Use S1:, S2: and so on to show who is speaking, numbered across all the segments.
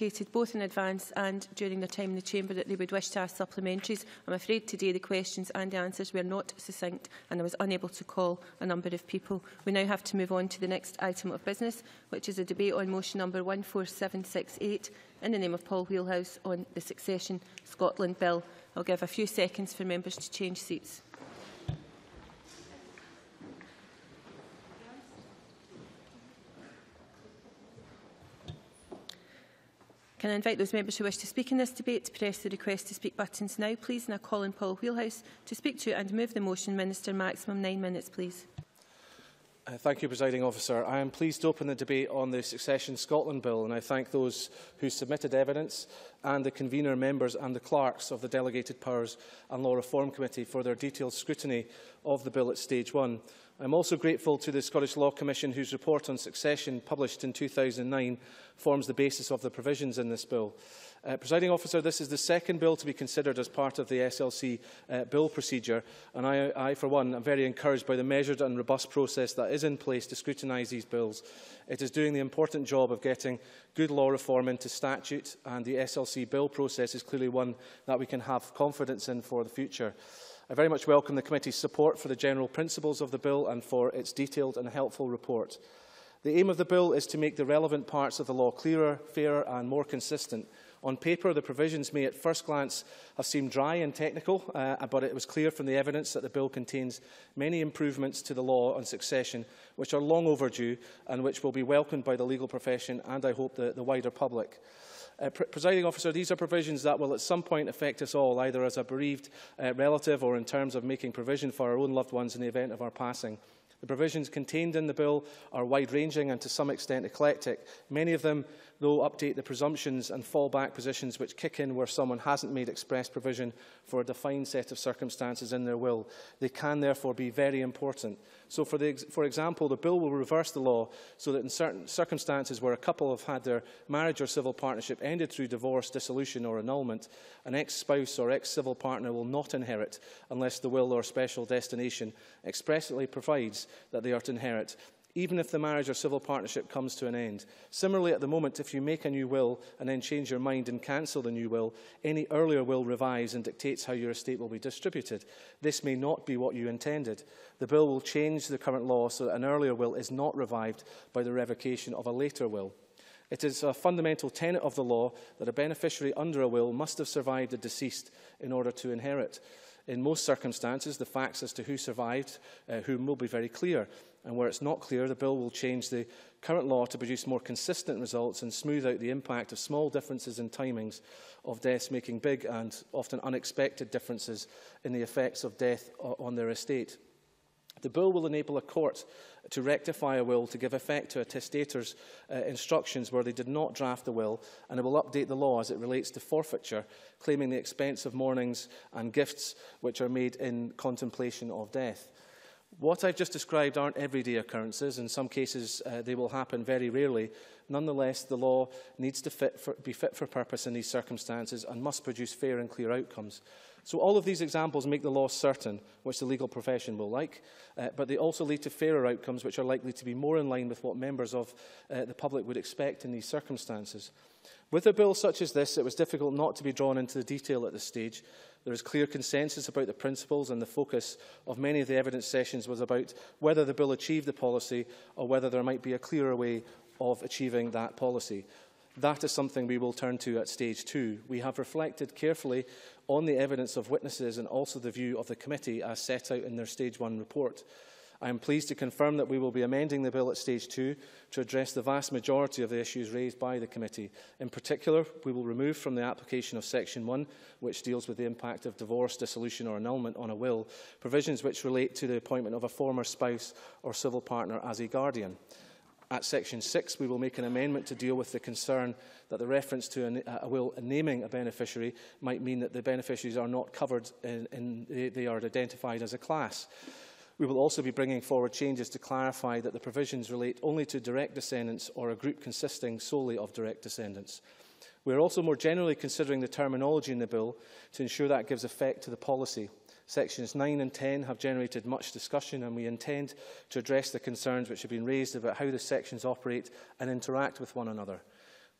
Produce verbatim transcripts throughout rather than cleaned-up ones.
S1: indicated both in advance and during their time in the Chamber that they would wish to ask supplementaries. I'm afraid today the questions and the answers were not succinct and I was unable to call a number of people. We now have to move on to the next item of business, which is a debate on motion number one four seven six eight in the name of Paul Wheelhouse on the Succession Scotland Bill. I'll give a few seconds for members to change seats. Can I invite those members who wish to speak in this debate to press the request to speak buttons now, please, and I call on Paul Wheelhouse to speak to and move the motion. Minister, maximum nine minutes, please.
S2: Uh, thank you, Presiding Officer. I am pleased to open the debate on the Succession Scotland Bill, and I thank those who submitted evidence and the convener members and the clerks of the Delegated Powers and Law Reform Committee for their detailed scrutiny of the bill at stage one. I am also grateful to the Scottish Law Commission, whose report on succession, published in two thousand nine, forms the basis of the provisions in this bill. Uh, Presiding Officer, this is the second bill to be considered as part of the S L C uh, bill procedure, and I, I, for one, am very encouraged by the measured and robust process that is in place to scrutinise these bills. It is doing the important job of getting good law reform into statute, and the S L C bill process is clearly one that we can have confidence in for the future. I very much welcome the committee's support for the general principles of the bill and for its detailed and helpful report. The aim of the bill is to make the relevant parts of the law clearer, fairer and more consistent. On paper, the provisions may at first glance have seemed dry and technical, uh, but it was clear from the evidence that the bill contains many improvements to the law on succession which are long overdue and which will be welcomed by the legal profession and, I hope, the, the wider public. Uh, Presiding Officer, these are provisions that will at some point affect us all, either as a bereaved uh, relative or in terms of making provision for our own loved ones in the event of our passing. The provisions contained in the bill are wide-ranging and to some extent eclectic. Many of them, though, update the presumptions and fallback positions which kick in where someone hasn't made express provision for a defined set of circumstances in their will. They can therefore be very important. So, for, the, for example, the bill will reverse the law so that in certain circumstances where a couple have had their marriage or civil partnership ended through divorce, dissolution or annulment, an ex-spouse or ex-civil partner will not inherit unless the will or special destination expressly provides that they are to inherit, even if the marriage or civil partnership comes to an end. Similarly, at the moment, if you make a new will and then change your mind and cancel the new will, any earlier will revives and dictates how your estate will be distributed. This may not be what you intended. The bill will change the current law so that an earlier will is not revived by the revocation of a later will. It is a fundamental tenet of the law that a beneficiary under a will must have survived a deceased in order to inherit. In most circumstances, the facts as to who survived uh, whom will be very clear, and where it's not clear, the bill will change the current law to produce more consistent results and smooth out the impact of small differences in timings of deaths, making big and often unexpected differences in the effects of death on their estate. The bill will enable a court to rectify a will to give effect to a testator's uh, instructions where they did not draft the will, and it will update the law as it relates to forfeiture, claiming the expense of mournings and gifts which are made in contemplation of death. What I've just described aren't everyday occurrences. In some cases, uh, they will happen very rarely. Nonetheless, the law needs to fit for, be fit for purpose in these circumstances and must produce fair and clear outcomes. So all of these examples make the law certain, which the legal profession will like, uh, but they also lead to fairer outcomes which are likely to be more in line with what members of uh, the public would expect in these circumstances. With a bill such as this, it was difficult not to be drawn into the detail at this stage. There is clear consensus about the principles, and the focus of many of the evidence sessions was about whether the bill achieved the policy or whether there might be a clearer way of achieving that policy. That is something we will turn to at stage two. We have reflected carefully on the evidence of witnesses and also the view of the committee as set out in their stage one report. I am pleased to confirm that we will be amending the bill at stage two to address the vast majority of the issues raised by the committee. In particular, we will remove from the application of section one, which deals with the impact of divorce, dissolution or annulment on a will, provisions which relate to the appointment of a former spouse or civil partner as a guardian. At section six, we will make an amendment to deal with the concern that the reference to a, a will naming a beneficiary might mean that the beneficiaries are not covered in, in they are identified as a class. We will also be bringing forward changes to clarify that the provisions relate only to direct descendants or a group consisting solely of direct descendants. We are also more generally considering the terminology in the bill to ensure that gives effect to the policy. Sections nine and ten have generated much discussion, and we intend to address the concerns which have been raised about how the sections operate and interact with one another.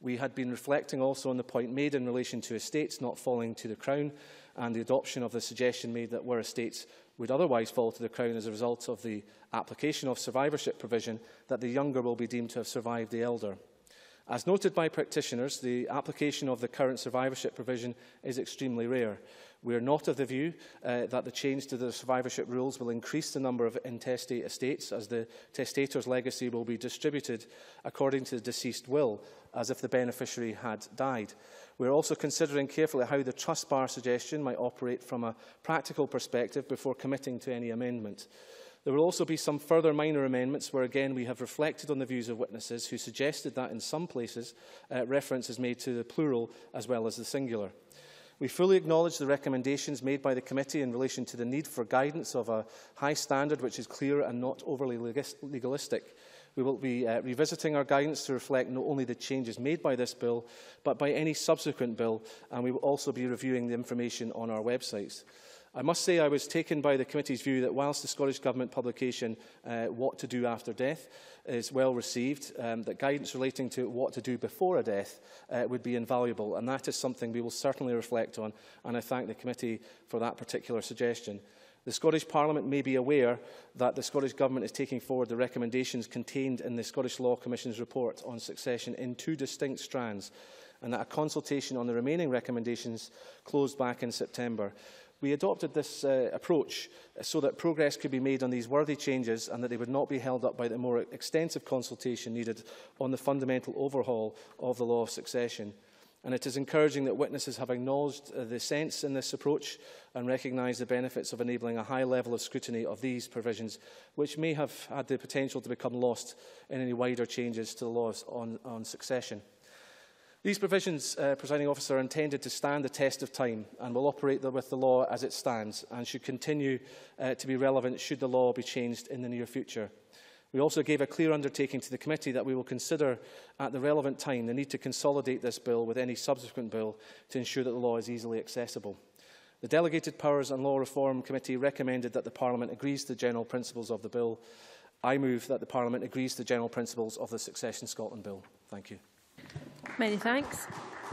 S2: We had been reflecting also on the point made in relation to estates not falling to the Crown and the adoption of the suggestion made that where estates would otherwise fall to the Crown as a result of the application of survivorship provision, that the younger will be deemed to have survived the elder. As noted by practitioners, the application of the current survivorship provision is extremely rare. We are not of the view uh, that the change to the survivorship rules will increase the number of intestate estates, as the testator's legacy will be distributed according to the deceased will, as if the beneficiary had died. We are also considering carefully how the trust bar suggestion might operate from a practical perspective before committing to any amendment. There will also be some further minor amendments where, again, we have reflected on the views of witnesses who suggested that in some places uh, reference is made to the plural as well as the singular. We fully acknowledge the recommendations made by the committee in relation to the need for guidance of a high standard which is clear and not overly legalistic. We will be uh, revisiting our guidance to reflect not only the changes made by this bill, but by any subsequent bill, and we will also be reviewing the information on our websites. I must say I was taken by the committee's view that whilst the Scottish Government publication uh, What to Do After Death is well received, um, that guidance relating to what to do before a death uh, would be invaluable, and that is something we will certainly reflect on, and I thank the committee for that particular suggestion. The Scottish Parliament may be aware that the Scottish Government is taking forward the recommendations contained in the Scottish Law Commission's report on succession in two distinct strands, and that a consultation on the remaining recommendations closed back in September. We adopted this uh, approach so that progress could be made on these worthy changes and that they would not be held up by the more extensive consultation needed on the fundamental overhaul of the law of succession. And it is encouraging that witnesses have acknowledged uh, the sense in this approach and recognise the benefits of enabling a high level of scrutiny of these provisions, which may have had the potential to become lost in any wider changes to the laws on, on succession. These provisions, uh, Presiding Officer, are intended to stand the test of time and will operate with the law as it stands and should continue uh, to be relevant should the law be changed in the near future. We also gave a clear undertaking to the committee that we will consider at the relevant time the need to consolidate this bill with any subsequent bill to ensure that the law is easily accessible. The Delegated Powers and Law Reform Committee recommended that the Parliament agrees to the general principles of the bill. I move that the Parliament agrees to the general principles of the Succession Scotland Bill. Thank you.
S1: Many thanks.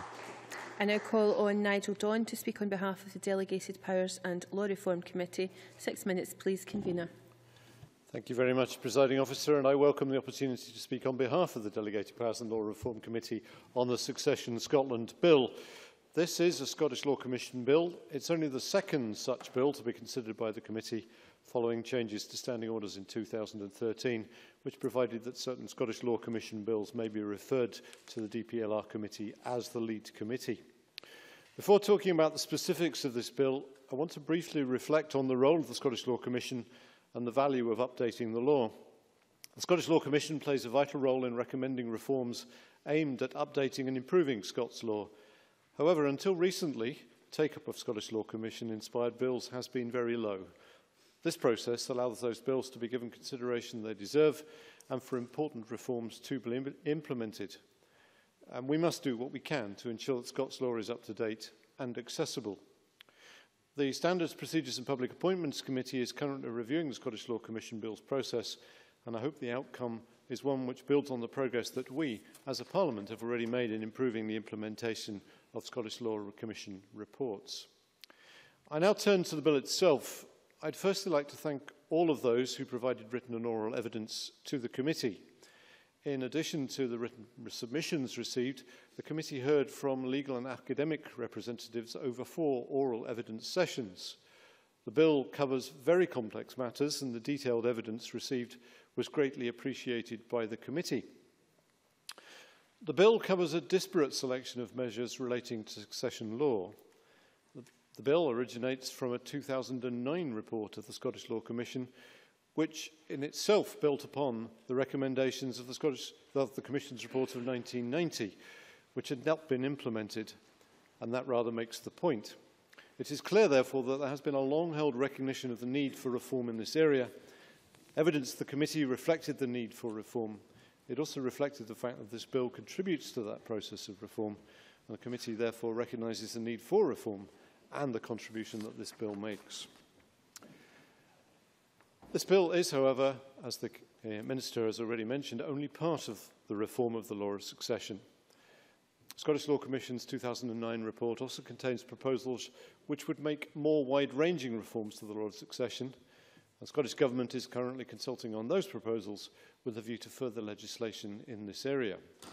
S1: I now call on Nigel Dawn to speak on behalf of the Delegated Powers and Law Reform Committee. Six minutes, please, Convener.
S3: Thank you very much, Presiding Officer, and I welcome the opportunity to speak on behalf of the Delegated Powers and Law Reform Committee on the Succession Scotland Bill. This is a Scottish Law Commission bill. It's only the second such bill to be considered by the committee following changes to standing orders in two thousand thirteen, which provided that certain Scottish Law Commission bills may be referred to the D P L R committee as the lead committee. Before talking about the specifics of this bill, I want to briefly reflect on the role of the Scottish Law Commission and the value of updating the law. The Scottish Law Commission plays a vital role in recommending reforms aimed at updating and improving Scots law. However, until recently, take-up of Scottish Law Commission-inspired bills has been very low. This process allows those bills to be given consideration they deserve and for important reforms to be implemented. And we must do what we can to ensure that Scots law is up to date and accessible. The Standards, Procedures and Public Appointments Committee is currently reviewing the Scottish Law Commission Bill's process, and I hope the outcome is one which builds on the progress that we, as a Parliament, have already made in improving the implementation of Scottish Law Commission reports. I now turn to the bill itself. I'd firstly like to thank all of those who provided written and oral evidence to the committee. In addition to the written submissions received, the committee heard from legal and academic representatives over four oral evidence sessions. The bill covers very complex matters, and the detailed evidence received was greatly appreciated by the committee. The bill covers a disparate selection of measures relating to succession law. The bill originates from a two thousand nine report of the Scottish Law Commission, which in itself built upon the recommendations of the, Scottish, of the Commission's report of nineteen ninety, which had not been implemented, and that rather makes the point. It is clear, therefore, that there has been a long-held recognition of the need for reform in this area. Evidence the committee reflected the need for reform. It also reflected the fact that this bill contributes to that process of reform, and the committee therefore recognises the need for reform and the contribution that this bill makes. This bill is, however, as the uh, Minister has already mentioned, only part of the reform of the law of succession. Scottish Law Commission's two thousand nine report also contains proposals which would make more wide-ranging reforms to the law of succession. The Scottish Government is currently consulting on those proposals with a view to further legislation in this area.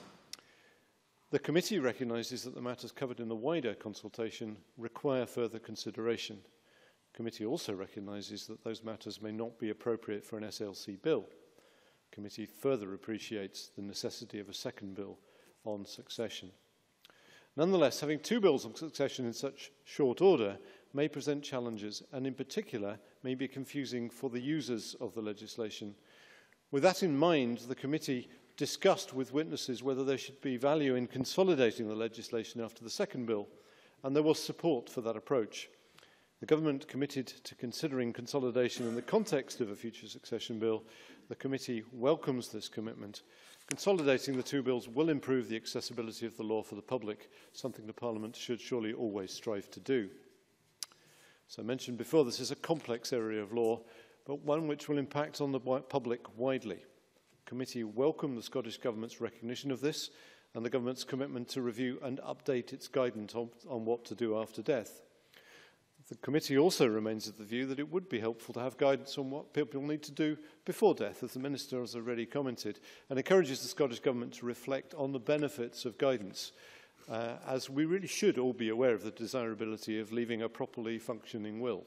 S3: The committee recognises that the matters covered in the wider consultation require further consideration. The committee also recognises that those matters may not be appropriate for an S L C bill. The committee further appreciates the necessity of a second bill on succession. Nonetheless, having two bills on succession in such short order may present challenges, and in particular may be confusing for the users of the legislation. With that in mind, the committee discussed with witnesses whether there should be value in consolidating the legislation after the second bill, and there was support for that approach. The Government committed to considering consolidation in the context of a future succession bill. The committee welcomes this commitment. Consolidating the two bills will improve the accessibility of the law for the public, something the Parliament should surely always strive to do. As I mentioned before, this is a complex area of law, but one which will impact on the public widely. The committee welcomed the Scottish Government's recognition of this and the Government's commitment to review and update its guidance on, on what to do after death. The committee also remains of the view that it would be helpful to have guidance on what people need to do before death, as the Minister has already commented, and encourages the Scottish Government to reflect on the benefits of guidance, uh, as we really should all be aware of the desirability of leaving a properly functioning will.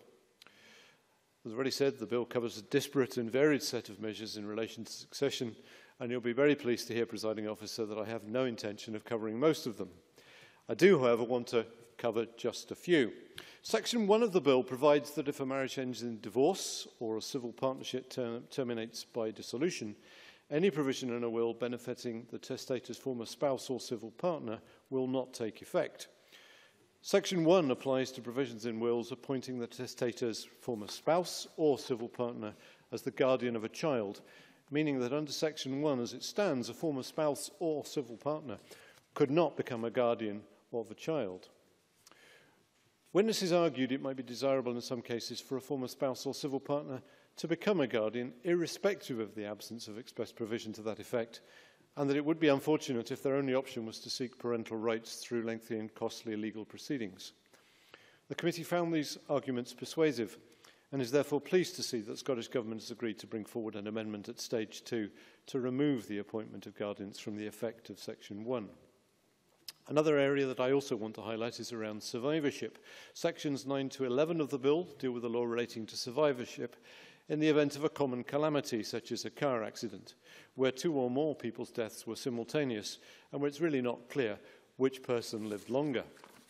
S3: As already said, the bill covers a disparate and varied set of measures in relation to succession, and you'll be very pleased to hear, Presiding Officer, that I have no intention of covering most of them. I do, however, want to cover just a few. Section one of the bill provides that if a marriage ends in divorce or a civil partnership ter terminates by dissolution, any provision in a will benefiting the testator's former spouse or civil partner will not take effect. Section one applies to provisions in wills appointing the testator's former spouse or civil partner as the guardian of a child, meaning that under Section one, as it stands, a former spouse or civil partner could not become a guardian of a child. Witnesses argued it might be desirable in some cases for a former spouse or civil partner to become a guardian, irrespective of the absence of express provision to that effect, and that it would be unfortunate if their only option was to seek parental rights through lengthy and costly legal proceedings. The committee found these arguments persuasive and is therefore pleased to see that the Scottish Government has agreed to bring forward an amendment at stage two to remove the appointment of guardians from the effect of Section one. Another area that I also want to highlight is around survivorship. Sections nine to eleven of the bill deal with the law relating to survivorship in the event of a common calamity, such as a car accident, where two or more people's deaths were simultaneous and where it's really not clear which person lived longer.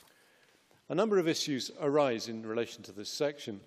S3: A number of issues arise in relation to this section.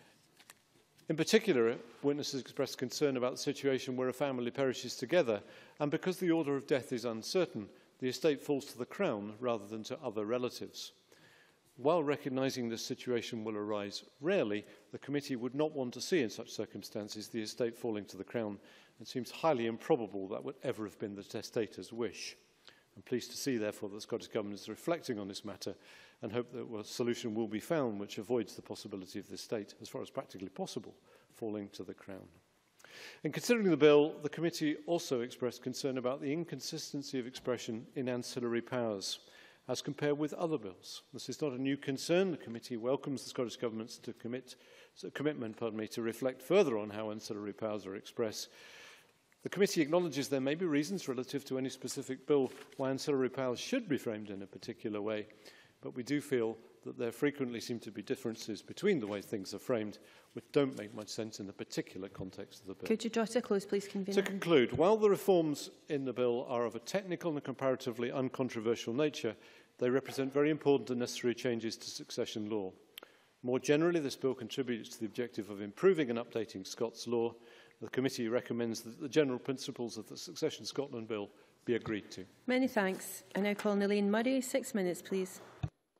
S3: In particular, witnesses expressed concern about the situation where a family perishes together, and because the order of death is uncertain, the estate falls to the Crown rather than to other relatives. While recognising this situation will arise rarely, the committee would not want to see in such circumstances the estate falling to the Crown. It seems highly improbable that would ever have been the testator's wish. I'm pleased to see, therefore, that the Scottish Government is reflecting on this matter and hope that a solution will be found which avoids the possibility of the estate, as far as practically possible, falling to the Crown. In considering the bill, the committee also expressed concern about the inconsistency of expression in ancillary powers as compared with other bills. This is not a new concern. The committee welcomes the Scottish Government's to commit, so commitment pardon me, to reflect further on how ancillary powers are expressed. The committee acknowledges there may be reasons relative to any specific bill why ancillary powers should be framed in a particular way, but we do feel that there frequently seem to be differences between the way things are framed, which don't make much sense in the particular context of the bill.
S1: Could you draw to a close, please, Convener?
S3: To conclude, while the reforms in the bill are of a technical and comparatively uncontroversial nature, they represent very important and necessary changes to succession law. More generally, this bill contributes to the objective of improving and updating Scots law. The committee recommends that the general principles of the Succession Scotland Bill be agreed to.
S1: Many thanks. I now call Naileen Murray. Six minutes, please.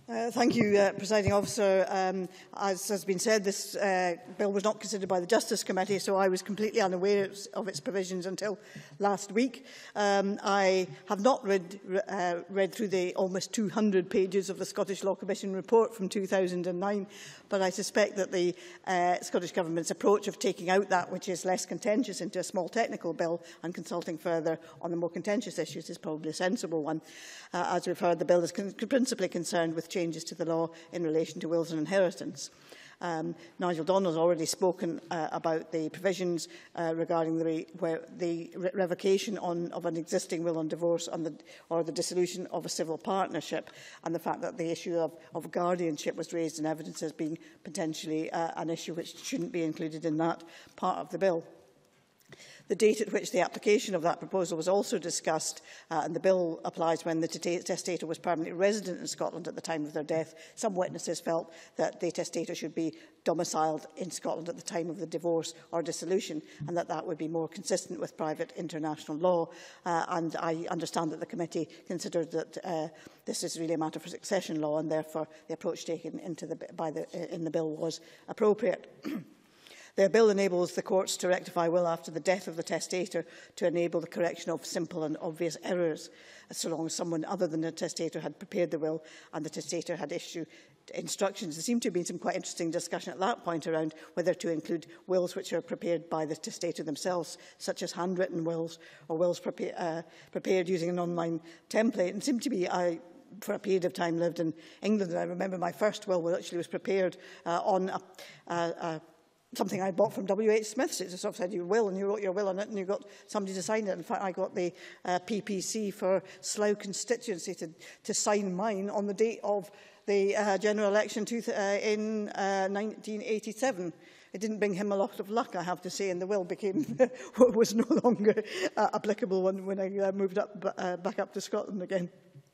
S4: Uh, thank you, uh, Presiding Officer. Um, as has been said, this uh, bill was not considered by the Justice Committee, so I was completely unaware of its provisions until last week. Um, I have not read, uh, read through the almost two hundred pages of the Scottish Law Commission report from two thousand nine, but I suspect that the uh, Scottish Government's approach of taking out that which is less contentious into a small technical bill and consulting further on the more contentious issues is probably a sensible one. Uh, as we've heard, the bill is con principally concerned with changes to the law in relation to wills and inheritance. Um, Nigel Donald has already spoken uh, about the provisions uh, regarding the, re where the re revocation on, of an existing will on divorce on the, or the dissolution of a civil partnership, and the fact that the issue of, of guardianship was raised in evidence as being potentially uh, an issue which shouldn't be included in that part of the bill. The date at which the application of that proposal was also discussed, uh, and the bill applies when the testator was permanently resident in Scotland at the time of their death. Some witnesses felt that the testator should be domiciled in Scotland at the time of the divorce or dissolution, and that that would be more consistent with private international law. Uh, and I understand that the committee considered that uh, this is really a matter for succession law, and therefore the approach taken into the, by the, in the bill was appropriate. The bill enables the courts to rectify will after the death of the testator to enable the correction of simple and obvious errors, so long as someone other than the testator had prepared the will and the testator had issued instructions. There seemed to have been some quite interesting discussion at that point around whether to include wills which are prepared by the testator themselves, such as handwritten wills or wills prepa uh, prepared using an online template. And it seemed to be... I, for a period of time lived in England, and I remember my first will actually was prepared uh, on a, a, a something I bought from W H Smith's. It sort of said you will, and you wrote your will on it, and you got somebody to sign it. In fact, I got the uh, P P C for Slough constituency to, to sign mine on the date of the uh, general election to, uh, in uh, nineteen eighty-seven. It didn't bring him a lot of luck, I have to say, and the will became was no longer uh, applicable when, when I uh, moved up uh, back up to Scotland again.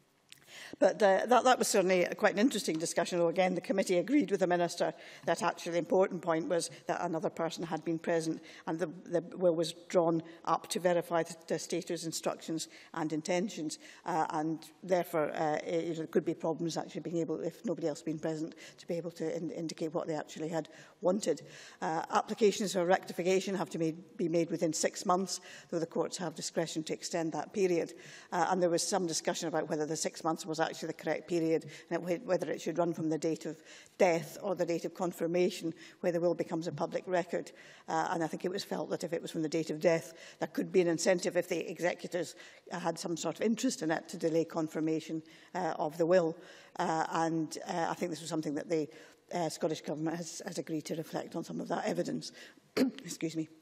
S4: But uh, that, that was certainly quite an interesting discussion, although again the committee agreed with the Minister that actually the important point was that another person had been present and the, the will was drawn up to verify the testator's instructions and intentions, uh, and therefore uh, it, it could be problems actually being able, if nobody else had been present, to be able to in, indicate what they actually had wanted. Uh, applications for rectification have to made, be made within six months, though the courts have discretion to extend that period. Uh, and there was some discussion about whether the six months was actually the correct period, and it, whether it should run from the date of death or the date of confirmation, where the will becomes a public record. Uh, and I think it was felt that if it was from the date of death, there could be an incentive if the executors uh, had some sort of interest in it to delay confirmation uh, of the will. Uh, and uh, I think this was something that the uh, Scottish Government has, has agreed to reflect on some of that evidence. Excuse me.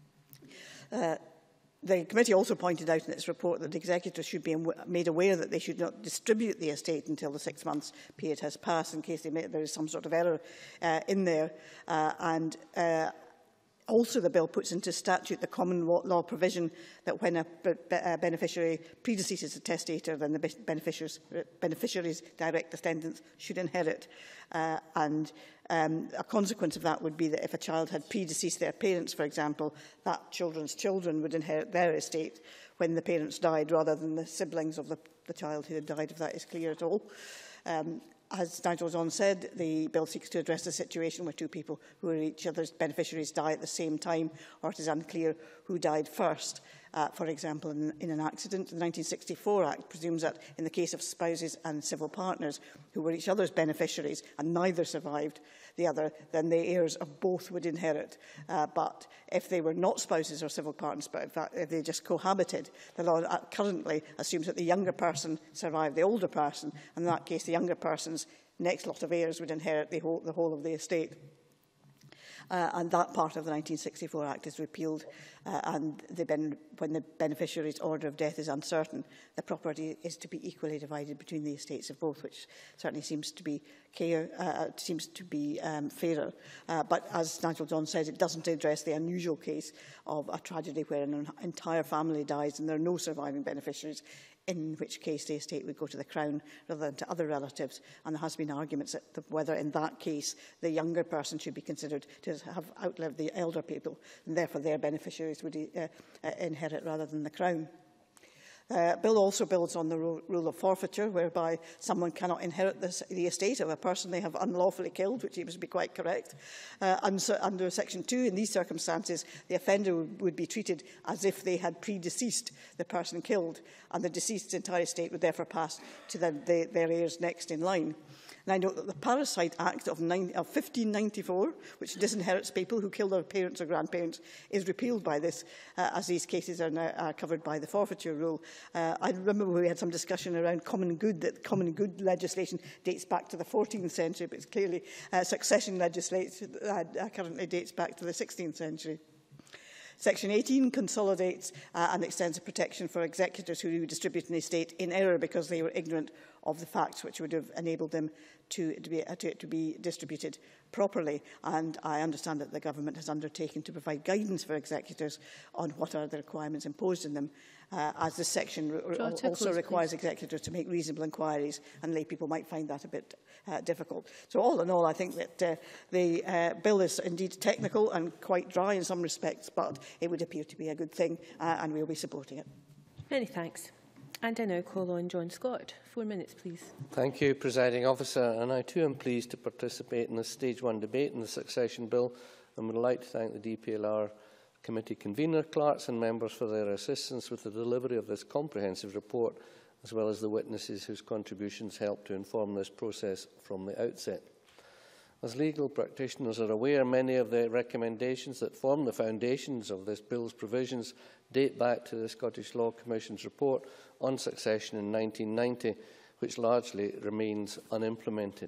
S4: Uh, The committee also pointed out in its report that the executors should be made aware that they should not distribute the estate until the six months period has passed, in case they may, there is some sort of error uh, in there. Uh, and uh, also the bill puts into statute the common law provision that when a, a beneficiary predeceases a testator, then the beneficiaries, beneficiaries direct descendants should inherit. Uh, and um, a consequence of that would be that if a child had predeceased their parents, for example, that children's children would inherit their estate when the parents died, rather than the siblings of the, the child who had died, if that is clear at all. Um, As Nigel John said, the bill seeks to address the situation where two people who are each other's beneficiaries die at the same time, or it is unclear who died first. Uh, for example, in, in an accident, the nineteen sixty-four Act presumes that in the case of spouses and civil partners who were each other's beneficiaries and neither survived the other, then the heirs of both would inherit. Uh, but if they were not spouses or civil partners, but in fact if they just cohabited, the law currently assumes that the younger person survived the older person, and in that case the younger person's next lot of heirs would inherit the whole, the whole of the estate. Uh, and that part of the nineteen sixty-four Act is repealed, uh, and the ben when the beneficiary's order of death is uncertain, the property is to be equally divided between the estates of both, which certainly seems to be care, uh, seems to be um, fairer. Uh, but as Nigel John says, it doesn't address the unusual case of a tragedy where an entire family dies and there are no surviving beneficiaries, in which case the estate would go to the Crown rather than to other relatives. And there has been arguments that the, whether in that case the younger person should be considered to have outlived the elder people, and therefore their beneficiaries would uh, uh, inherit rather than the Crown. The bill also builds on the rule of forfeiture, whereby someone cannot inherit this, the estate of a person they have unlawfully killed, which seems to be quite correct. Uh, and so under Section two, in these circumstances, the offender would, would be treated as if they had predeceased the person killed, and the deceased's entire estate would therefore pass to the, the, their heirs next in line. And I note that the Parasite Act of, nine, of fifteen ninety-four, which disinherits people who kill their parents or grandparents, is repealed by this, uh, as these cases are now are covered by the forfeiture rule. Uh, I remember we had some discussion around common good, that common good legislation dates back to the fourteenth century, but it's clearly uh, succession legislation uh, currently dates back to the sixteenth century. Section eighteen consolidates uh, and extends a protection for executors who distribute an estate in error because they were ignorant of the facts which would have enabled them to, to, be, uh, to, to be distributed properly. And I understand that the government has undertaken to provide guidance for executors on what are the requirements imposed on them, uh, as this section re also close, requires please. executors to make reasonable inquiries, and lay people might find that a bit uh, difficult. So all in all, I think that uh, the uh, bill is indeed technical and quite dry in some respects, but it would appear to be a good thing, uh, and we'll be supporting it.
S1: Many thanks. And I now call on John Scott. Four minutes, please.
S5: Thank you, Presiding Officer. And I too am pleased to participate in the Stage one debate in the Succession Bill, and would like to thank the D P L R Committee convener, clerks and members for their assistance with the delivery of this comprehensive report, as well as the witnesses whose contributions helped to inform this process from the outset. As legal practitioners are aware, many of the recommendations that form the foundations of this bill's provisions date back to the Scottish Law Commission's report on succession in nineteen ninety, which largely remains unimplemented.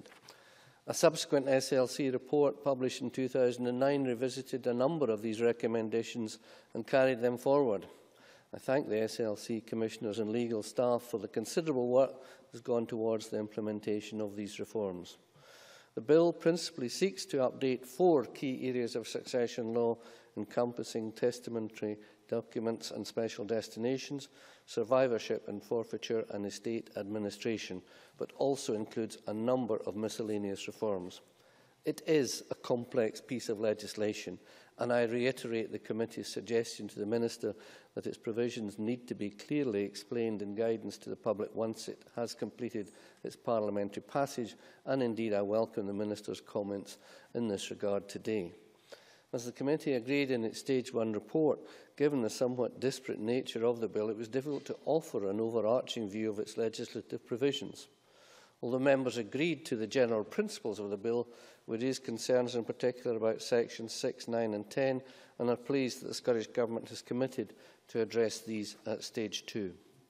S5: A subsequent S L C report published in two thousand nine revisited a number of these recommendations and carried them forward. I thank the S L C commissioners and legal staff for the considerable work that has gone towards the implementation of these reforms. The bill principally seeks to update four key areas of succession law, encompassing testamentary documents and special destinations, survivorship and forfeiture, and estate administration, but also includes a number of miscellaneous reforms. It is a complex piece of legislation, and I reiterate the committee's suggestion to the Minister that its provisions need to be clearly explained in guidance to the public once it has completed its parliamentary passage, and indeed I welcome the Minister's comments in this regard today. As the committee agreed in its Stage one report, given the somewhat disparate nature of the bill, it was difficult to offer an overarching view of its legislative provisions. Although members agreed to the general principles of the bill, we raised concerns in particular about sections six, nine and ten, and are pleased that the Scottish Government has committed to address these at Stage two.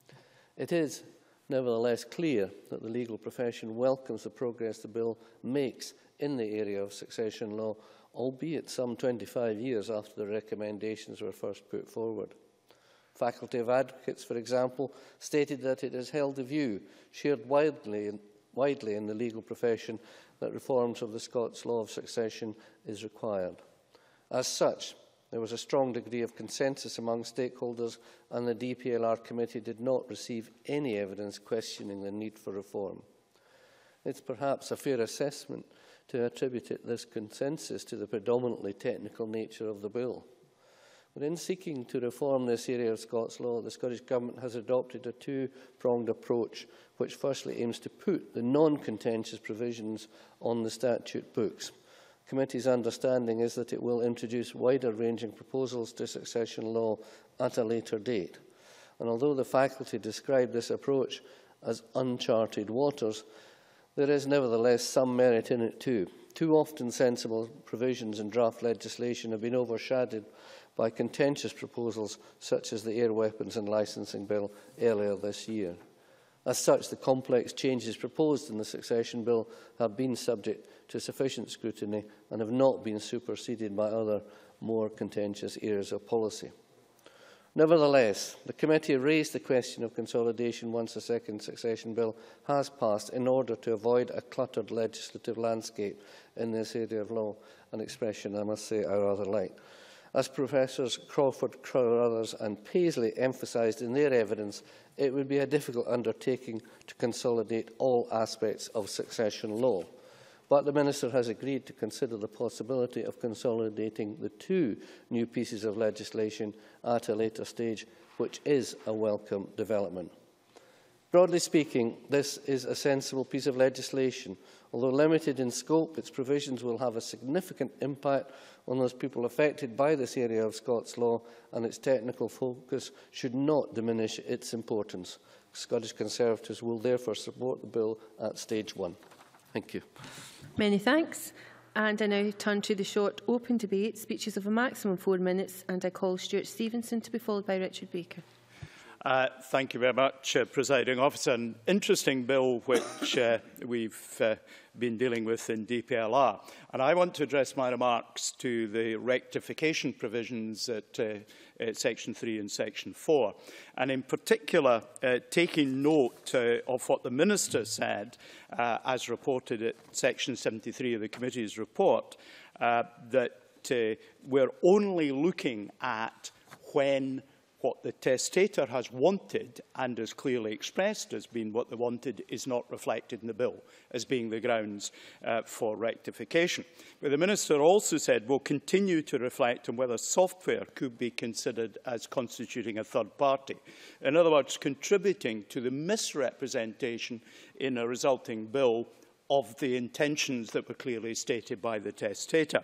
S5: It is nevertheless clear that the legal profession welcomes the progress the bill makes in the area of succession law, albeit some twenty-five years after the recommendations were first put forward. Faculty of Advocates, for example, stated that it has held the view, shared widely in, widely in the legal profession, that reforms of the Scots law of succession is required. As such, there was a strong degree of consensus among stakeholders, and the D P L R committee did not receive any evidence questioning the need for reform. It's perhaps a fair assessment to attribute it, this consensus to the predominantly technical nature of the bill. But in seeking to reform this area of Scots law, the Scottish Government has adopted a two-pronged approach, which firstly aims to put the non-contentious provisions on the statute books. The committee's understanding is that it will introduce wider-ranging proposals to succession law at a later date. And although the faculty described this approach as uncharted waters, there is nevertheless some merit in it too. Too often sensible provisions in draft legislation have been overshadowed by contentious proposals such as the Air Weapons and Licensing Bill earlier this year. As such, the complex changes proposed in the Succession Bill have been subject to sufficient scrutiny and have not been superseded by other more contentious areas of policy. Nevertheless, the committee raised the question of consolidation once the second succession bill has passed in order to avoid a cluttered legislative landscape in this area of law, an expression I must say I rather like. As Professors Crawford, Carruthers and Paisley emphasised in their evidence, it would be a difficult undertaking to consolidate all aspects of succession law. But the Minister has agreed to consider the possibility of consolidating the two new pieces of legislation at a later stage, which is a welcome development. Broadly speaking, this is a sensible piece of legislation. Although limited in scope, its provisions will have a significant impact on those people affected by this area of Scots law, and its technical focus should not diminish its importance. Scottish Conservatives will therefore support the bill at stage one. Thank you.
S1: Many thanks. And I now turn to the short open debate, speeches of a maximum of four minutes, and I call Stuart Stevenson to be followed by Richard Baker.
S6: Uh, thank you very much, uh, Presiding Officer. An interesting bill which uh, we've uh, been dealing with in D P L R. And I want to address my remarks to the rectification provisions at, uh, at Section three and Section four. And in particular, uh, taking note uh, of what the Minister said, uh, as reported at Section seventy-three of the Committee's report, uh, that uh, we're only looking at when what the testator has wanted and has clearly expressed as being what they wanted is not reflected in the bill as being the grounds uh, for rectification. But the Minister also said we'll continue to reflect on whether software could be considered as constituting a third party. In other words, contributing to the misrepresentation in a resulting bill of the intentions that were clearly stated by the testator.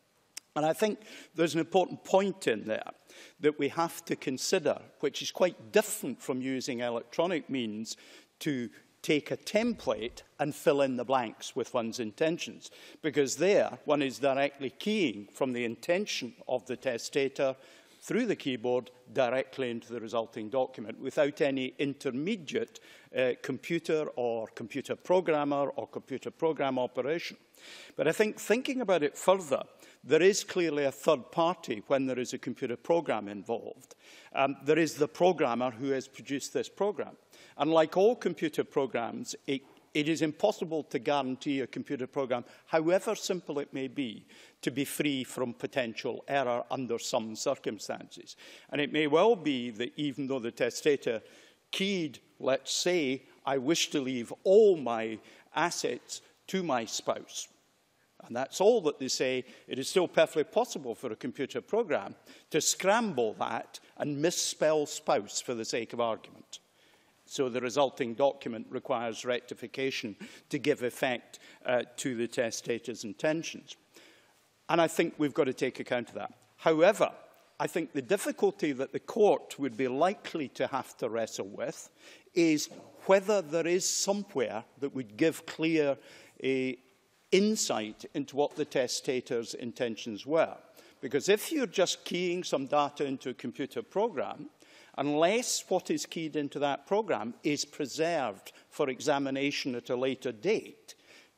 S6: And I think there's an important point in there that we have to consider, which is quite different from using electronic means to take a template and fill in the blanks with one's intentions. Because there, one is directly keying from the intention of the testator through the keyboard directly into the resulting document without any intermediate uh, computer or computer programmer or computer program operation. But I think thinking about it further, there is clearly a third party when there is a computer program involved. Um, there is the programmer who has produced this program. And like all computer programs, it, it is impossible to guarantee a computer program, however simple it may be, to be free from potential error under some circumstances. And it may well be that even though the testator keyed, let's say, I wish to leave all my assets to my spouse, and that's all that they say, it is still perfectly possible for a computer program to scramble that and misspell spouse for the sake of argument. So the resulting document requires rectification to give effect uh, to the testator's intentions. And I think we've got to take account of that. However, I think the difficulty that the court would be likely to have to wrestle with is whether there is somewhere that would give clear a insight into what the testator's intentions were. Because if you're just keying some data into a computer program, unless what is keyed into that program is preserved for examination at a later date,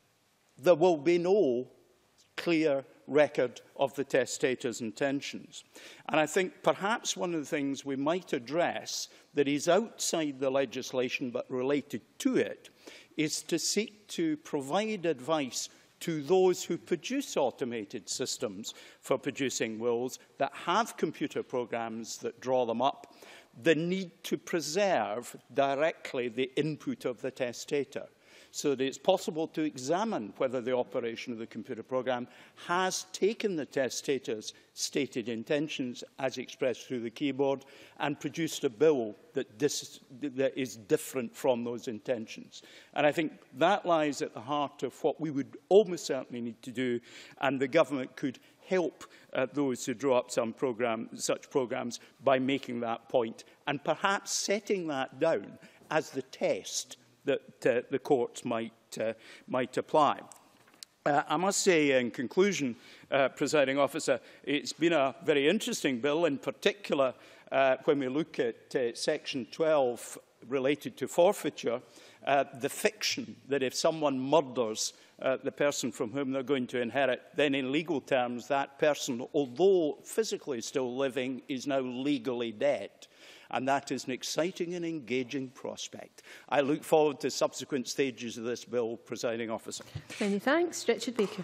S6: there will be no clear record of the testator's intentions. And I think perhaps one of the things we might address that is outside the legislation but related to it is to seek to provide advice to those who produce automated systems for producing wills that have computer programs that draw them up, the need to preserve directly the input of the testator, so that it's possible to examine whether the operation of the computer program has taken the testator's stated intentions as expressed through the keyboard and produced a bill that, dis that is different from those intentions. And I think that lies at the heart of what we would almost certainly need to do, and the government could help uh, those who draw up some program, such programs by making that point and perhaps setting that down as the test that uh, the courts might, uh, might apply. Uh, I must say, in conclusion, uh, Presiding Officer, it's been a very interesting bill, in particular uh, when we look at uh, Section twelve related to forfeiture, uh, the fiction that if someone murders uh, the person from whom they're going to inherit, then in legal terms that person, although physically still living, is now legally dead. And that is an exciting and engaging prospect. I look forward to subsequent stages of this bill, Presiding Officer.
S1: Many thanks. Richard Baker.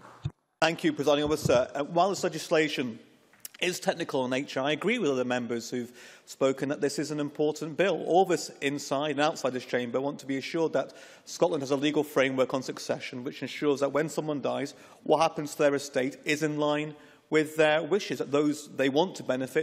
S7: Thank you, Presiding Officer. Uh, while this legislation is technical in nature, I agree with other members who've spoken that this is an important bill. All of us inside and outside this chamber want to be assured that Scotland has a legal framework on succession which ensures that when someone dies, what happens to their estate is in line with their wishes, that those they want to benefit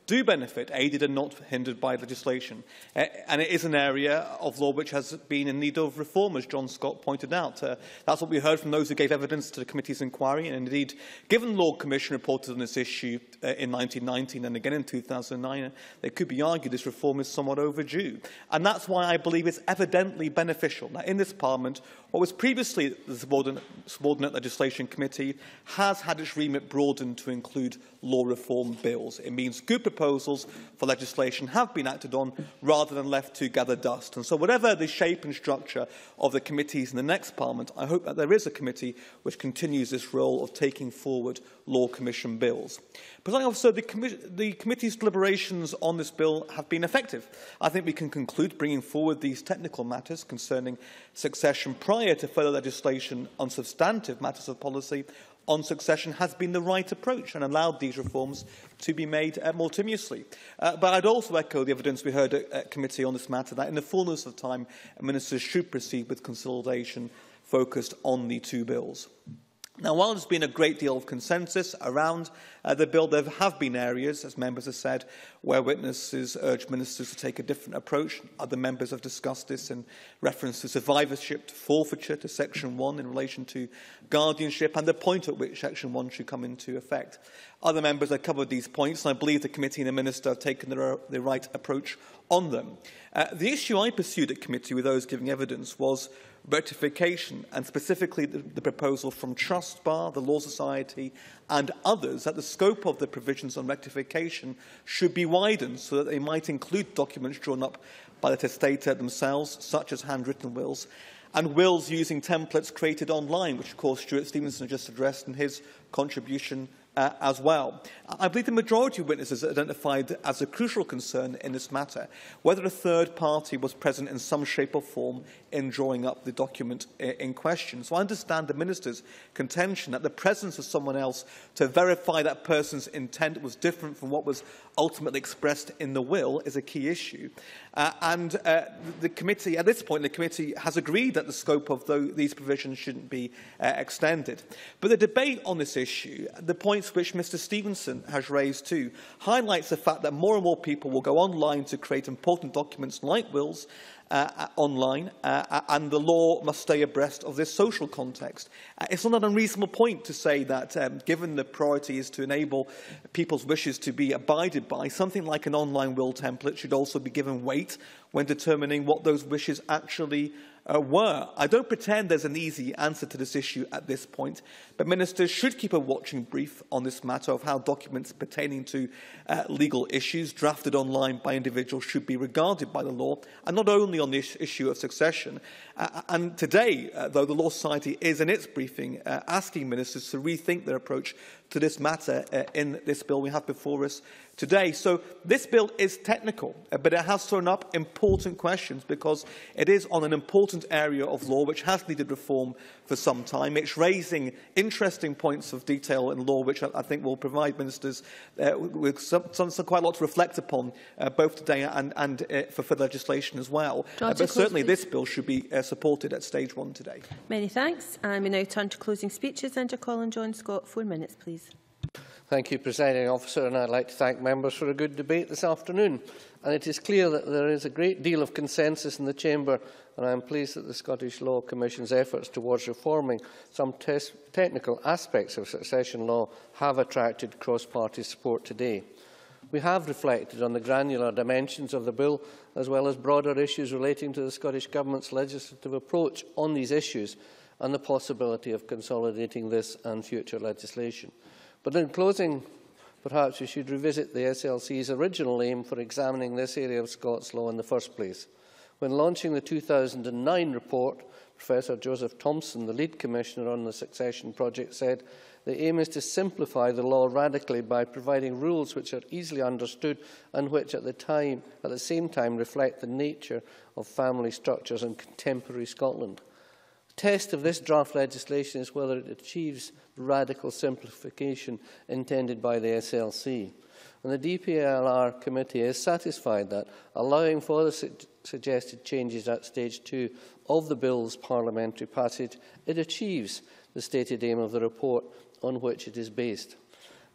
S7: do benefit, aided and not hindered by legislation. Uh, and it is an area of law which has been in need of reform, as John Scott pointed out. Uh, that's what we heard from those who gave evidence to the committee's inquiry. And indeed, given the Law Commission reported on this issue uh, in nineteen nineteen and again in two thousand nine, it could be argued this reform is somewhat overdue. And that's why I believe it's evidently beneficial that in this Parliament, what was previously the Subordinate, Subordinate Legislation Committee has had its remit broadened to include law reform bills. It means good proposals for legislation have been acted on rather than left to gather dust. And so whatever the shape and structure of the committees in the next Parliament, I hope that there is a committee which continues this role of taking forward Law Commission bills. Presiding Officer, the, commi the committee's deliberations on this bill have been effective. I think we can conclude bringing forward these technical matters concerning succession prior to further legislation on substantive matters of policy on succession has been the right approach and allowed these reforms to be made uh, multimuously. Uh, but I'd also echo the evidence we heard at, at committee on this matter that in the fullness of time, ministers should proceed with consolidation focused on the two bills. Now, while there's been a great deal of consensus around uh, the bill, there have been areas, as members have said, where witnesses urge ministers to take a different approach. Other members have discussed this in reference to survivorship, to forfeiture, to Section one in relation to guardianship, and the point at which Section one should come into effect. Other members have covered these points, and I believe the committee and the minister have taken the, the right approach on them. Uh, the issue I pursued at committee with those giving evidence was rectification, and specifically the, the proposal from Trust Bar, the Law Society and others that the scope of the provisions on rectification should be widened so that they might include documents drawn up by the testator themselves, such as handwritten wills, and wills using templates created online, which of course Stuart Stevenson just addressed in his contribution Uh, as well. I believe the majority of witnesses identified as a crucial concern in this matter whether a third party was present in some shape or form in drawing up the document in question. So I understand the minister's contention that the presence of someone else to verify that person's intent was different from what was ultimately expressed in the will is a key issue. Uh, and uh, the committee, at this point, the committee has agreed that the scope of the, these provisions shouldn't be uh, extended. But the debate on this issue, the points which Mr Stevenson has raised too, highlights the fact that more and more people will go online to create important documents like wills uh, online, uh, and the law must stay abreast of this social context. Uh, it's not an unreasonable point to say that, um, given the priority is to enable people's wishes to be abided by, something like an online will template should also be given weight when determining what those wishes actually Uh, were. I don't pretend there's an easy answer to this issue at this point, but ministers should keep a watching brief on this matter of how documents pertaining to uh, legal issues drafted online by individuals should be regarded by the law, and not only on this issue of succession. Uh, and today, uh, though, the Law Society is in its briefing uh, asking ministers to rethink their approach to this matter uh, in this bill we have before us today. So this bill is technical, uh, but it has thrown up important questions because it is on an important area of law which has needed reform for some time. It's raising interesting points of detail in law which I, I think will provide ministers uh, with some, some, some quite a lot to reflect upon, uh, both today and, and uh, for further legislation as well. Uh, but certainly this bill should be uh, supported at stage one today.
S1: Many thanks. And we now turn to closing speeches. And I call on John Scott. Four minutes, please.
S5: Thank you, Presiding Officer, and I'd like to thank members for a good debate this afternoon. And it is clear that there is a great deal of consensus in the Chamber, and I am pleased that the Scottish Law Commission's efforts towards reforming some technical aspects of succession law have attracted cross-party support today. We have reflected on the granular dimensions of the bill, as well as broader issues relating to the Scottish Government's legislative approach on these issues and the possibility of consolidating this and future legislation. But in closing, perhaps we should revisit the S L C's original aim for examining this area of Scots law in the first place. When launching the two thousand nine report, Professor Joseph Thompson, the lead commissioner on the succession project, said the aim is to simplify the law radically by providing rules which are easily understood and which at the, time, at the same time reflect the nature of family structures in contemporary Scotland. The test of this draft legislation is whether it achieves the radical simplification intended by the S L C. And the D P L R committee is satisfied that, allowing for the su suggested changes at stage two of the bill's parliamentary passage, it achieves the stated aim of the report on which it is based.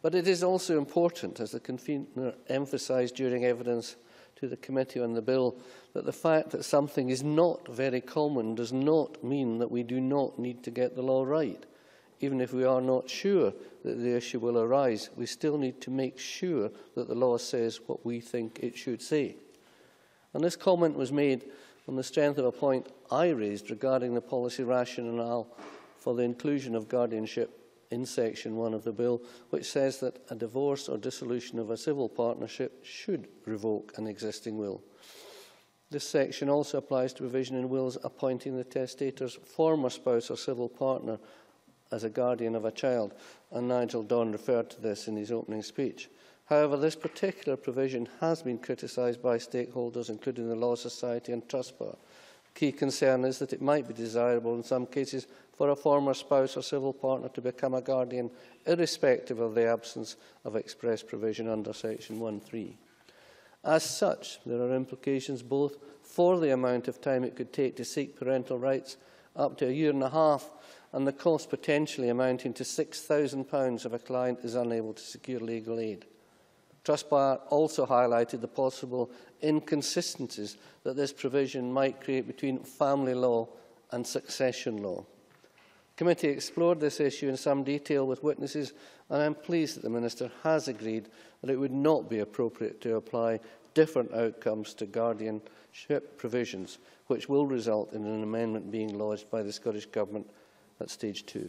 S5: But it is also important, as the convener emphasised during evidence to the committee on the bill, that the fact that something is not very common does not mean that we do not need to get the law right. Even if we are not sure that the issue will arise, we still need to make sure that the law says what we think it should say. And this comment was made on the strength of a point I raised regarding the policy rationale for the inclusion of guardianship in section one of the bill, which says that a divorce or dissolution of a civil partnership should revoke an existing will. This section also applies to provision in wills appointing the testator's former spouse or civil partner as a guardian of a child, and Nigel Donn referred to this in his opening speech. However, this particular provision has been criticised by stakeholders, including the Law Society and Trust Bar. Key concern is that it might be desirable in some cases for a former spouse or civil partner to become a guardian, irrespective of the absence of express provision under section one point three. As such, there are implications both for the amount of time it could take to seek parental rights, up to a year and a half, and the cost potentially amounting to six thousand pounds if a client is unable to secure legal aid. Trustbar also highlighted the possible inconsistencies that this provision might create between family law and succession law. The committee explored this issue in some detail with witnesses, and I am pleased that the Minister has agreed that it would not be appropriate to apply different outcomes to guardianship provisions, which will result in an amendment being lodged by the Scottish Government at stage two.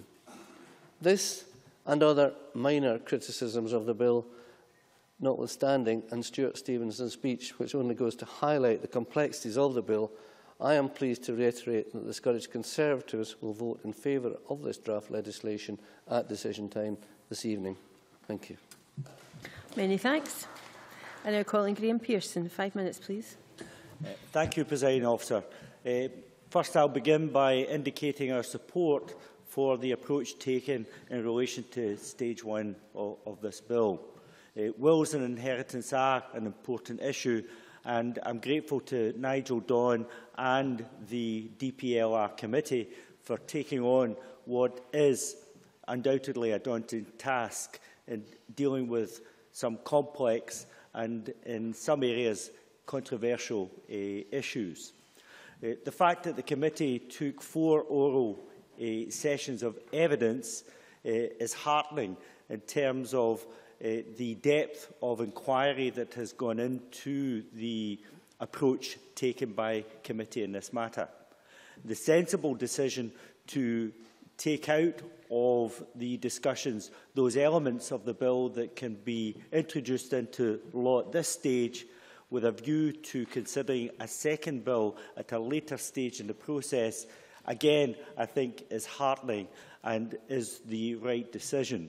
S5: This and other minor criticisms of the bill notwithstanding, and Stuart Stevenson's speech, which only goes to highlight the complexities of the bill, I am pleased to reiterate that the Scottish Conservatives will vote in favour of this draft legislation at decision time this evening. Thank you.
S1: Many thanks. I now call on Graham Pearson. Five minutes, please.
S8: Uh, thank you, Presiding Officer. Uh, first, I'll begin by indicating our support for the approach taken in relation to stage one of, of this bill. Uh, wills and inheritance are an important issue, and I'm grateful to Nigel Donn and the D P L R committee for taking on what is undoubtedly a daunting task in dealing with some complex and, in some areas, controversial uh, issues. Uh, the fact that the committee took four oral uh, sessions of evidence uh, is heartening in terms of uh, the depth of inquiry that has gone into the approach taken by committee in this matter. The sensible decision to take out of the discussions those elements of the bill that can be introduced into law at this stage, with a view to considering a second bill at a later stage in the process, again, I think is heartening and is the right decision.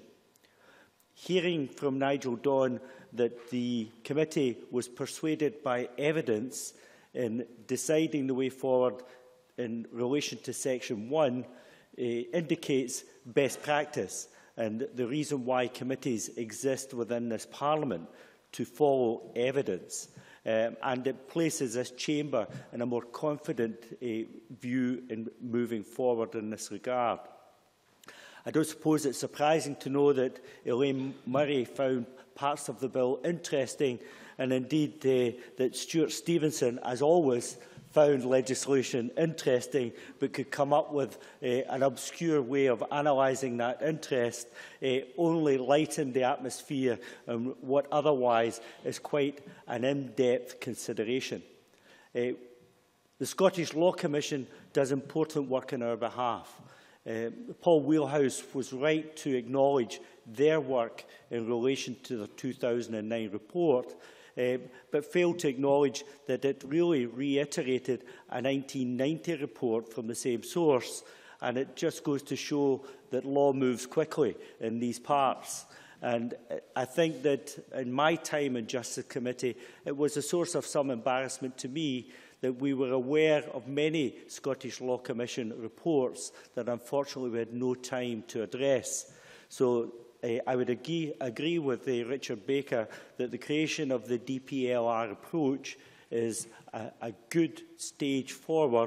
S8: Hearing from Nigel Donn that the committee was persuaded by evidence in deciding the way forward in relation to section one uh, indicates best practice and the reason why committees exist within this Parliament, to follow evidence. Um, and it places this chamber in a more confident uh, view in moving forward in this regard. I don't suppose it's surprising to know that Elaine Murray found parts of the bill interesting, and indeed uh, that Stuart Stevenson, as always, found legislation interesting, but could come up with uh, an obscure way of analysing that interest, uh, only lightened the atmosphere on what otherwise is quite an in-depth consideration. Uh, the Scottish Law Commission does important work on our behalf. Uh, Paul Wheelhouse was right to acknowledge their work in relation to the two thousand nine report, uh, but failed to acknowledge that it really reiterated a nineteen ninety report from the same source, and it just goes to show that law moves quickly in these parts. And I think that in my time in Justice Committee, it was a source of some embarrassment to me that we were aware of many Scottish Law Commission reports that unfortunately we had no time to address. So uh, I would agree, agree with uh, Richard Baker that the creation of the D P L R approach is a, a good stage forward,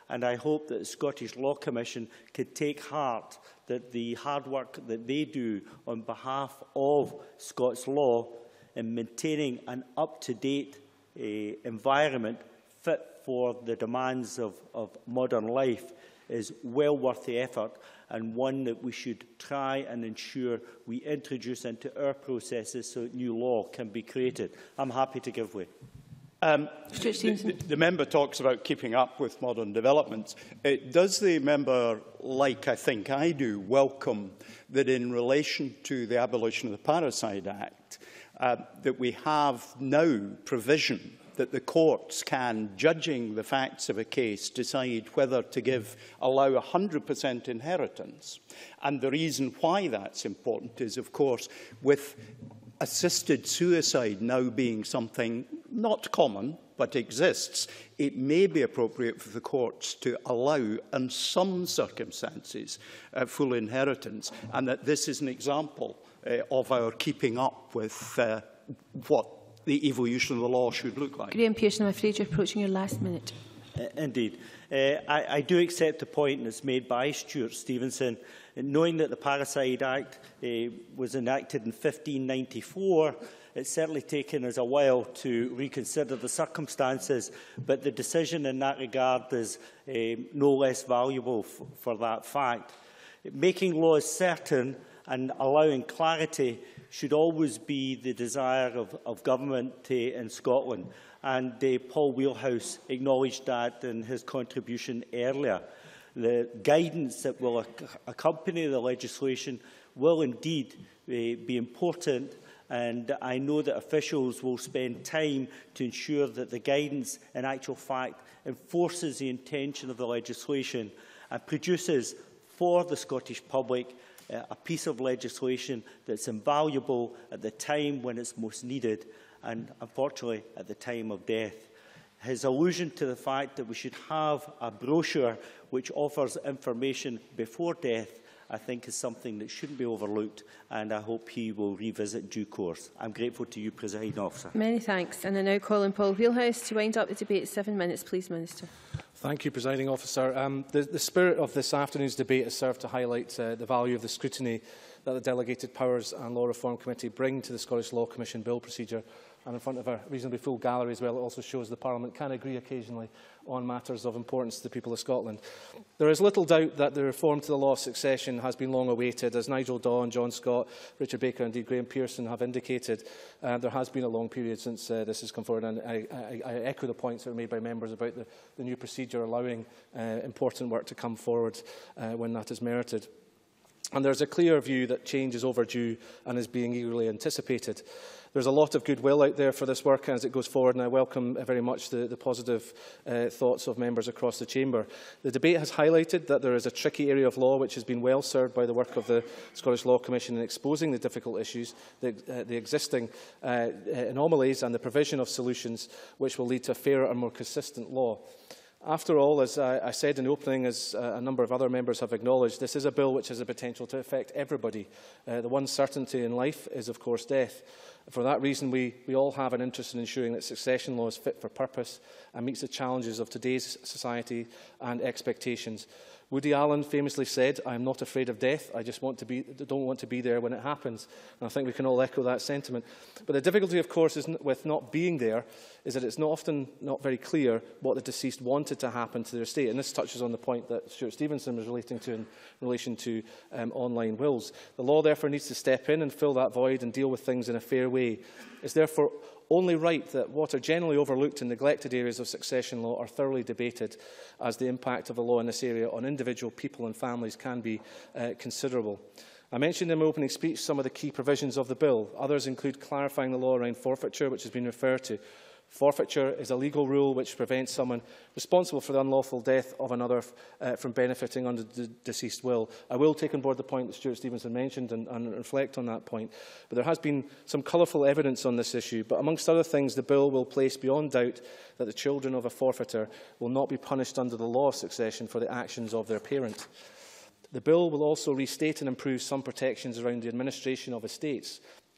S8: And I hope that the Scottish Law Commission could take heart that the hard work that they do on behalf of Scots law in maintaining an up-to-date uh, environment fit for the demands of, of modern life is well worth the effort, and one that we should try and ensure we introduce into our processes so that new law can be created. I'm happy to give way.
S6: Um, the, the member talks about keeping up with modern developments. Uh, does the member, like I think I do, welcome that in relation to the abolition of the Parricide Act, uh, that we have now provision that the courts can, judging the facts of a case, decide whether to give, allow one hundred percent inheritance? And the reason why that's important is, of course, with assisted suicide now being something not common, but exists, it may be appropriate for the courts to allow, in some circumstances, uh, full inheritance, and that this is an example uh, of our keeping up with uh, what the evolution of the law should look like.
S1: Graham Pearson, I'm afraid you're approaching your last minute.
S8: Uh, indeed. Uh, I, I do accept the point that's made by Stuart Stevenson. Knowing that the Parricide Act uh, was enacted in fifteen ninety-four, it's certainly taken us a while to reconsider the circumstances, but the decision in that regard is uh, no less valuable f for that fact. Making laws certain and allowing clarity should always be the desire of, of government uh, in Scotland, and uh, Paul Wheelhouse acknowledged that in his contribution earlier. The guidance that will ac accompany the legislation will indeed uh, be important, and I know that officials will spend time to ensure that the guidance, in actual fact, enforces the intention of the legislation and produces for the Scottish public uh, a piece of legislation that's invaluable at the time when it's most needed, and unfortunately at the time of death. His allusion to the fact that we should have a brochure which offers information before death, I think, is something that shouldn't be overlooked, and I hope he will revisit due course. I'm grateful to you, Presiding Officer.
S1: Many thanks. And I now call on Paul Wheelhouse to wind up the debate. Seven minutes, please, Minister.
S2: Thank you, Presiding Officer. Um, the, the spirit of this afternoon's debate has served to highlight uh, the value of the scrutiny that the Delegated Powers and Law Reform Committee bring to the Scottish Law Commission bill procedure. And in front of a reasonably full gallery as well, it also shows the Parliament can agree occasionally on matters of importance to the people of Scotland. There is little doubt that the reform to the law of succession has been long awaited. As Nigel Dawn, John Scott, Richard Baker and indeed Graham Pearson have indicated, uh, there has been a long period since uh, this has come forward, and I, I, I echo the points that were made by members about the, the new procedure allowing uh, important work to come forward uh, when that is merited. And there is a clear view that change is overdue and is being eagerly anticipated. There's a lot of goodwill out there for this work as it goes forward, and I welcome very much the, the positive uh, thoughts of members across the chamber. The debate has highlighted that there is a tricky area of law which has been well served by the work of the Scottish Law Commission in exposing the difficult issues, the, uh, the existing uh, anomalies and the provision of solutions which will lead to a fairer and more consistent law. After all, as I, I said in the opening, as uh, a number of other members have acknowledged, this is a bill which has the potential to affect everybody. Uh, the one certainty in life is, of course, death. For that reason, we, we all have an interest in ensuring that succession law is fit for purpose and meets the challenges of today's society and expectations. Woody Allen famously said, "I am not afraid of death, I just want to be, don't want to be there when it happens." And I think we can all echo that sentiment. But the difficulty, of course, is with not being there is that it's not often not very clear what the deceased wanted to happen to their estate. And this touches on the point that Stuart Stevenson was relating to in relation to um, online wills. The law, therefore, needs to step in and fill that void and deal with things in a fair way. It's therefore only right that what are generally overlooked and neglected areas of succession law are thoroughly debated, as the impact of the law in this area on individual people and families can be uh, considerable. I mentioned in my opening speech some of the key provisions of the bill. Others include clarifying the law around forfeiture, which has been referred to. Forfeiture is a legal rule which prevents someone responsible for the unlawful death of another uh, from benefiting under the deceased will. I will take on board the point that Stuart Stevenson mentioned and, and reflect on that point. But there has been some colourful evidence on this issue. But amongst other things, the bill will place beyond doubt that the children of a forfeiter will not be punished under the law of succession for the actions of their parent. The bill will also restate and improve some protections around the administration of estates.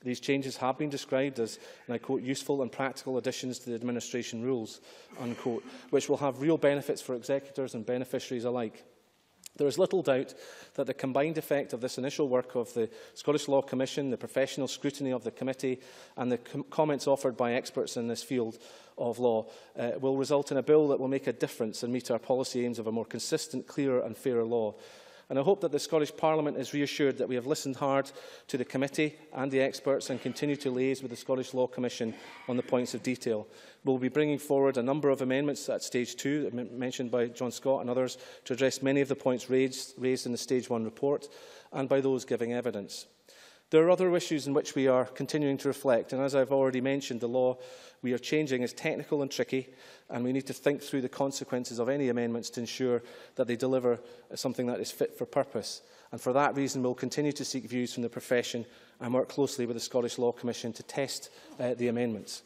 S2: These changes have been described as, and I quote, useful and practical additions to the administration rules, unquote, which will have real benefits for executors and beneficiaries alike. There is little doubt that the combined effect of this initial work of the Scottish Law Commission, the professional scrutiny of the committee and the com comments offered by experts in this field of law uh, will result in a bill that will make a difference and meet our policy aims of a more consistent, clearer and fairer law. And I hope that the Scottish Parliament is reassured that we have listened hard to the committee and the experts and continue to liaise with the Scottish Law Commission on the points of detail. We will be bringing forward a number of amendments at stage two, mentioned by John Scott and others, to address many of the points raised, raised in the stage one report and by those giving evidence. There are other issues in which we are continuing to reflect, and as I've already mentioned, the law we are changing is technical and tricky, and we need to think through the consequences of any amendments to ensure that they deliver something that is fit for purpose. And for that reason, we will continue to seek views from the profession and work closely with the Scottish Law Commission to test uh, the amendments.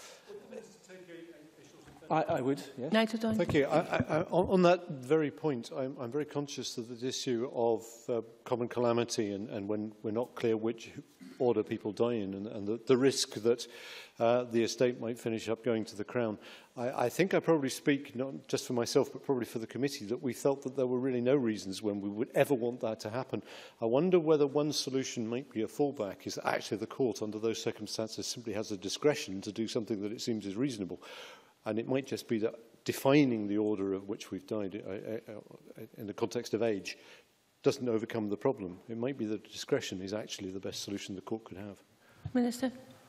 S2: I, I would, yes.
S1: Nigel
S3: Thank you. I, I, on, on that very point, I'm, I'm very conscious of the issue of uh, common calamity and, and when we're not clear which order people die in and, and the, the risk that uh, the estate might finish up going to the Crown. I, I think I probably speak not just for myself but probably for the committee that we felt that there were really no reasons when we would ever want that to happen. I wonder whether one solution might be a fallback is that actually the court under those circumstances simply has the discretion to do something that it seems is reasonable. And it might just be that defining the order of which we've died uh, uh, in the context of age doesn't overcome the problem. It might be that discretion is actually the best solution the court could have.
S1: Minister.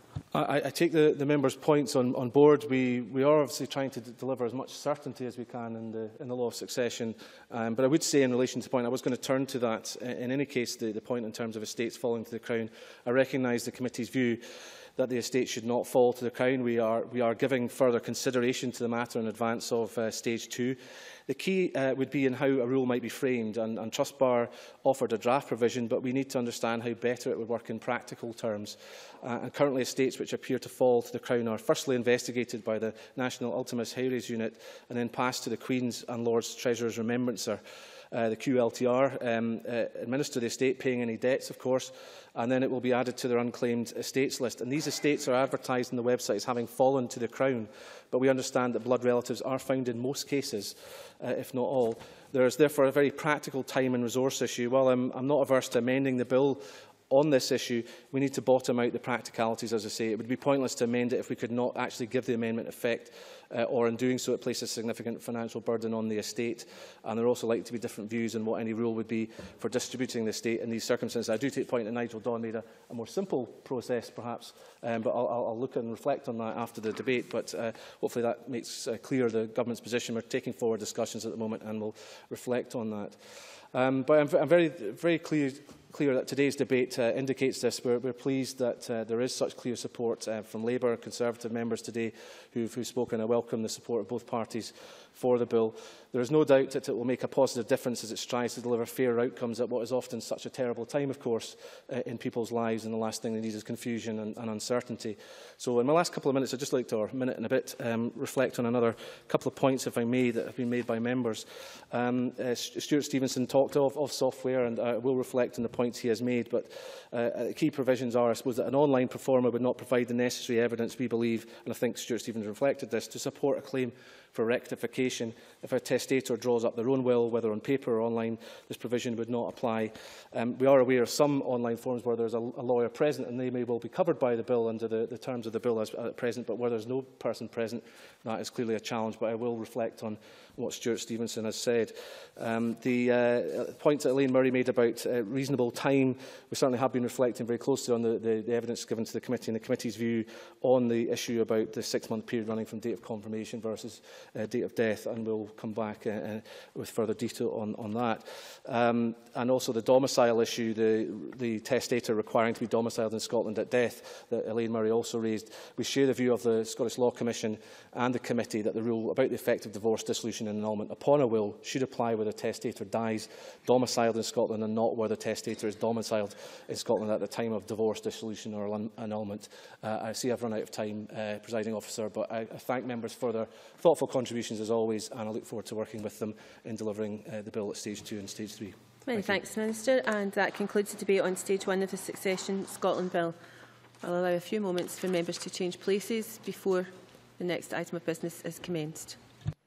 S2: I, I take the, the members' points on, on board. We, we are obviously trying to deliver as much certainty as we can in the, in the law of succession. Um, but I would say in relation to the point, I was going to turn to that. In any case, the, the point in terms of estates falling to the Crown, I recognise the committee's view that the estate should not fall to the Crown. We are, we are giving further consideration to the matter in advance of uh, stage two. The key uh, would be in how a rule might be framed, and, and Trustbar offered a draft provision, but we need to understand how better it would work in practical terms. Uh, and currently, estates which appear to fall to the Crown are firstly investigated by the National Ultimus Haeres Unit and then passed to the Queen's and Lord's Treasurer's Remembrancer. Uh, the Q L T R um, uh, administer the estate, paying any debts, of course, and then it will be added to their unclaimed estates list. And these estates are advertised on the website as having fallen to the Crown, but we understand that blood relatives are found in most cases, uh, if not all. There is therefore a very practical time and resource issue. While I'm, I'm not averse to amending the bill on this issue, we need to bottom out the practicalities, as I say. It would be pointless to amend it if we could not actually give the amendment effect, uh, or in doing so it places significant financial burden on the estate. And there are also likely to be different views on what any rule would be for distributing the estate in these circumstances. I do take point that Nigel Dawn made a, a more simple process, perhaps, um, but I'll, I'll look and reflect on that after the debate. But uh, hopefully that makes uh, clear the government's position. We're taking forward discussions at the moment and we'll reflect on that. Um, but I'm, I'm very, very clear, clear that today's debate uh, indicates this. We're, we're pleased that uh, there is such clear support uh, from Labour and Conservative members today who've, who've spoken. I welcome the support of both parties for the bill. There is no doubt that it will make a positive difference as it strives to deliver fairer outcomes at what is often such a terrible time, of course, uh, in people's lives, and the last thing they need is confusion and, and uncertainty. So in my last couple of minutes, I'd just like to, or a minute and a bit, um, reflect on another couple of points, if I may, that have been made by members. Um, uh, Stuart Stevenson talked of, of software, and I will reflect on the points he has made, but uh, key provisions are, I suppose, that an online performer would not provide the necessary evidence, we believe, and I think Stuart Stevenson reflected this, to support a claim for rectification. If a testator draws up their own will, whether on paper or online, this provision would not apply. Um, we are aware of some online forms where there is a, a lawyer present, and they may well be covered by the bill under the, the terms of the bill as at present, but where there is no person present, that is clearly a challenge. But I will reflect on what Stuart Stevenson has said. Um, the uh, point that Elaine Murray made about uh, reasonable time, we certainly have been reflecting very closely on the, the, the evidence given to the committee and the committee's view on the issue about the six-month period running from date of confirmation versus uh, date of death, and we'll come back uh, uh, with further detail on, on that. Um, and also the domicile issue, the, the testator requiring to be domiciled in Scotland at death, that Elaine Murray also raised. We share the view of the Scottish Law Commission and the committee that the rule about the effect of divorce, dissolution and annulment upon a will should apply where the testator dies domiciled in Scotland and not where the testator is domiciled in Scotland at the time of divorce, dissolution or annulment. Uh, I see I've run out of time, uh, Presiding Officer, but I, I thank members for their thoughtful contributions as always, and I look forward to working with them in delivering uh, the bill at stage two and stage three.
S1: Many
S2: Thank
S1: thanks, you. Minister. And that concludes the debate on stage one of the Succession Scotland Bill. I'll allow a few moments for members to change places before the next item of business is commenced.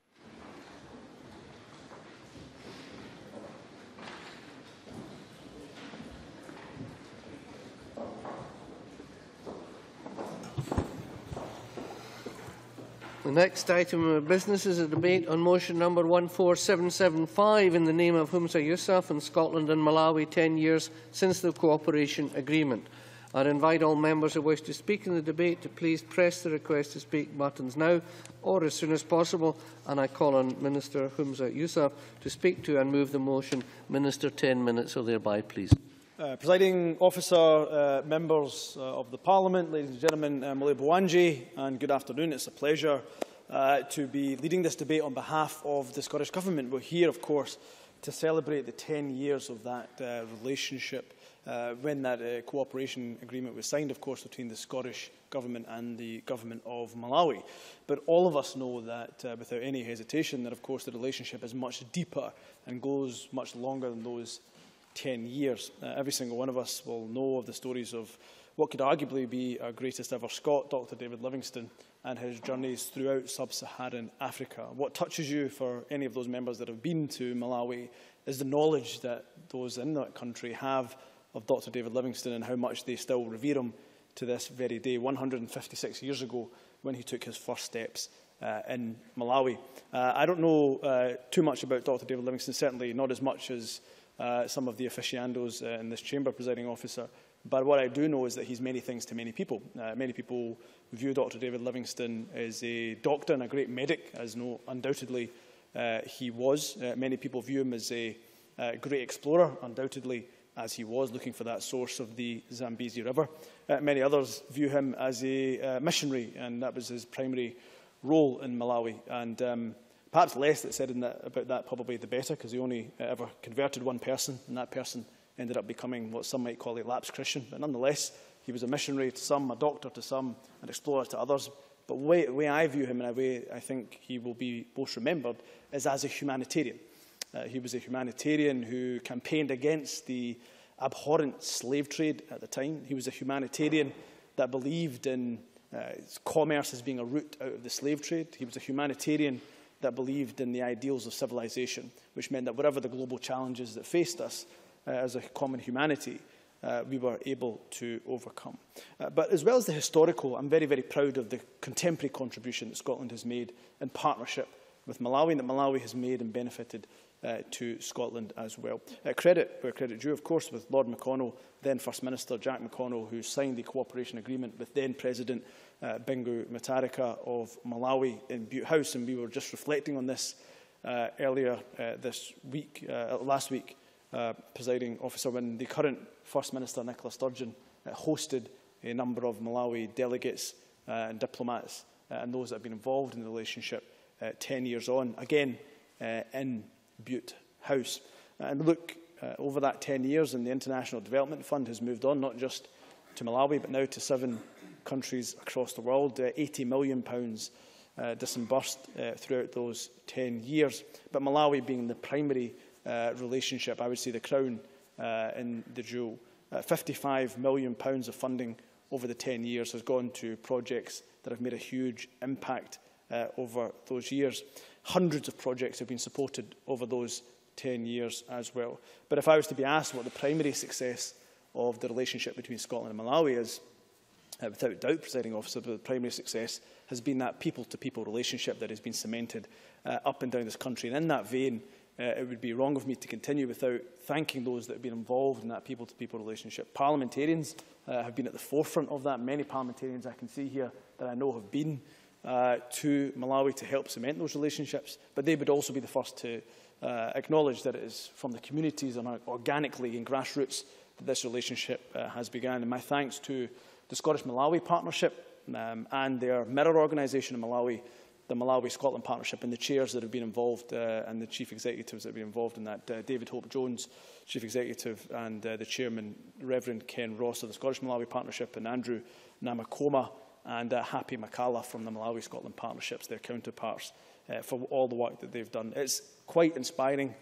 S5: The next item of business is a debate on motion number one four seven seven five in the name of Humza Yousaf in Scotland and Malawi, ten years since the cooperation agreement. I invite all members who wish to speak in the debate to please press the request to speak buttons now or as soon as possible, and I call on Minister Humza Yousaf to speak to and move the motion. Minister, ten minutes or thereby, please.
S9: Uh, Presiding Officer, uh, members uh, of the Parliament, ladies and gentlemen, uh, Malawi Bwanji, and good afternoon. It's a pleasure uh, to be leading this debate on behalf of the Scottish Government. We're here, of course, to celebrate the ten years of that uh, relationship uh, when that uh, cooperation agreement was signed, of course, between the Scottish Government and the Government of Malawi. But all of us know that, uh, without any hesitation, that, of course, the relationship is much deeper and goes much longer than those ten years. Uh, every single one of us will know of the stories of what could arguably be our greatest ever Scot, Doctor David Livingstone, and his journeys throughout sub-Saharan Africa. What touches you for any of those members that have been to Malawi is the knowledge that those in that country have of Doctor David Livingstone and how much they still revere him to this very day, one hundred fifty-six years ago when he took his first steps uh, in Malawi. Uh, I don't know uh, too much about Doctor David Livingstone, certainly not as much as Uh, some of the aficionados uh, in this chamber, Presiding Officer. But what I do know is that he's many things to many people. Uh, many people view Doctor David Livingstone as a doctor and a great medic, as no, undoubtedly uh, he was. Uh, many people view him as a uh, great explorer, undoubtedly as he was, looking for that source of the Zambezi River. Uh, many others view him as a uh, missionary, and that was his primary role in Malawi. And um, perhaps less that's said in that, about that probably the better, because he only uh, ever converted one person, and that person ended up becoming what some might call a lapsed Christian. But nonetheless, he was a missionary to some, a doctor to some, an explorer to others. But the way, the way I view him, and the way I think he will be most remembered, is as a humanitarian. Uh, he was a humanitarian who campaigned against the abhorrent slave trade at the time. He was a humanitarian that believed in uh, commerce as being a route out of the slave trade. He was a humanitarian that believed in the ideals of civilization, which meant that whatever the global challenges that faced us uh, as a common humanity, uh, we were able to overcome. Uh, but as well as the historical, I'm very, very proud of the contemporary contribution that Scotland has made in partnership with Malawi, and that Malawi has made and benefited uh, to Scotland as well. Uh, credit where credit due, of course, with Lord McConnell, then First Minister Jack McConnell, who signed the cooperation agreement with then President Uh, Bingu Mutharika of Malawi in Butte House, and we were just reflecting on this uh, earlier uh, this week, uh, last week, uh, Presiding Officer, when the current First Minister Nicola Sturgeon uh, hosted a number of Malawi delegates uh, and diplomats uh, and those that have been involved in the relationship uh, ten years on, again uh, in Butte House. And look, uh, over that ten years, and the International Development Fund has moved on, not just to Malawi, but now to seven countries across the world, uh, eighty million pounds uh, disbursed uh, throughout those ten years. But Malawi being the primary uh, relationship, I would say the crown uh, in the jewel. Uh, fifty-five million pounds of funding over the ten years has gone to projects that have made a huge impact uh, over those years. Hundreds of projects have been supported over those ten years as well. But if I was to be asked what the primary success of the relationship between Scotland and Malawi is, Uh, without doubt, Presiding Officer, the primary success has been that people-to-people relationship that has been cemented uh, up and down this country. And in that vein, uh, it would be wrong of me to continue without thanking those that have been involved in that people-to-people relationship. Parliamentarians uh, have been at the forefront of that. Many parliamentarians I can see here that I know have been uh, to Malawi to help cement those relationships. But they would also be the first to uh, acknowledge that it is from the communities and organically in grassroots that this relationship uh, has begun. And my thanks to the Scottish-Malawi Partnership um, and their mirror organisation in Malawi, the Malawi-Scotland Partnership, and the chairs that have been involved uh, and the chief executives that have been involved in that. Uh, David Hope-Jones, chief executive, and uh, the chairman, Reverend Ken Ross of the Scottish-Malawi Partnership, and Andrew Namakoma and uh, Happy Makala from the Malawi-Scotland Partnerships, their counterparts, uh, for all the work that they've done. It's quite inspiring,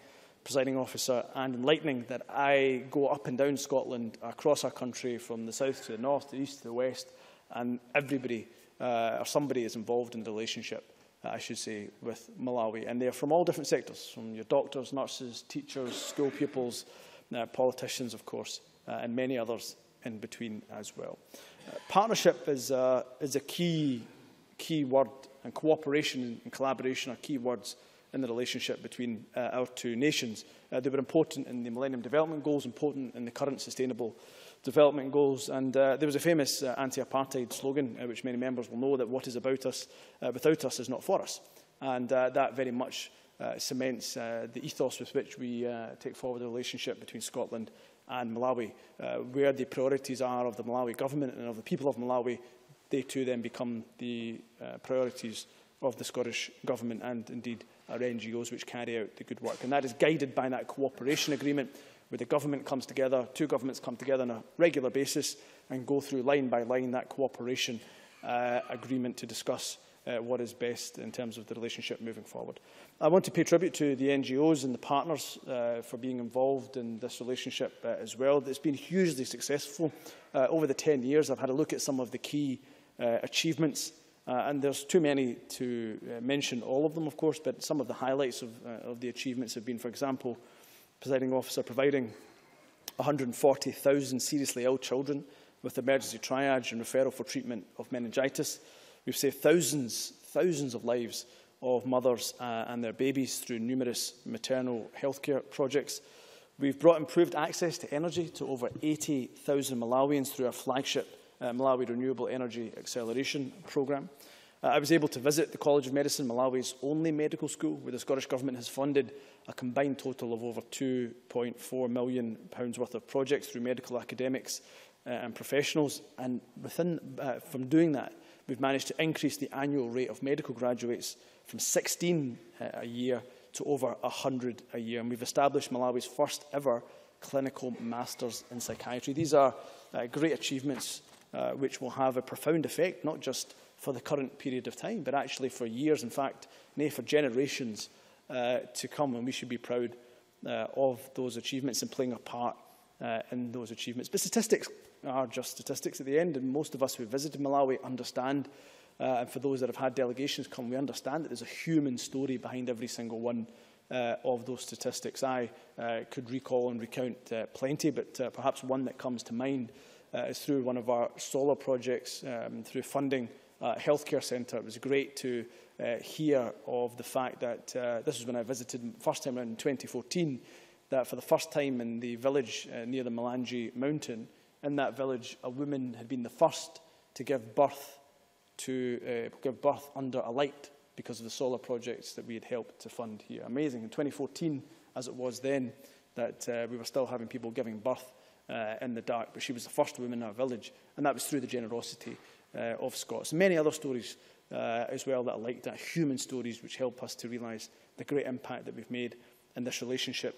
S9: presiding officer, and enlightening that I go up and down Scotland, across our country, from the south to the north, the east to the west, and everybody uh, or somebody is involved in the relationship, uh, I should say, with Malawi. And they're from all different sectors, from your doctors, nurses, teachers, school pupils, uh, politicians, of course, uh, and many others in between as well. Uh, partnership is, uh, is a key, key word, and cooperation and collaboration are key words in the relationship between uh, our two nations. Uh, they were important in the Millennium Development Goals, important in the current Sustainable Development Goals, and uh, there was a famous uh, anti-apartheid slogan, uh, which many members will know, that what is about us, uh, without us is not for us. And uh, that very much uh, cements uh, the ethos with which we uh, take forward the relationship between Scotland and Malawi. Uh, where the priorities are of the Malawi government and of the people of Malawi, they too then become the uh, priorities of the Scottish Government and indeed our N G Os which carry out the good work. And that is guided by that cooperation agreement where the government comes together, two governments come together on a regular basis and go through line by line that cooperation uh, agreement to discuss uh, what is best in terms of the relationship moving forward. I want to pay tribute to the N G Os and the partners uh, for being involved in this relationship uh, as well. It's been hugely successful. Uh, over the ten years, I've had a look at some of the key uh, achievements. Uh, and there's too many to uh, mention all of them, of course, but some of the highlights of, uh, of the achievements have been, for example, presiding officer providing one hundred forty thousand seriously ill children with emergency triage and referral for treatment of meningitis. We've saved thousands, thousands of lives of mothers uh, and their babies through numerous maternal healthcare projects. We've brought improved access to energy to over eighty thousand Malawians through our flagship Uh, Malawi Renewable Energy Acceleration Programme. Uh, I was able to visit the College of Medicine, Malawi's only medical school, where the Scottish Government has funded a combined total of over two point four million pounds worth of projects through medical academics uh, and professionals. And within, uh, from doing that, we've managed to increase the annual rate of medical graduates from sixteen uh, a year to over one hundred a year. And we've established Malawi's first ever clinical masters in psychiatry. These are uh, great achievements Uh, which will have a profound effect, not just for the current period of time, but actually for years, in fact, nay, for generations uh, to come. And we should be proud uh, of those achievements and playing a part uh, in those achievements. But statistics are just statistics at the end, and most of us who have visited Malawi understand, uh, and for those that have had delegations come, we understand that there's a human story behind every single one uh, of those statistics. I uh, could recall and recount uh, plenty, but uh, perhaps one that comes to mind Uh, is through one of our solar projects, um, through funding a uh, healthcare centre. It was great to uh, hear of the fact that, uh, this was when I visited first time around in twenty fourteen, that for the first time in the village uh, near the Malanje mountain, in that village, a woman had been the first to give birth, to uh, give birth under a light because of the solar projects that we had helped to fund here. Amazing. In twenty fourteen, as it was then, that uh, we were still having people giving birth Uh, in the dark, but she was the first woman in our village, and that was through the generosity uh, of Scots. Many other stories uh, as well that are like that, human stories which help us to realise the great impact that we've made in this relationship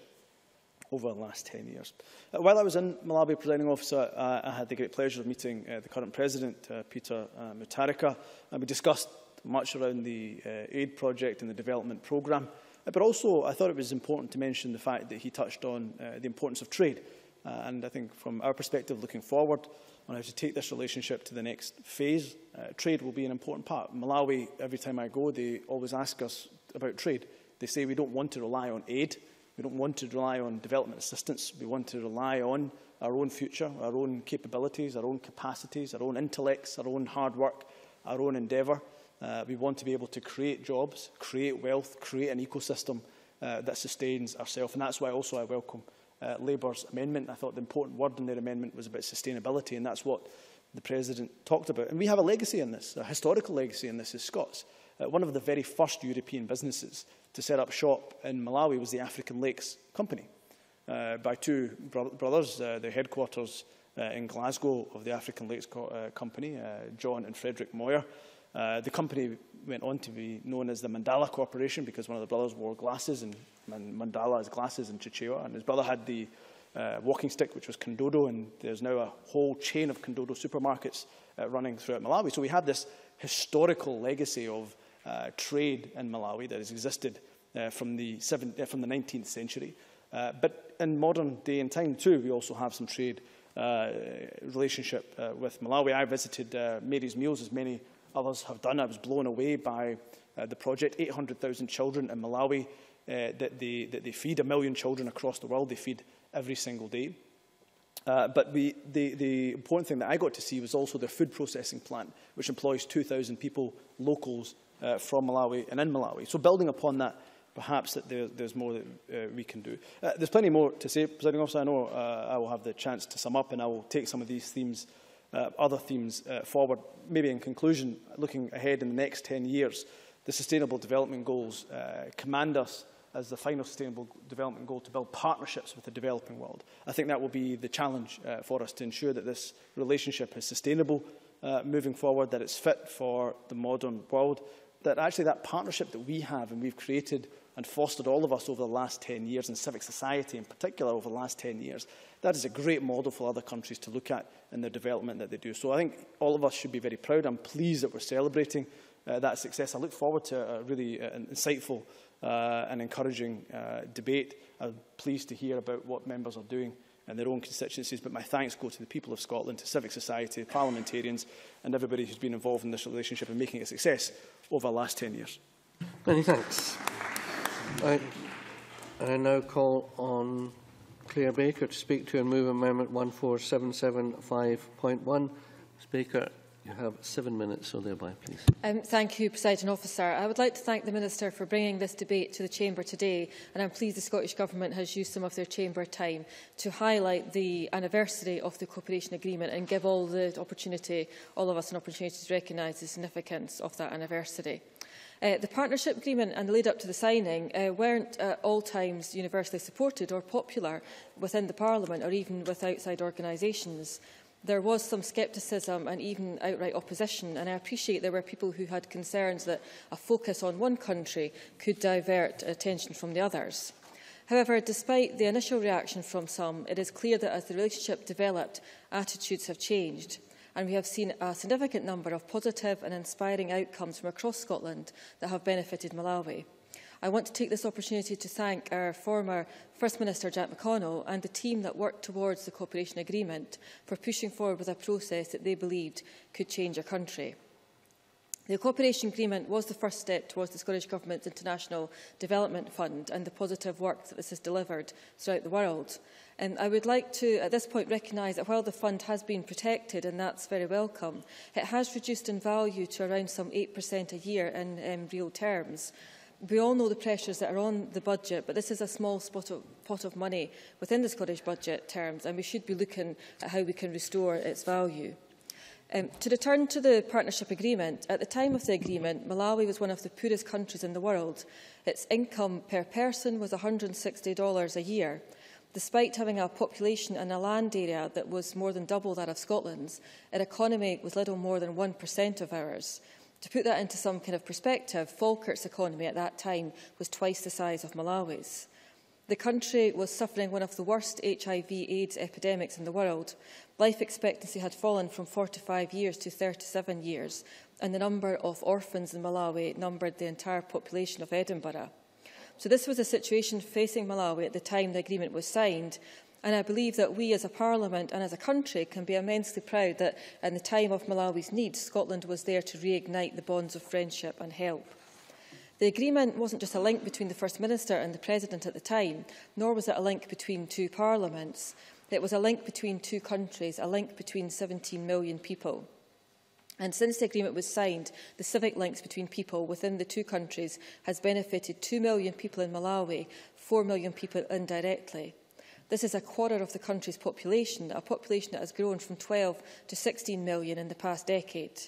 S9: over the last ten years. Uh, while I was in Malawi, presiding officer, uh, I had the great pleasure of meeting uh, the current president, uh, Peter uh, Mutharika, and we discussed much around the uh, aid project and the development programme, uh, but also I thought it was important to mention the fact that he touched on uh, the importance of trade. Uh, and I think from our perspective, looking forward on how to take this relationship to the next phase, uh, trade will be an important part. Malawi, every time I go, they always ask us about trade. They say we don't want to rely on aid, we don't want to rely on development assistance, we want to rely on our own future, our own capabilities, our own capacities, our own intellects, our own hard work, our own endeavour. Uh, we want to be able to create jobs, create wealth, create an ecosystem uh, that sustains ourselves. And that's why also I welcome Uh, Labour's amendment. I thought the important word in their amendment was about sustainability, and that's what the President talked about. And we have a legacy in this, a historical legacy in this as Scots. Uh, one of the very first European businesses to set up shop in Malawi was the African Lakes Company, uh, by two bro brothers, uh, the headquarters uh, in Glasgow of the African Lakes Co uh, Company, uh, John and Frederick Moyer. Uh, the company went on to be known as the Mandala Corporation because one of the brothers wore glasses, and Mandala has glasses in Chichewa, and his brother had the uh, walking stick, which was Condodo, and there's now a whole chain of Condodo supermarkets uh, running throughout Malawi. So we have this historical legacy of uh, trade in Malawi that has existed uh, from, the seventh, uh, from the nineteenth century. Uh, but in modern day and time too, we also have some trade uh, relationship uh, with Malawi. I visited uh, Mary's Meals, as many others have done. I was blown away by uh, the project. eight hundred thousand children in Malawi uh, that, they, that they feed, a million children across the world they feed every single day. Uh, but we, the, the important thing that I got to see was also their food processing plant, which employs two thousand people, locals uh, from Malawi and in Malawi. So building upon that, perhaps that there, there's more that uh, we can do. Uh, there's plenty more to say, Presiding Officer. I know uh, I will have the chance to sum up, and I will take some of these themes, uh, other themes uh, forward. Maybe in conclusion, looking ahead in the next ten years, the Sustainable Development Goals uh, command us as the final Sustainable Development Goal to build partnerships with the developing world. I think that will be the challenge uh, for us, to ensure that this relationship is sustainable uh, moving forward, that it's fit for the modern world, that actually that partnership that we have and we've created and fostered, all of us, over the last ten years, and civic society in particular over the last ten years, that is a great model for other countries to look at in the development that they do. So I think all of us should be very proud. I'm pleased that we're celebrating uh, that success. I look forward to a really uh, insightful uh, and encouraging uh, debate. I'm pleased to hear about what members are doing in their own constituencies, but my thanks go to the people of Scotland, to civic society, parliamentarians, and everybody who's been involved in this relationship and making it a success over the last ten years.
S5: Many thanks. I, I now call on Claire Baker to speak to and move Amendment one four seven seven five point one. Miz Baker, you have seven minutes, so thereby, please.
S10: Um, thank you, Presiding Officer. I would like to thank the Minister for bringing this debate to the Chamber today, and I'm pleased the Scottish Government has used some of their Chamber time to highlight the anniversary of the Cooperation Agreement and give all the opportunity, all of us an opportunity to recognise the significance of that anniversary. Uh, the partnership agreement and the lead up to the signing uh, weren't at all times universally supported or popular within the Parliament or even with outside organisations. There was some scepticism and even outright opposition, and I appreciate there were people who had concerns that a focus on one country could divert attention from the others. However, despite the initial reaction from some, it is clear that as the relationship developed, attitudes have changed, and we have seen a significant number of positive and inspiring outcomes from across Scotland that have benefited Malawi. I want to take this opportunity to thank our former First Minister Jack McConnell and the team that worked towards the cooperation agreement for pushing forward with a process that they believed could change our country. The cooperation agreement was the first step towards the Scottish Government's International Development Fund and the positive work that this has delivered throughout the world. And I would like to, at this point, recognise that while the fund has been protected, and that's very welcome, it has reduced in value to around some eight percent a year in um, real terms. We all know the pressures that are on the budget, but this is a small spot of, pot of money within the Scottish budget terms, and we should be looking at how we can restore its value. Um, to return to the partnership agreement, at the time of the agreement, Malawi was one of the poorest countries in the world. Its income per person was one hundred and sixty dollars a year. Despite having a population and a land area that was more than double that of Scotland's, its economy was little more than one percent of ours. To put that into some kind of perspective, Falkirk's economy at that time was twice the size of Malawi's. The country was suffering one of the worst H I V AIDS epidemics in the world. Life expectancy had fallen from forty-five years to thirty-seven years, and the number of orphans in Malawi numbered the entire population of Edinburgh. So this was a situation facing Malawi at the time the agreement was signed, and I believe that we as a Parliament and as a country can be immensely proud that in the time of Malawi's needs, Scotland was there to reignite the bonds of friendship and help. The agreement wasn't just a link between the First Minister and the President at the time, nor was it a link between two parliaments. It was a link between two countries, a link between seventeen million people. And since the agreement was signed, the civic links between people within the two countries has benefited two million people in Malawi, four million people indirectly. This is a quarter of the country's population, a population that has grown from twelve to sixteen million in the past decade.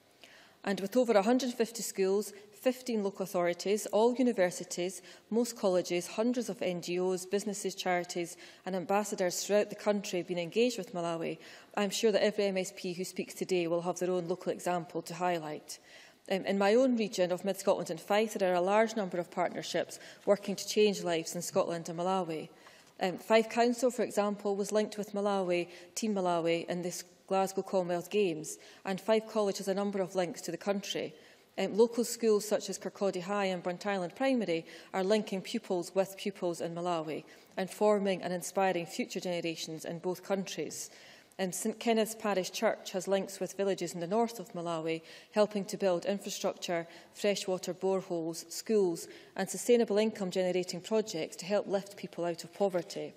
S10: And with over one hundred and fifty schools, fifteen local authorities, all universities, most colleges, hundreds of N G Os, businesses, charities and ambassadors throughout the country being engaged with Malawi, I'm sure that every M S P who speaks today will have their own local example to highlight. Um, in my own region of Mid Scotland and Fife, there are a large number of partnerships working to change lives in Scotland and Malawi. Um, Fife Council, for example, was linked with Malawi, Team Malawi in the Glasgow Commonwealth Games, and Fife College has a number of links to the country. Um, local schools such as Kirkcaldy High and Burnt Island Primary are linking pupils with pupils in Malawi and forming and inspiring future generations in both countries. Um, St Kenneth's Parish Church has links with villages in the north of Malawi, helping to build infrastructure, freshwater boreholes, schools and sustainable income-generating projects to help lift people out of poverty.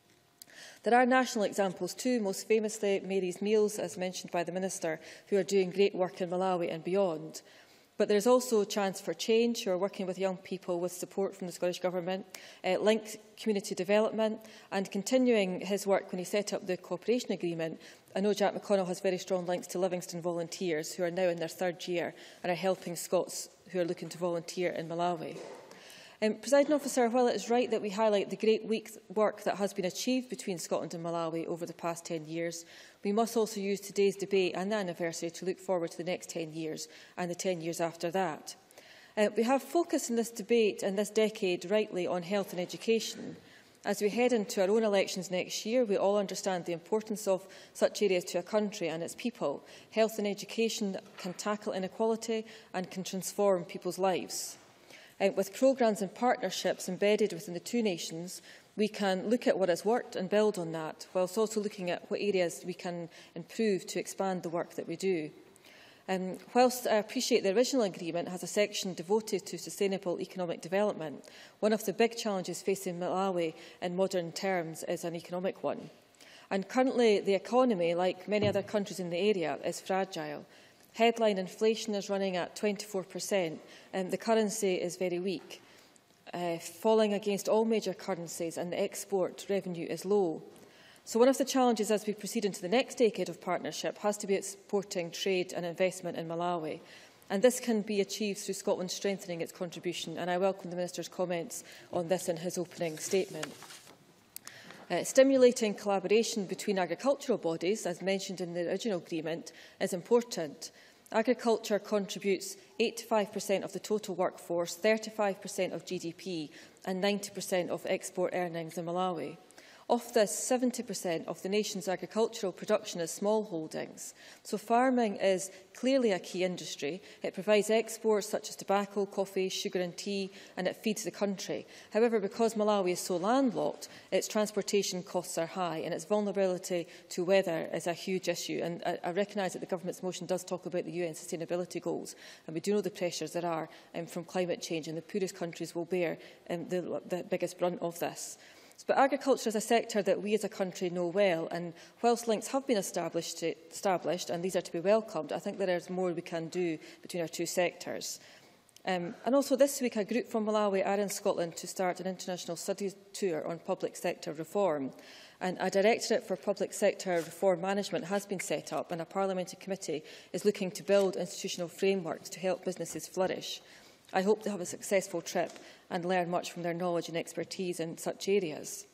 S10: There are national examples too, most famously Mary's Meals, as mentioned by the Minister, who are doing great work in Malawi and beyond. But there is also a chance for change, who are working with young people with support from the Scottish Government, uh, linked community development and continuing his work when he set up the cooperation agreement. I know Jack McConnell has very strong links to Livingston volunteers who are now in their third year and are helping Scots who are looking to volunteer in Malawi. Um, Presiding Officer, while it is right that we highlight the great work that has been achieved between Scotland and Malawi over the past ten years, we must also use today's debate and the anniversary to look forward to the next ten years and the ten years after that. Uh, we have focused in this debate and this decade rightly on health and education. As we head into our own elections next year, we all understand the importance of such areas to a country and its people. Health and education can tackle inequality and can transform people's lives. Uh, with programmes and partnerships embedded within the two nations, we can look at what has worked and build on that, whilst also looking at what areas we can improve to expand the work that we do. Um, whilst I appreciate the original agreement has a section devoted to sustainable economic development, one of the big challenges facing Malawi in modern terms is an economic one. And currently the economy, like many other countries in the area, is fragile. Headline inflation is running at twenty-four percent and the currency is very weak, uh, falling against all major currencies, and the export revenue is low. So one of the challenges as we proceed into the next decade of partnership has to be supporting trade and investment in Malawi. And this can be achieved through Scotland strengthening its contribution, and I welcome the Minister's comments on this in his opening statement. Uh, stimulating collaboration between agricultural bodies, as mentioned in the original agreement, is important. Agriculture contributes eighty-five percent of the total workforce, thirty-five percent of G D P and ninety percent of export earnings in Malawi. Of this, seventy percent of the nation's agricultural production is smallholdings. So farming is clearly a key industry. It provides exports such as tobacco, coffee, sugar and tea, and it feeds the country. However, because Malawi is so landlocked, its transportation costs are high and its vulnerability to weather is a huge issue. And I, I recognise that the Government's motion does talk about the U N sustainability goals, and we do know the pressures there are um, from climate change, and the poorest countries will bear um, the, the biggest brunt of this. But agriculture is a sector that we as a country know well, and whilst links have been established, established and these are to be welcomed, I think there is more we can do between our two sectors. Um, and also this week, a group from Malawi are in Scotland to start an international studies tour on public sector reform. And a Directorate for Public Sector Reform Management has been set up, and a Parliamentary Committee is looking to build institutional frameworks to help businesses flourish. I hope they have a successful trip and learn much from their knowledge and expertise in such areas.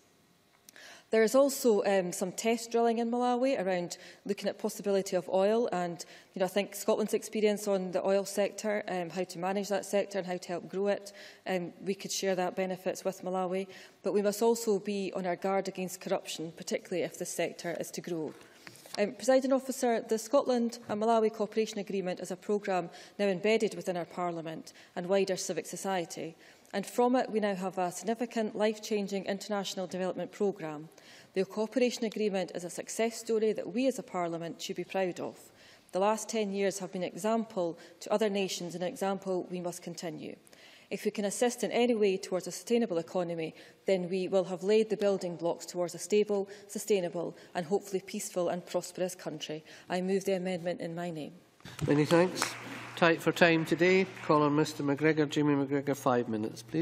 S10: There is also um, some test drilling in Malawi around looking at possibility of oil, and you know, I think Scotland's experience on the oil sector, um, how to manage that sector and how to help grow it, um, we could share that benefits with Malawi. But we must also be on our guard against corruption, particularly if this sector is to grow. Um, Presiding Officer, the Scotland and Malawi Cooperation Agreement is a programme now embedded within our Parliament and wider civic society, and from it we now have a significant life-changing international development programme. The Cooperation Agreement is a success story that we as a Parliament should be proud of. The last ten years have been an example to other nations, and an example we must continue. If we can assist in any way towards a sustainable economy, then we will have laid the building blocks towards a stable, sustainable and hopefully peaceful and prosperous country. I move the amendment in my name.
S5: Many thanks. Tight for time today. Call on Mr McGregor. Jimmy McGregor, five minutes, please.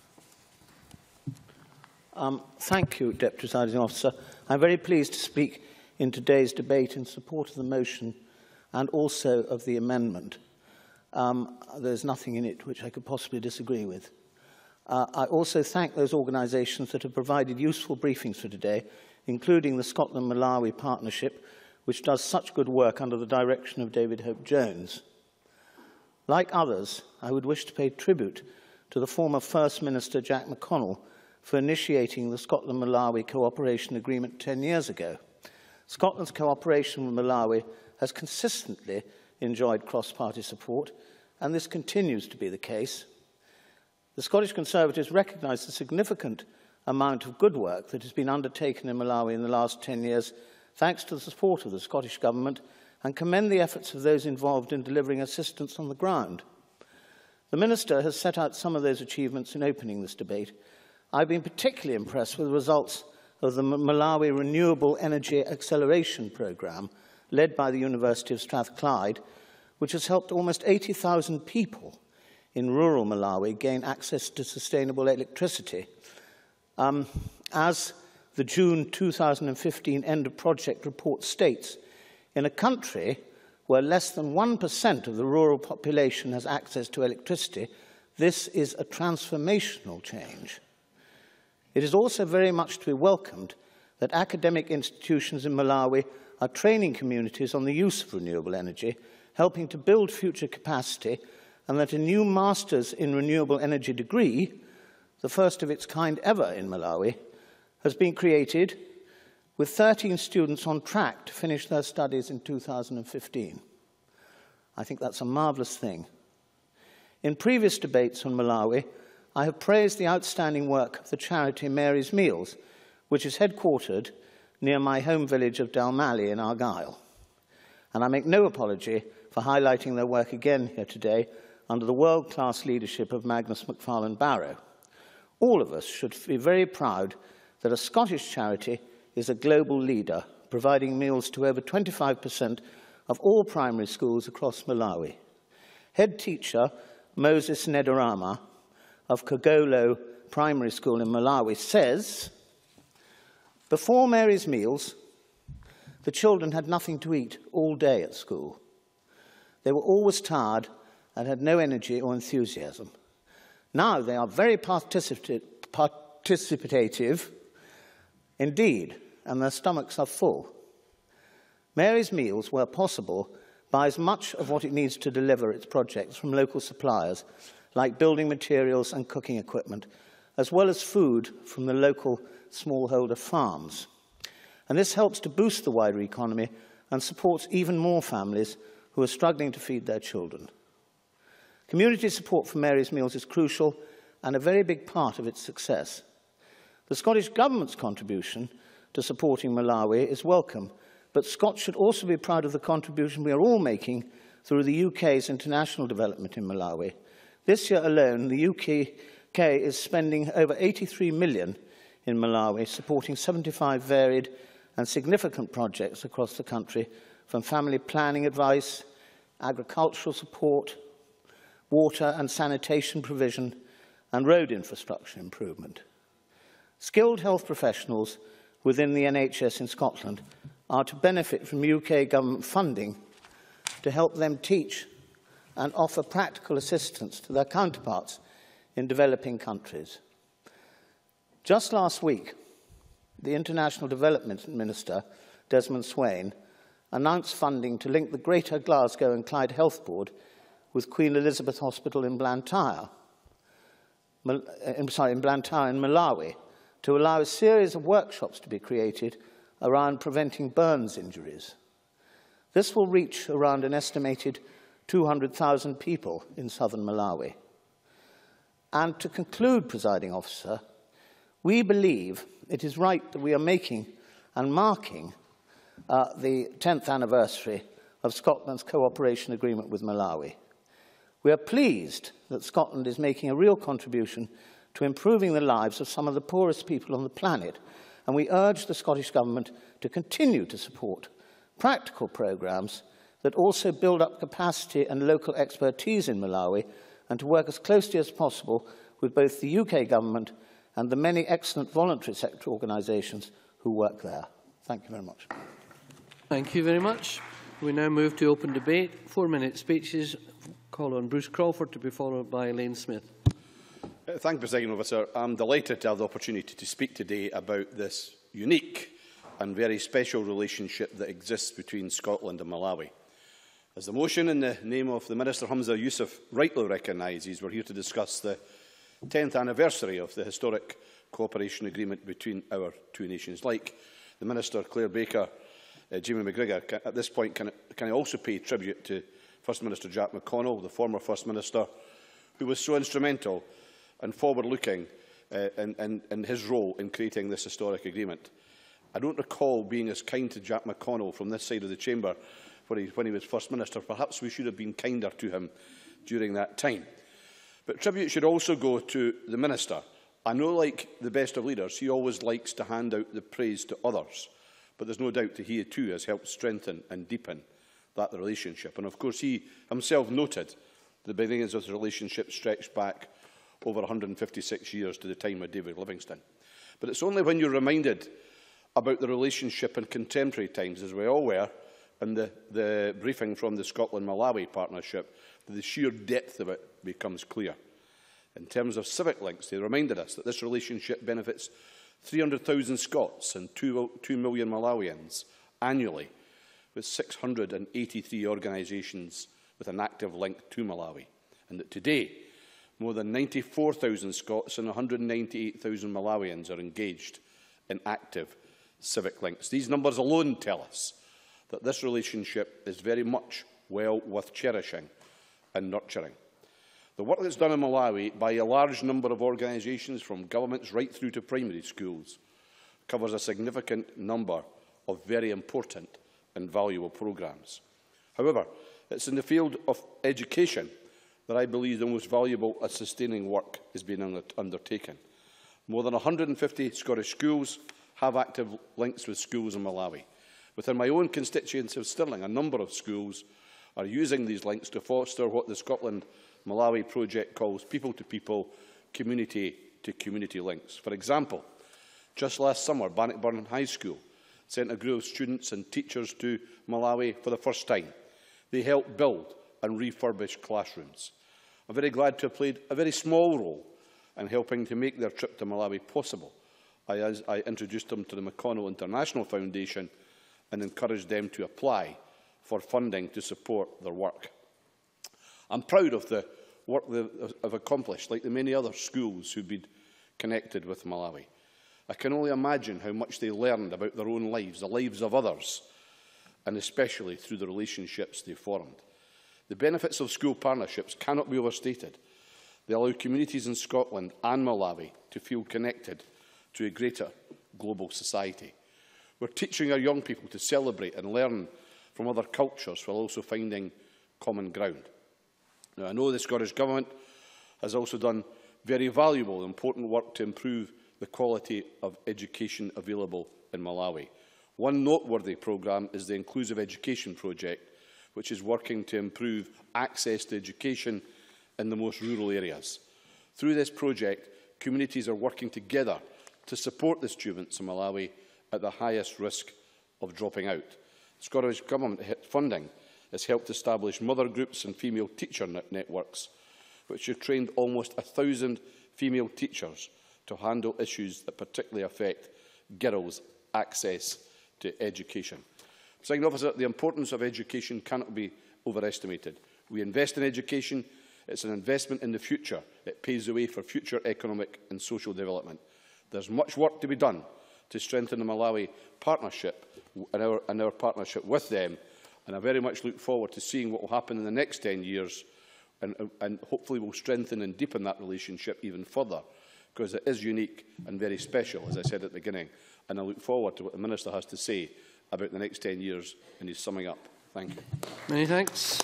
S11: Um, thank you, Deputy Presiding Officer. I am very pleased to speak in today's debate in support of the motion and also of the amendment. Um, there's nothing in it which I could possibly disagree with. Uh, I also thank those organisations that have provided useful briefings for today, including the Scotland-Malawi Partnership, which does such good work under the direction of David Hope-Jones. Like others, I would wish to pay tribute to the former First Minister Jack McConnell for initiating the Scotland-Malawi Cooperation Agreement ten years ago. Scotland's cooperation with Malawi has consistently enjoyed cross-party support, and this continues to be the case. The Scottish Conservatives recognise the significant amount of good work that has been undertaken in Malawi in the last ten years, thanks to the support of the Scottish Government, and commend the efforts of those involved in delivering assistance on the ground. The Minister has set out some of those achievements in opening this debate. I've been particularly impressed with the results of the Malawi Renewable Energy Acceleration Programme, led by the University of Strathclyde, which has helped almost eighty thousand people in rural Malawi gain access to sustainable electricity. Um, as the June two thousand fifteen End of Project report states, in a country where less than one percent of the rural population has access to electricity, this is a transformational change. It is also very much to be welcomed that academic institutions in Malawi are training communities on the use of renewable energy, helping to build future capacity, and that a new Masters in Renewable Energy degree, the first of its kind ever in Malawi, has been created, with thirteen students on track to finish their studies in two thousand fifteen. I think that's a marvellous thing. In previous debates on Malawi, I have praised the outstanding work of the charity Mary's Meals, which is headquartered near my home village of Dalmally in Argyll. And I make no apology for highlighting their work again here today under the world-class leadership of Magnus MacFarlane Barrow. All of us should be very proud that a Scottish charity is a global leader, providing meals to over twenty-five percent of all primary schools across Malawi. Head teacher Moses Nedarama of Kogolo Primary School in Malawi says, before Mary's Meals, the children had nothing to eat all day at school. They were always tired and had no energy or enthusiasm. Now they are very participative, participative indeed, and their stomachs are full. Mary's Meals, where possible, buys much of what it needs to deliver its projects from local suppliers, like building materials and cooking equipment, as well as food from the local smallholder farms. And this helps to boost the wider economy and supports even more families who are struggling to feed their children. Community support for Mary's Meals is crucial and a very big part of its success. The Scottish Government's contribution to supporting Malawi is welcome, but Scots should also be proud of the contribution we are all making through the U K's international development in Malawi. This year alone, the U K is spending over eighty-three million pounds in Malawi, supporting seventy-five varied and significant projects across the country, from family planning advice, agricultural support, water and sanitation provision, and road infrastructure improvement. Skilled health professionals within the N H S in Scotland are to benefit from U K government funding to help them teach and offer practical assistance to their counterparts in developing countries. Just last week, the International Development Minister, Desmond Swain, announced funding to link the Greater Glasgow and Clyde Health Board with Queen Elizabeth Hospital in Blantyre, Mal uh, sorry, in Blantyre in Malawi, to allow a series of workshops to be created around preventing burns injuries. This will reach around an estimated two hundred thousand people in southern Malawi. And to conclude, Presiding Officer, we believe it is right that we are making and marking uh, the tenth anniversary of Scotland's cooperation agreement with Malawi. We are pleased that Scotland is making a real contribution to improving the lives of some of the poorest people on the planet, and we urge the Scottish Government to continue to support practical programmes that also build up capacity and local expertise in Malawi, and to work as closely as possible with both the U K Government and the many excellent voluntary sector organisations who work there. Thank you very much.
S5: Thank you very much. We now move to open debate. Four-minute speeches. Call on Bruce Crawford, to be followed by Elaine Smith.
S12: Uh, thank you, Presiding Officer. I'm delighted to have the opportunity to speak today about this unique and very special relationship that exists between Scotland and Malawi. As the motion in the name of the Minister Humza Yousaf rightly recognises, we're here to discuss the tenth anniversary of the historic cooperation agreement between our two nations. Like the Minister, Claire Baker, uh, Jamie McGregor, can, at this point can, can I also pay tribute to First Minister Jack McConnell, the former First Minister, who was so instrumental and forward-looking uh, in, in, in his role in creating this historic agreement. I don't recall being as kind to Jack McConnell from this side of the chamber when he, when he was First Minister. Perhaps we should have been kinder to him during that time. But tribute should also go to the Minister. I know, like the best of leaders, he always likes to hand out the praise to others, but there's no doubt that he too has helped strengthen and deepen that relationship. And of course he himself noted the beginnings of the relationship stretched back over one hundred and fifty-six years to the time of David Livingstone. But it's only when you're reminded about the relationship in contemporary times, as we all were, in the, the briefing from the Scotland-Malawi partnership, that the sheer depth of it becomes clear. In terms of civic links, they reminded us that this relationship benefits three hundred thousand Scots and two, two million Malawians annually, with six hundred and eighty-three organisations with an active link to Malawi, and that today more than ninety-four thousand Scots and one hundred and ninety-eight thousand Malawians are engaged in active civic links. These numbers alone tell us that this relationship is very much well worth cherishing and nurturing. The work that's done in Malawi by a large number of organisations, from governments right through to primary schools, covers a significant number of very important and valuable programmes. However, it's in the field of education that I believe the most valuable and sustaining work is being under undertaken. More than one hundred and fifty Scottish schools have active links with schools in Malawi. Within my own constituency of Stirling, a number of schools are using these links to foster what the Scotland-Malawi project calls people-to-people, community-to-community links. For example, just last summer, Bannockburn High School sent a group of students and teachers to Malawi for the first time. They helped build and refurbish classrooms. I'm very glad to have played a very small role in helping to make their trip to Malawi possible. I, as I introduced them to the McConnell International Foundation and encouraged them to apply for funding to support their work. I'm proud of the work they have accomplished, like the many other schools who've been connected with Malawi. I can only imagine how much they learned about their own lives, the lives of others, and especially through the relationships they formed. The benefits of school partnerships cannot be overstated. They allow communities in Scotland and Malawi to feel connected to a greater global society. We're teaching our young people to celebrate and learn from other cultures while also finding common ground. Now, I know the Scottish Government has also done very valuable and important work to improve the quality of education available in Malawi. One noteworthy programme is the Inclusive Education Project, which is working to improve access to education in the most rural areas. Through this project, communities are working together to support the students in Malawi at the highest risk of dropping out. The Scottish Government funding has helped establish mother groups and female teacher net networks, which have trained almost a thousand female teachers to handle issues that particularly affect girls' access to education. Presiding Officer, the importance of education cannot be overestimated. We invest in education. It's an investment in the future. It paves the way for future economic and social development. There's much work to be done to strengthen the Malawi partnership and our, and our partnership with them, and I very much look forward to seeing what will happen in the next ten years, and, and hopefully will strengthen and deepen that relationship even further, because it is unique and very special, as I said at the beginning, and I look forward to what the Minister has to say about the next ten years in his summing up. Thank you.
S5: Many thanks.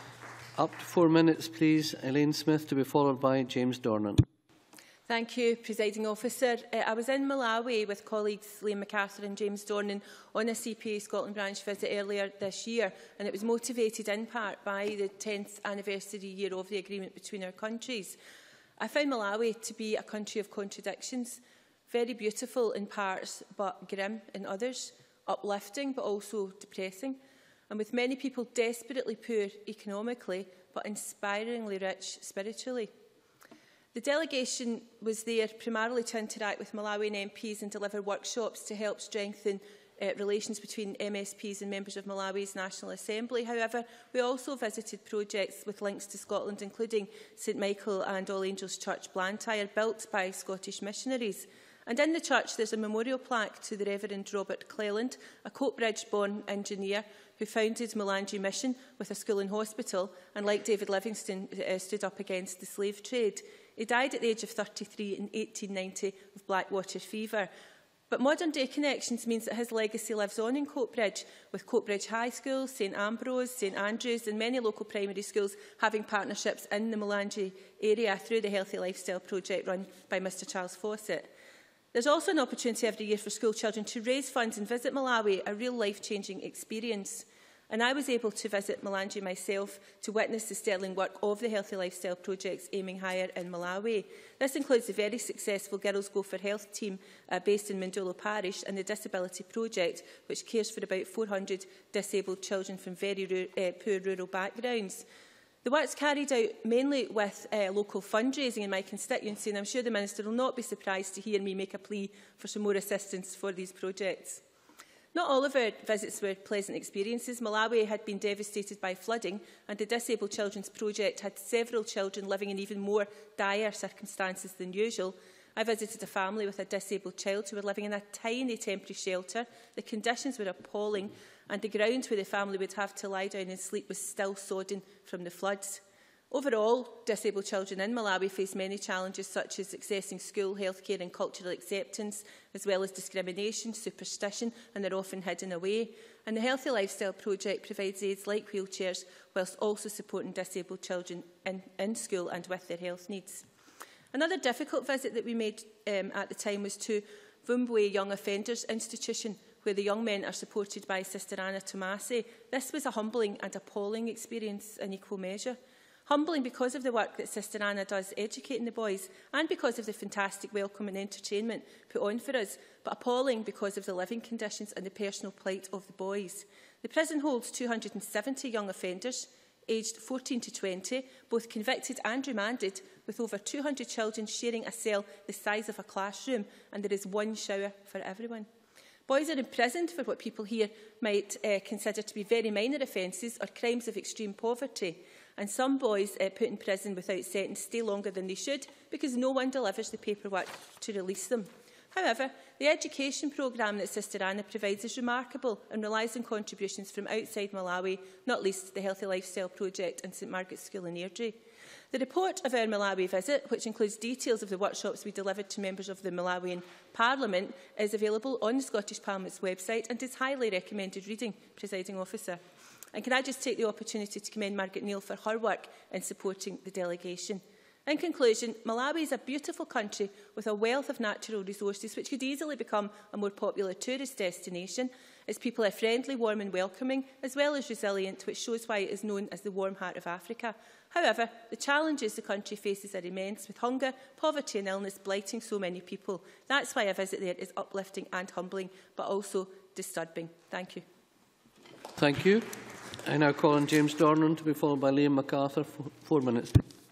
S5: Up to four minutes, please. Elaine Smith, to be followed by James Dornan.
S1: Thank you, Presiding Officer. Uh, I was in Malawi with colleagues Liam MacArthur and James Dornan on a C P A Scotland branch visit earlier this year, and it was motivated in part by the tenth anniversary year of the agreement between our countries. I found Malawi to be a country of contradictions, very beautiful in parts but grim in others, uplifting but also depressing, and with many people desperately poor economically but inspiringly rich spiritually. The delegation was there primarily to interact with Malawian M Ps and deliver workshops to help strengthen uh, relations between M S Ps and members of Malawi's National Assembly. However, we also visited projects with links to Scotland, including St Michael and All Angels Church Blantyre, built by Scottish missionaries. And in the church, there's a memorial plaque to the Reverend Robert Cleland, a Coatbridge-born engineer who founded Malawi Mission with a school and hospital, and like David Livingstone, uh, stood up against the slave trade. He died at the age of thirty-three in eighteen ninety of blackwater fever. But modern-day connections means that his legacy lives on in Coatbridge, with Coatbridge High School, St Ambrose, St Andrews and many local primary schools having partnerships in the Malawi area through the Healthy Lifestyle project run by Mr Charles Fawcett. There's also an opportunity every year for school children to raise funds and visit Malawi, a real life-changing experience. And I was able to visit Malawi myself to witness the sterling work of the Healthy Lifestyle projects aiming higher in Malawi. This includes the very successful Girls Go for Health team uh, based in Mindolo Parish and the Disability Project, which cares for about four hundred disabled children from very ru uh, poor rural backgrounds. The work's carried out mainly with uh, local fundraising in my constituency, and I'm sure the Minister will not be surprised to hear me make a plea for some more assistance for these projects. Not all of our visits were pleasant experiences. Malawi had been devastated by flooding, and the Disabled Children's Project had several children living in even more dire circumstances than usual. I visited a family with a disabled child who were living in a tiny temporary shelter. The conditions were appalling, and the ground where the family would have to lie down and sleep was still sodden from the floods. Overall, disabled children in Malawi face many challenges such as accessing school, healthcare and cultural acceptance, as well as discrimination, superstition, and they're often hidden away. And the Healthy Lifestyle project provides aids like wheelchairs, whilst also supporting disabled children in, in school and with their health needs. Another difficult visit that we made um, at the time was to Vumbwe Young Offenders Institution, where the young men are supported by Sister Anna Tomasi. This was a humbling and appalling experience in equal measure. Humbling because of the work that Sister Anna does educating the boys and because of the fantastic welcome and entertainment put on for us, but appalling because of the living conditions and the personal plight of the boys. The prison holds two hundred and seventy young offenders, aged fourteen to twenty, both convicted and remanded, with over two hundred children sharing a cell the size of a classroom, and there is one shower for everyone. Boys are imprisoned for what people here might uh, consider to be very minor offences or crimes of extreme poverty. And some boys uh, put in prison without sentence stay longer than they should because no one delivers the paperwork to release them. However, the education programme that Sister Anna provides is remarkable and relies on contributions from outside Malawi, not least the Healthy Lifestyle project and St Margaret's School in Airdrie. The report of our Malawi visit, which includes details of the workshops we delivered to members of the Malawian Parliament, is available on the Scottish Parliament's website and is highly recommended reading, Presiding Officer. And can I just take the opportunity to commend Margaret Neal for her work in supporting the delegation. In conclusion, Malawi is a beautiful country with a wealth of natural resources which could easily become a more popular tourist destination. Its people are friendly, warm and welcoming, as well as resilient, which shows why it is known as the warm heart of Africa. However, the challenges the country faces are immense, with hunger, poverty and illness blighting so many people. That's why a visit there is uplifting and humbling, but also disturbing. Thank you.
S5: Thank you. I now call on James Dornan to be followed by Liam MacArthur for four minutes.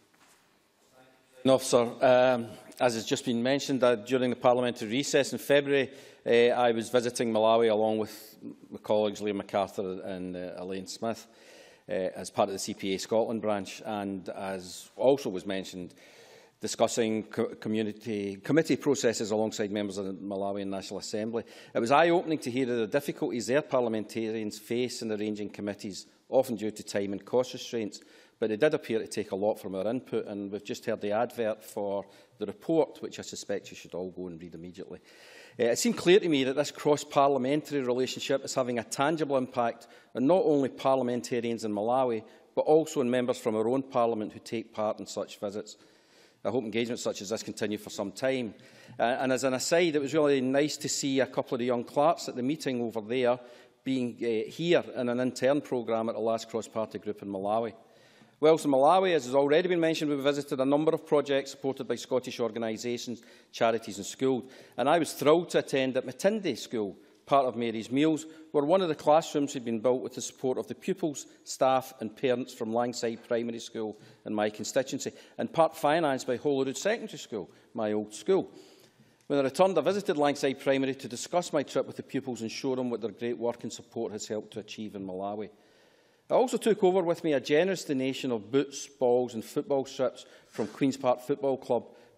S13: Officer, um, as has just been mentioned, uh, during the parliamentary recess in February, uh, I was visiting Malawi along with my colleagues Liam MacArthur and uh, Elaine Smith uh, as part of the C P A Scotland branch, and as also was mentioned, discussing co community committee processes alongside members of the Malawian National Assembly. It was eye-opening to hear the difficulties their parliamentarians face in arranging committees, often due to time and cost restraints. But it did appear to take a lot from our input, and we've just heard the advert for the report, which I suspect you should all go and read immediately. Uh, it seemed clear to me that this cross-parliamentary relationship is having a tangible impact on not only parliamentarians in Malawi, but also on members from our own parliament who take part in such visits. I hope engagements such as this continue for some time. Uh, and as an aside, it was really nice to see a couple of the young clerks at the meeting over there being uh, here in an intern programme at the last cross-party group in Malawi. Whilst in Malawi, as has already been mentioned, we visited a number of projects supported by Scottish organisations, charities and schools. And I was thrilled to attend at Matindi School, part of Mary's Meals, where one of the classrooms had been built with the support of the pupils, staff and parents from Langside Primary School in my constituency, and part financed by Holyrood Secondary School, my old school. When I returned, I visited Langside Primary to discuss my trip with the pupils and show them what their great work and support has helped to achieve in Malawi. I also took over with me a generous donation of boots, balls and football strips from Queen's Park Football Club,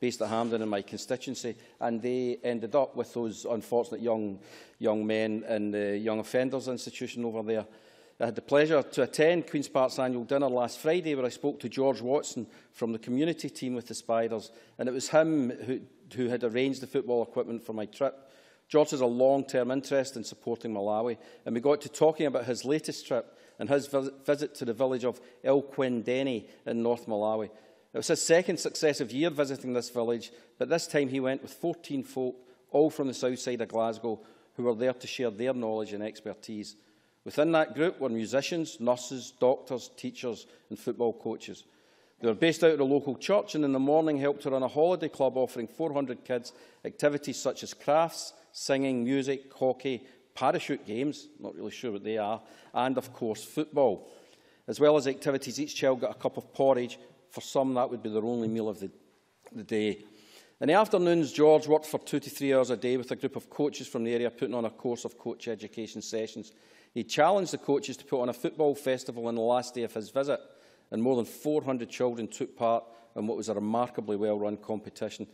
S13: based at Hampden in my constituency, and they ended up with those unfortunate young, young men in the Young Offenders Institution over there. I had the pleasure to attend Queen's Park's annual dinner last Friday, where I spoke to George Watson from the community team with the Spiders, and it was him who, who had arranged the football equipment for my trip. George has a long-term interest in supporting Malawi, and we got to talking about his latest trip and his vis visit to the village of Elkwendeni in North Malawi. It was his second successive year visiting this village, but this time he went with fourteen folk, all from the south side of Glasgow, who were there to share their knowledge and expertise. Within that group were musicians, nurses, doctors, teachers and football coaches. They were based out of the local church, and in the morning helped to run a holiday club offering four hundred kids activities such as crafts, singing, music, hockey, parachute games, not really sure what they are, and of course football. As well as activities, each child got a cup of porridge. For some, that would be their only meal of the, the day. In the afternoons, George worked for two to three hours a day with a group of coaches from the area, putting on a course of coach education sessions. He challenged the coaches to put on a football festival on the last day of his visit, and more than four hundred children took part in what was a remarkably well-run competition.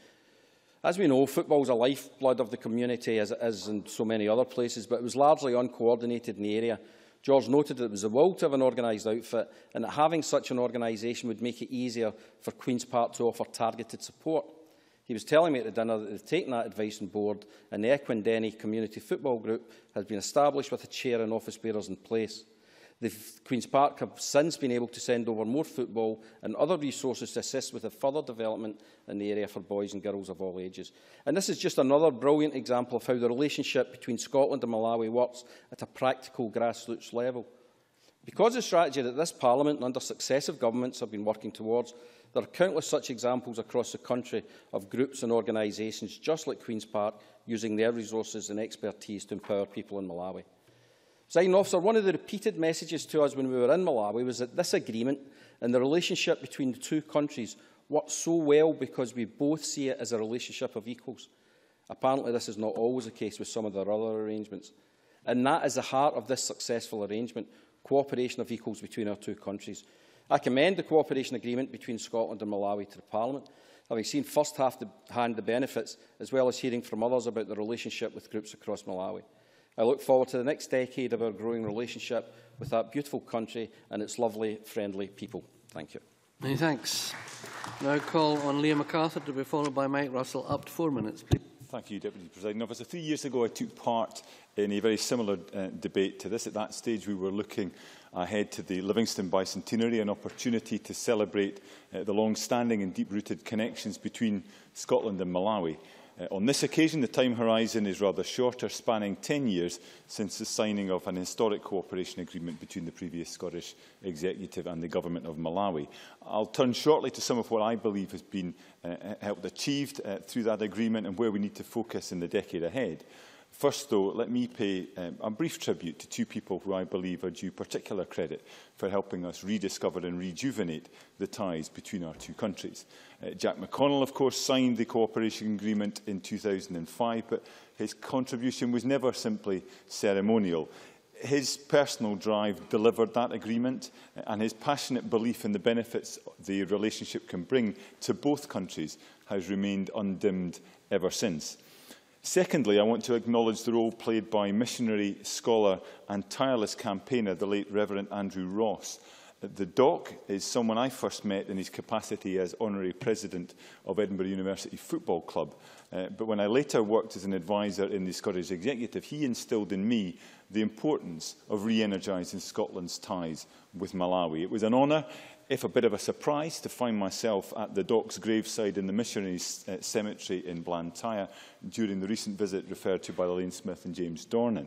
S13: As we know, football is a lifeblood of the community, as it is in so many other places, but it was largely uncoordinated in the area. George noted that it was the will to have an organised outfit, and that having such an organisation would make it easier for Queen's Park to offer targeted support. He was telling me at the dinner that they've taken that advice on board, and the Ekwendeni Community Football Group has been established with a chair and office bearers in place. The Queen's Park have since been able to send over more football and other resources to assist with the further development in the area for boys and girls of all ages. And this is just another brilliant example of how the relationship between Scotland and Malawi works at a practical grassroots level. Because of the strategy that this Parliament and under successive governments have been working towards, there are countless such examples across the country of groups and organisations just like Queen's Park using their resources and expertise to empower people in Malawi. Presiding Officer, one of the repeated messages to us when we were in Malawi was that this agreement and the relationship between the two countries works so well because we both see it as a relationship of equals. Apparently this is not always the case with some of their other arrangements. And that is the heart of this successful arrangement, cooperation of equals between our two countries. I commend the cooperation agreement between Scotland and Malawi to the Parliament, having seen first-hand the benefits, as well as hearing from others about the relationship with groups across Malawi. I look forward to the next decade of our growing relationship with that beautiful country and its lovely, friendly people. Thank you.
S5: Many thanks. Now call on Liam MacArthur to be followed by Mike Russell. Up to four minutes, please.
S14: Thank you, Deputy Presiding Officer. Three years ago, I took part in a very similar uh, debate to this. At that stage, we were looking ahead to the Livingston Bicentenary, an opportunity to celebrate uh, the long-standing and deep-rooted connections between Scotland and Malawi. Uh, on this occasion, the time horizon is rather shorter, spanning ten years since the signing of an historic cooperation agreement between the previous Scottish Executive and the Government of Malawi. I'll turn shortly to some of what I believe has been uh, helped achieved uh, through that agreement and where we need to focus in the decade ahead. First, though, let me pay um, a brief tribute to two people who I believe are due particular credit for helping us rediscover and rejuvenate the ties between our two countries. Uh, Jack McConnell, of course, signed the cooperation agreement in two thousand five, but his contribution was never simply ceremonial. His personal drive delivered that agreement, and his passionate belief in the benefits the relationship can bring to both countries has remained undimmed ever since. Secondly, I want to acknowledge the role played by missionary, scholar and tireless campaigner, the late Reverend Andrew Ross. The Doc is someone I first met in his capacity as Honorary President of Edinburgh University Football Club. Uh, but when I later worked as an advisor in the Scottish Executive, he instilled in me the importance of re-energising Scotland's ties with Malawi. It was an honour, if a bit of a surprise, to find myself at the Doc's graveside in the Missionaries' uh, Cemetery in Blantyre during the recent visit referred to by Elaine Smith and James Dornan.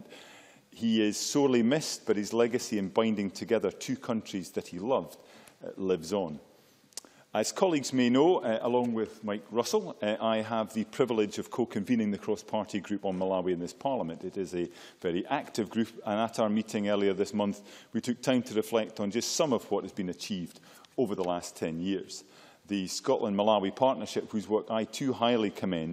S14: He is sorely missed, but his legacy in binding together two countries that he loved uh, lives on. As colleagues may know, uh, along with Mike Russell, uh, I have the privilege of co-convening the cross-party group on Malawi in this Parliament. It is a very active group, and at our meeting earlier this month, we took time to reflect on just some of what has been achieved over the last ten years. The Scotland-Malawi partnership, whose work I too highly commend,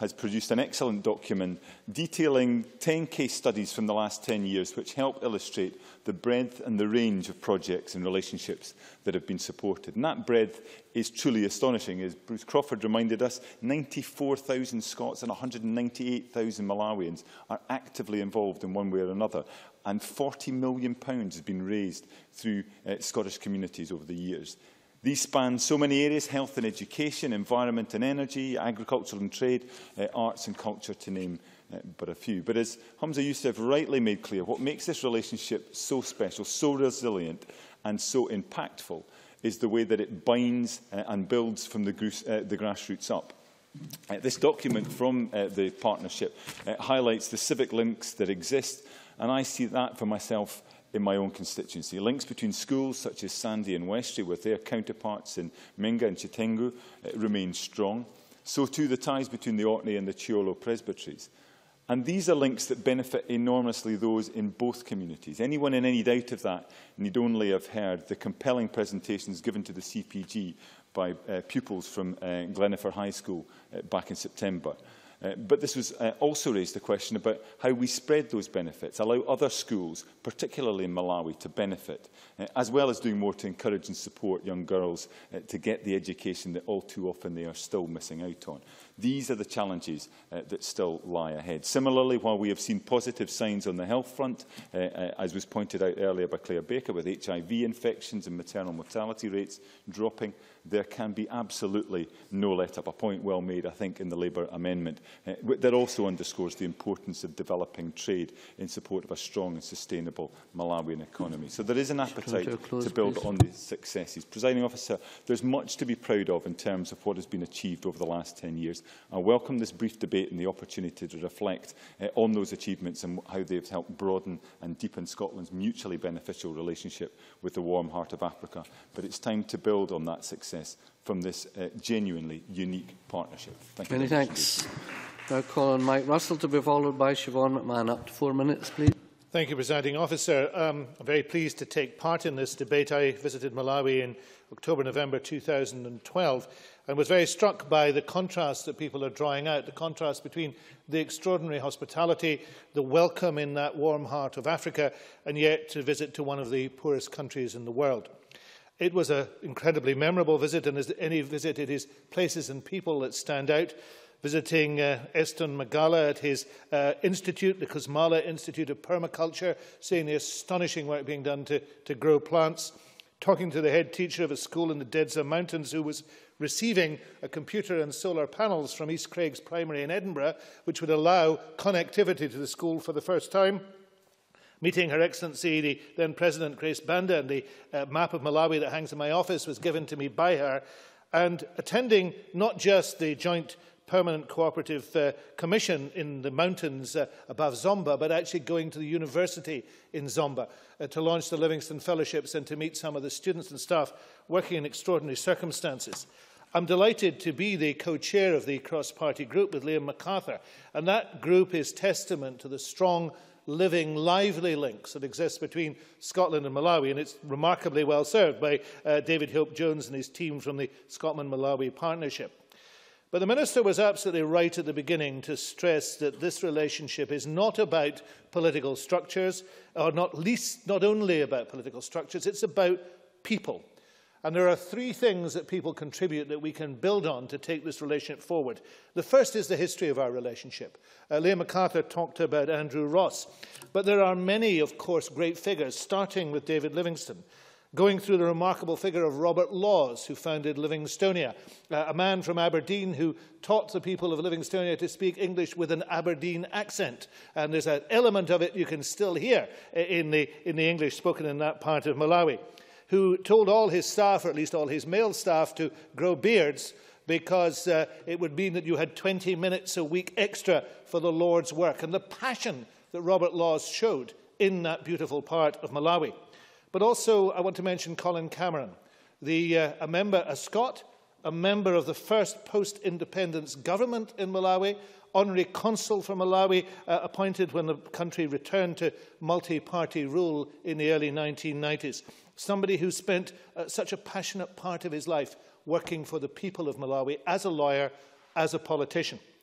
S14: has produced an excellent document detailing ten case studies from the last ten years, which help illustrate the breadth and the range of projects and relationships that have been supported. And that breadth is truly astonishing. As Bruce Crawford reminded us, ninety-four thousand Scots and one hundred ninety-eight thousand Malawians are actively involved in one way or another, and forty million pounds has been raised through uh, Scottish communities over the years. These span so many areas: health and education, environment and energy, agriculture and trade, uh, arts and culture, to name uh, but a few. But as Hamza Youssef rightly made clear, what makes this relationship so special, so resilient and so impactful is the way that it binds uh, and builds from the, uh, the grassroots up. Uh, this document from uh, the partnership uh, highlights the civic links that exist, and I see that for myself in my own constituency. Links between schools such as Sandy and Westray with their counterparts in Minga and Chitengu uh, remain strong. So too the ties between the Orkney and the Chiolo presbyteries. And these are links that benefit enormously those in both communities. Anyone in any doubt of that need only have heard the compelling presentations given to the C P G by uh, pupils from uh, Glenifer High School uh, back in September. Uh, but this was uh, also raised a question about how we spread those benefits, allow other schools, particularly in Malawi, to benefit, uh, as well as doing more to encourage and support young girls uh, to get the education that all too often they are still missing out on. These are the challenges uh, that still lie ahead. Similarly, while we have seen positive signs on the health front, uh, uh, as was pointed out earlier by Claire Baker, with H I V infections and maternal mortality rates dropping, there can be absolutely no let-up. A point well made, I think, in the Labour amendment, uh, that also underscores the importance of developing trade in support of a strong and sustainable Malawian economy. So there is an appetite to, close, to build please. on these successes. Presiding Officer, there's much to be proud of in terms of what has been achieved over the last ten years. I welcome this brief debate and the opportunity to reflect uh, on those achievements and how they have helped broaden and deepen Scotland's mutually beneficial relationship with the warm heart of Africa. But it's time to build on that success from this uh, genuinely unique partnership. Thank you.
S5: Many thanks. Now call on Mike Russell to be followed by Siobhan McMahon. Up to four minutes, please.
S15: Thank you, Presiding Officer. Um, I'm very pleased to take part in this debate. I visited Malawi in October, November two thousand twelve and was very struck by the contrast that people are drawing out, the contrast between the extraordinary hospitality, the welcome in that warm heart of Africa, and yet to visit to one of the poorest countries in the world. It was an incredibly memorable visit, and as any visit, it is places and people that stand out. Visiting uh, Eston Magala at his uh, institute, the Kosmala Institute of Permaculture, seeing the astonishing work being done to, to grow plants. Talking to the head teacher of a school in the Dedza Mountains who was receiving a computer and solar panels from East Craigs Primary in Edinburgh, which would allow connectivity to the school for the first time. Meeting Her Excellency, the then President Grace Banda, and the uh, map of Malawi that hangs in my office was given to me by her, and attending not just the joint Permanent Cooperative uh, Commission in the mountains uh, above Zomba, but actually going to the university in Zomba uh, to launch the Livingston Fellowships and to meet some of the students and staff working in extraordinary circumstances. I'm delighted to be the co-chair of the cross-party group with Liam MacArthur, and that group is testament to the strong, living, lively links that exist between Scotland and Malawi, and it's remarkably well served by uh, David Hope-Jones and his team from the Scotland-Malawi Partnership. But the Minister was absolutely right at the beginning to stress that this relationship is not about political structures, or not least, not only about political structures, it's about people. And there are three things that people contribute that we can build on to take this relationship forward. The first is the history of our relationship. Uh, Liam MacArthur talked about Andrew Ross, but there are many, of course, great figures, starting with David Livingstone, going through the remarkable figure of Robert Laws, who founded Livingstonia, uh, a man from Aberdeen who taught the people of Livingstonia to speak English with an Aberdeen accent. And there's an element of it you can still hear in the, in the English spoken in that part of Malawi, who told all his staff, or at least all his male staff, to grow beards because uh, it would mean that you had twenty minutes a week extra for the Lord's work. And the passion that Robert Laws showed in that beautiful part of Malawi. But also, I want to mention Colin Cameron, the, uh, a member, a Scot, a member of the first post-independence government in Malawi, honorary consul for Malawi, uh, appointed when the country returned to multi-party rule in the early nineteen nineties. Somebody who spent uh, such a passionate part of his life working for the people of Malawi as a lawyer, as a politician.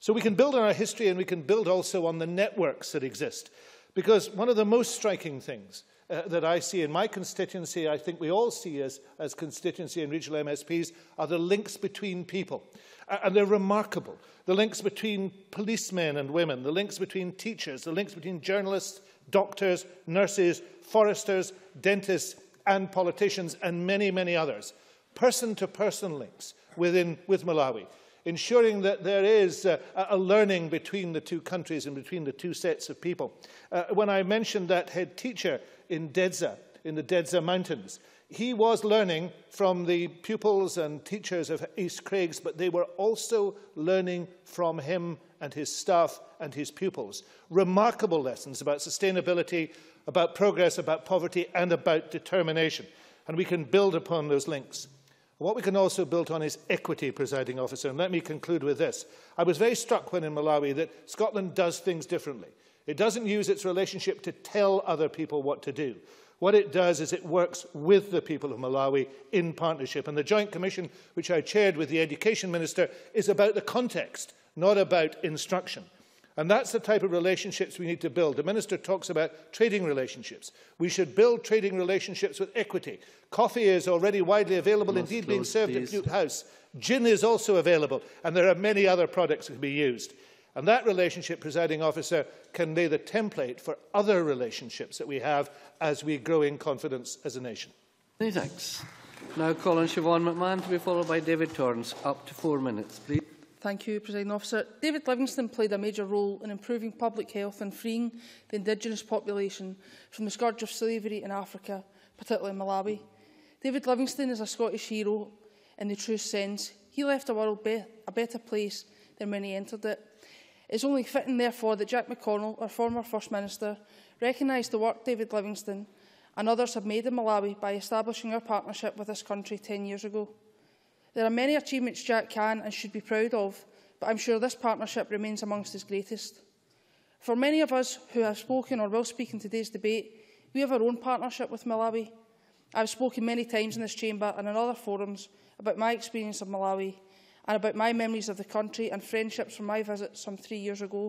S15: So we can build on our history, and we can build also on the networks that exist. Because one of the most striking things uh, that I see in my constituency, I think we all see as, as constituency and regional M S Ps, are the links between people. Uh, and they're remarkable. The links between policemen and women, the links between teachers, the links between journalists, doctors, nurses, foresters, dentists, and politicians, and many, many others. Person-to-person links within, with Malawi, ensuring that there is uh, a learning between the two countries and between the two sets of people. Uh, when I mentioned that head teacher in Dedza, in the Dedza Mountains, he was learning from the pupils and teachers of East Craigs, but they were also learning from him and his staff and his pupils. Remarkable lessons about sustainability, about progress, about poverty, and about determination. And we can build upon those links. What we can also build on is equity, presiding officer. And let me conclude with this. I was very struck when in Malawi that Scotland does things differently. It doesn't use its relationship to tell other people what to do. What it does is it works with the people of Malawi in partnership. And the Joint Commission, which I chaired with the Education Minister, is about the context, not about instruction. And that's the type of relationships we need to build. The Minister talks about trading relationships. We should build trading relationships with equity. Coffee is already widely available, indeed close, being served please. At Bute House. Gin is also available, and there are many other products that can be used. And that relationship, presiding officer, can lay the template for other relationships that we have as we grow in confidence as a nation.
S5: Many thanks. Now call on Siobhan McMahon to be followed by David Torrance. Up to four minutes, please.
S16: Thank you, Presiding Officer. David Livingstone played a major role in improving public health and freeing the indigenous population from the scourge of slavery in Africa, particularly in Malawi. David Livingstone is a Scottish hero in the true sense. He left the world be a better place than when he entered it. It is only fitting, therefore, that Jack McConnell, our former First Minister, recognised the work David Livingstone and others have made in Malawi by establishing our partnership with this country ten years ago. There are many achievements Jack can and should be proud of, but I'm sure this partnership remains amongst his greatest. For many of us who have spoken or will speak in today's debate, we have our own partnership with Malawi. I have spoken many times in this chamber and in other forums about my experience of Malawi and about my memories of the country and friendships from my visit some three years ago.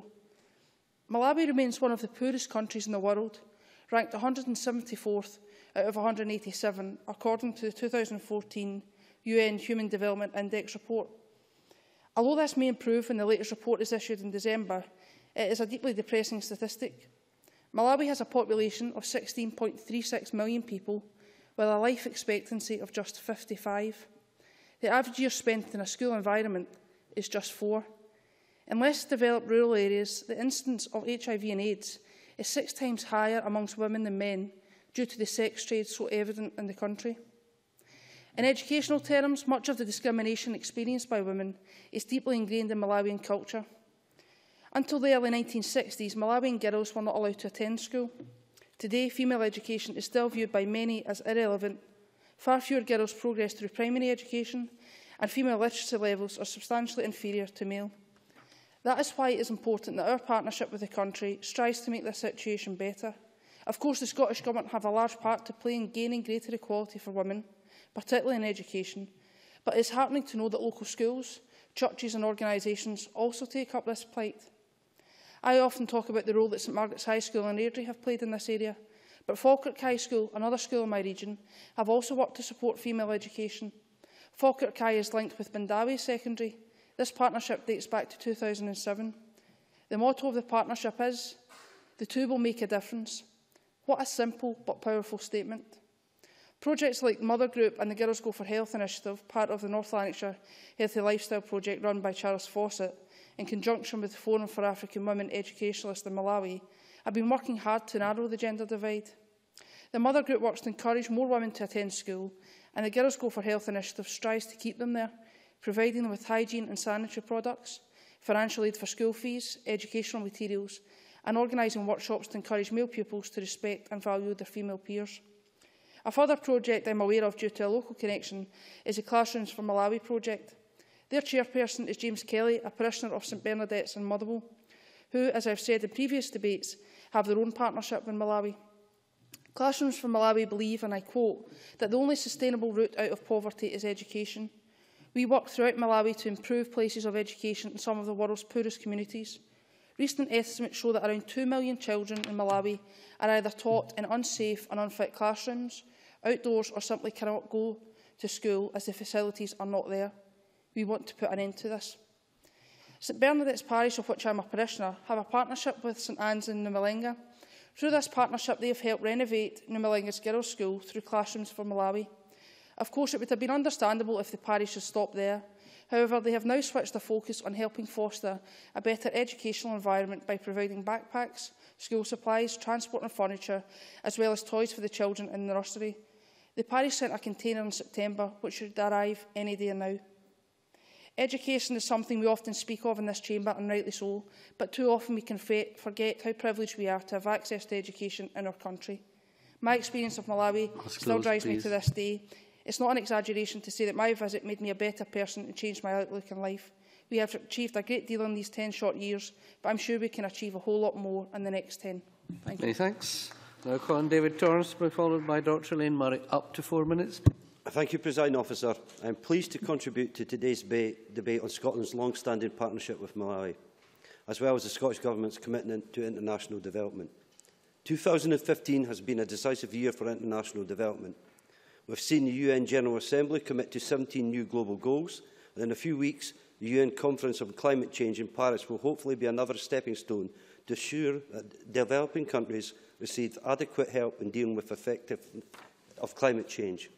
S16: Malawi remains one of the poorest countries in the world, ranked one hundred and seventy-fourth out of one hundred and eighty-seven, according to the two thousand fourteen U N Human Development Index report. Although this may improve when the latest report is issued in December, it is a deeply depressing statistic. Malawi has a population of sixteen point three six million people, with a life expectancy of just fifty-five. The average year spent in a school environment is just four. In less developed rural areas, the incidence of H I V and AIDS is six times higher amongst women than men due to the sex trade so evident in the country. In educational terms, much of the discrimination experienced by women is deeply ingrained in Malawian culture. Until the early nineteen sixties, Malawian girls were not allowed to attend school. Today, female education is still viewed by many as irrelevant. Far fewer girls progress through primary education, and female literacy levels are substantially inferior to male. That is why it is important that our partnership with the country strives to make this situation better. Of course, the Scottish Government have a large part to play in gaining greater equality for women, particularly in education, but it is heartening to know that local schools, churches and organisations also take up this plight. I often talk about the role that St Margaret's High School and Airdrie have played in this area, but Falkirk High School, another school in my region, have also worked to support female education. Falkirk High is linked with Bandawi Secondary. This partnership dates back to two thousand seven. The motto of the partnership is, "The two will make a difference." What a simple but powerful statement. Projects like Mother Group and the Girls Go for Health initiative, part of the North Lanarkshire Healthy Lifestyle project run by Charles Fawcett, in conjunction with the Forum for African Women Educationalists in Malawi, have been working hard to narrow the gender divide. The Mother Group works to encourage more women to attend school, and the Girls Go for Health initiative strives to keep them there, providing them with hygiene and sanitary products, financial aid for school fees, educational materials, and organising workshops to encourage male pupils to respect and value their female peers. A further project I am aware of due to a local connection is the Classrooms for Malawi project. Their chairperson is James Kelly, a parishioner of St Bernadette's in Motherwell, who, as I have said in previous debates, have their own partnership with Malawi. Classrooms for Malawi believe, and I quote, that the only sustainable route out of poverty is education. We work throughout Malawi to improve places of education in some of the world's poorest communities. Recent estimates show that around two million children in Malawi are either taught in unsafe and unfit classrooms, outdoors, or simply cannot go to school as the facilities are not there. We want to put an end to this. St Bernadette's Parish, of which I am a parishioner, have a partnership with St Anne's in Numalenga. Through this partnership, they have helped renovate Numalenga's girls' school through Classrooms for Malawi. Of course, it would have been understandable if the parish had stopped there. However, they have now switched their focus on helping foster a better educational environment by providing backpacks, school supplies, transport and furniture, as well as toys for the children in the nursery. The parish sent a container in September, which should arrive any day now. Education is something we often speak of in this chamber, and rightly so, but too often we can forget how privileged we are to have access to education in our country. My experience of Malawi still drives me to this day. It's not an exaggeration to say that my visit made me a better person and changed my outlook in life. We have achieved a great deal in these ten short years, but I'm sure we can achieve a whole lot more in the next ten. Thank you.
S5: Many thanks. Now call on David Torrance, followed by Doctor Elaine Murray. Up to four minutes.
S17: Thank you, Presiding Officer. I am pleased to contribute to today's debate on Scotland's long-standing partnership with Malawi, as well as the Scottish Government's commitment to international development. two thousand fifteen has been a decisive year for international development. We've seen the U N General Assembly commit to seventeen new global goals, and in a few weeks, the U N Conference on Climate Change in Paris will hopefully be another stepping stone to ensure that developing countries receive adequate help in dealing with the effects of climate change.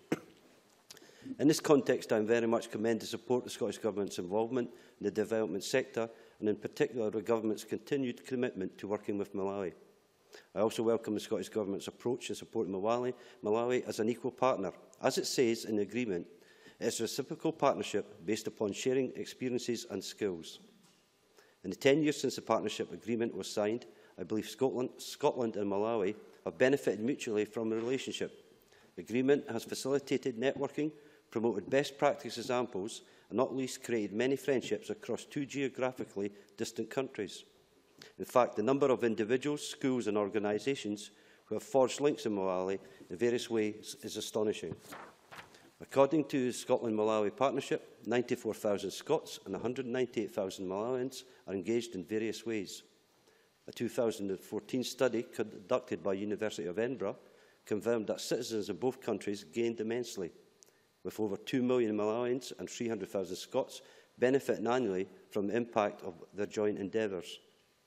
S17: In this context, I very much commend and support the Scottish Government's involvement in the development sector, and in particular the Government's continued commitment to working with Malawi. I also welcome the Scottish Government's approach in supporting Malawi, Malawi as an equal partner. As it says in the agreement, it is a reciprocal partnership based upon sharing experiences and skills. In the ten years since the partnership agreement was signed, I believe Scotland, Scotland and Malawi have benefited mutually from the relationship. The agreement has facilitated networking, promoted best practice examples, and not least created many friendships across two geographically distant countries. In fact, the number of individuals, schools and organisations who have forged links in Malawi in various ways is astonishing. According to the Scotland-Malawi Partnership, ninety-four thousand Scots and one hundred ninety-eight thousand Malawians are engaged in various ways. A two thousand fourteen study conducted by the University of Edinburgh confirmed that citizens in both countries gained immensely, with over two million Malawians and three hundred thousand Scots benefiting annually from the impact of their joint endeavours.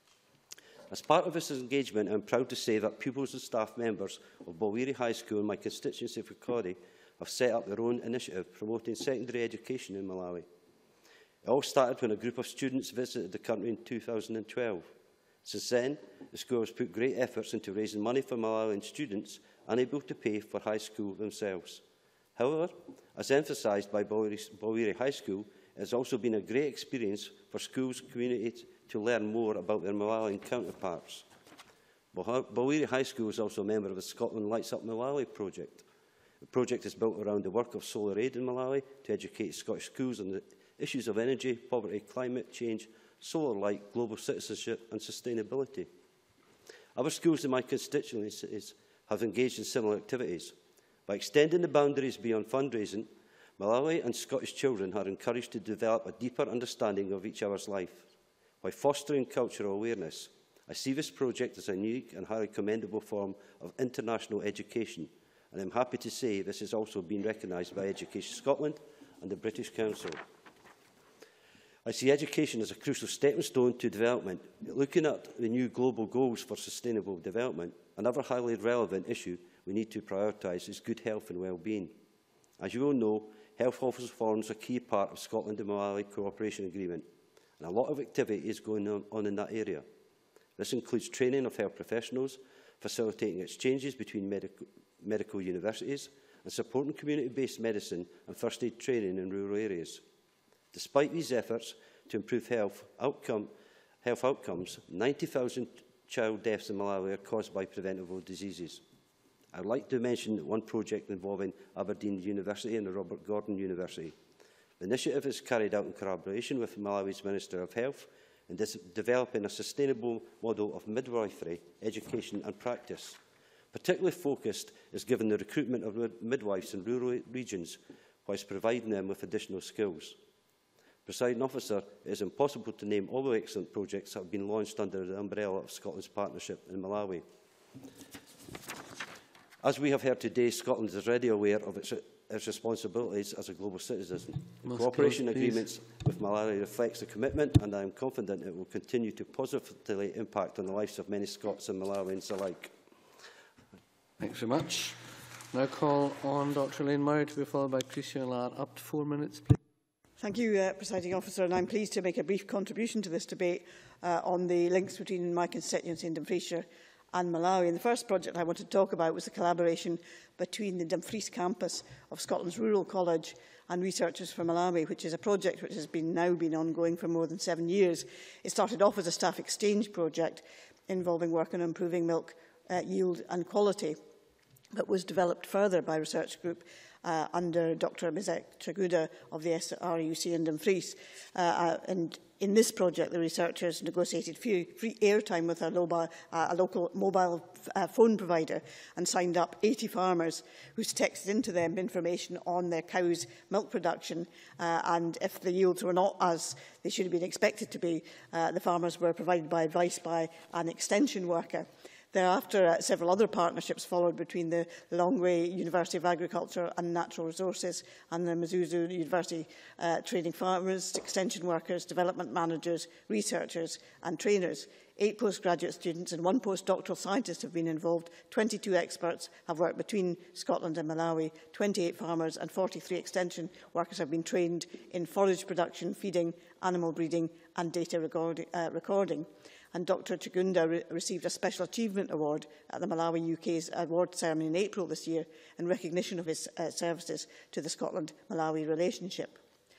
S17: As part of this engagement, I am proud to say that pupils and staff members of Bawiri High School in my constituency of Kirkcaldy have set up their own initiative promoting secondary education in Malawi. It all started when a group of students visited the country in two thousand twelve. Since then, the school has put great efforts into raising money for Malawian students unable to pay for high school themselves. However, as emphasised by Bawiri High School, it has also been a great experience for schools communities to learn more about their Malawian counterparts. Bawiri High School is also a member of the Scotland Lights Up Malawi project. The project is built around the work of Solar Aid in Malawi to educate Scottish schools on the issues of energy, poverty, climate change, solar light, global citizenship and sustainability. Other schools in my constituencies have engaged in similar activities. By extending the boundaries beyond fundraising, Malawi and Scottish children are encouraged to develop a deeper understanding of each other's life. While fostering cultural awareness, I see this project as a unique and highly commendable form of international education, and I am happy to say this has also been recognised by Education Scotland and the British Council. I see education as a crucial stepping stone to development. Looking at the new global goals for sustainable development, another highly relevant issue we need to prioritise is good health and well-being. As you all know, health officer forms a key part of Scotland and Malawi cooperation agreement, and a lot of activity is going on, on in that area. This includes training of health professionals, facilitating exchanges between medical, medical universities, and supporting community-based medicine and first aid training in rural areas. Despite these efforts to improve health, outcome, health outcomes, ninety thousand child deaths in Malawi are caused by preventable diseases. I would like to mention one project involving Aberdeen University and the Robert Gordon University. The initiative is carried out in collaboration with Malawi's Minister of Health in developing a sustainable model of midwifery, education and practice. Particularly focused is given the recruitment of midwives in rural regions whilst providing them with additional skills. Presiding Officer, it is impossible to name all the excellent projects that have been launched under the umbrella of Scotland's partnership in Malawi. As we have heard today, Scotland is already aware of its, its responsibilities as a global citizen. The cooperation close, agreements with Malawi reflects the commitment, and I am confident it will continue to positively impact on the lives of many Scots and Malawians alike.
S5: Thanks very much. Now call on Doctor Elaine Murray to be followed by Christian Laird. Up to four minutes, please.
S4: Thank you, uh, Presiding Officer, and I'm pleased to make a brief contribution to this debate uh, on the links between my constituency in Dumfriesshire and Malawi. And the first project I wanted to talk about was the collaboration between the Dumfries campus of Scotland's Rural College and researchers from Malawi, which is a project which has been now been ongoing for more than seven years. It started off as a staff exchange project involving work on improving milk uh, yield and quality, but was developed further by a research group uh, under Doctor Mizek Traguda of the S R U C in Dumfries. Uh, uh, and in this project, the researchers negotiated free, free airtime with a, loba, uh, a local mobile uh, phone provider and signed up eighty farmers who texted into them information on their cows' milk production. Uh, and if the yields were not as they should have been expected to be, uh, the farmers were provided by advice by an extension worker. Thereafter, uh, several other partnerships followed between the Longway University of Agriculture and Natural Resources and the Mizuzu University, uh, training farmers, extension workers, development managers, researchers and trainers. Eight postgraduate students and one postdoctoral scientist have been involved. twenty-two experts have worked between Scotland and Malawi. twenty-eight farmers and forty-three extension workers have been trained in forage production, feeding, animal breeding and data record uh, recording. And Doctor Chagunda re received a Special Achievement Award at the Malawi U K's award ceremony in April this year in recognition of his uh, services to the Scotland-Malawi relationship.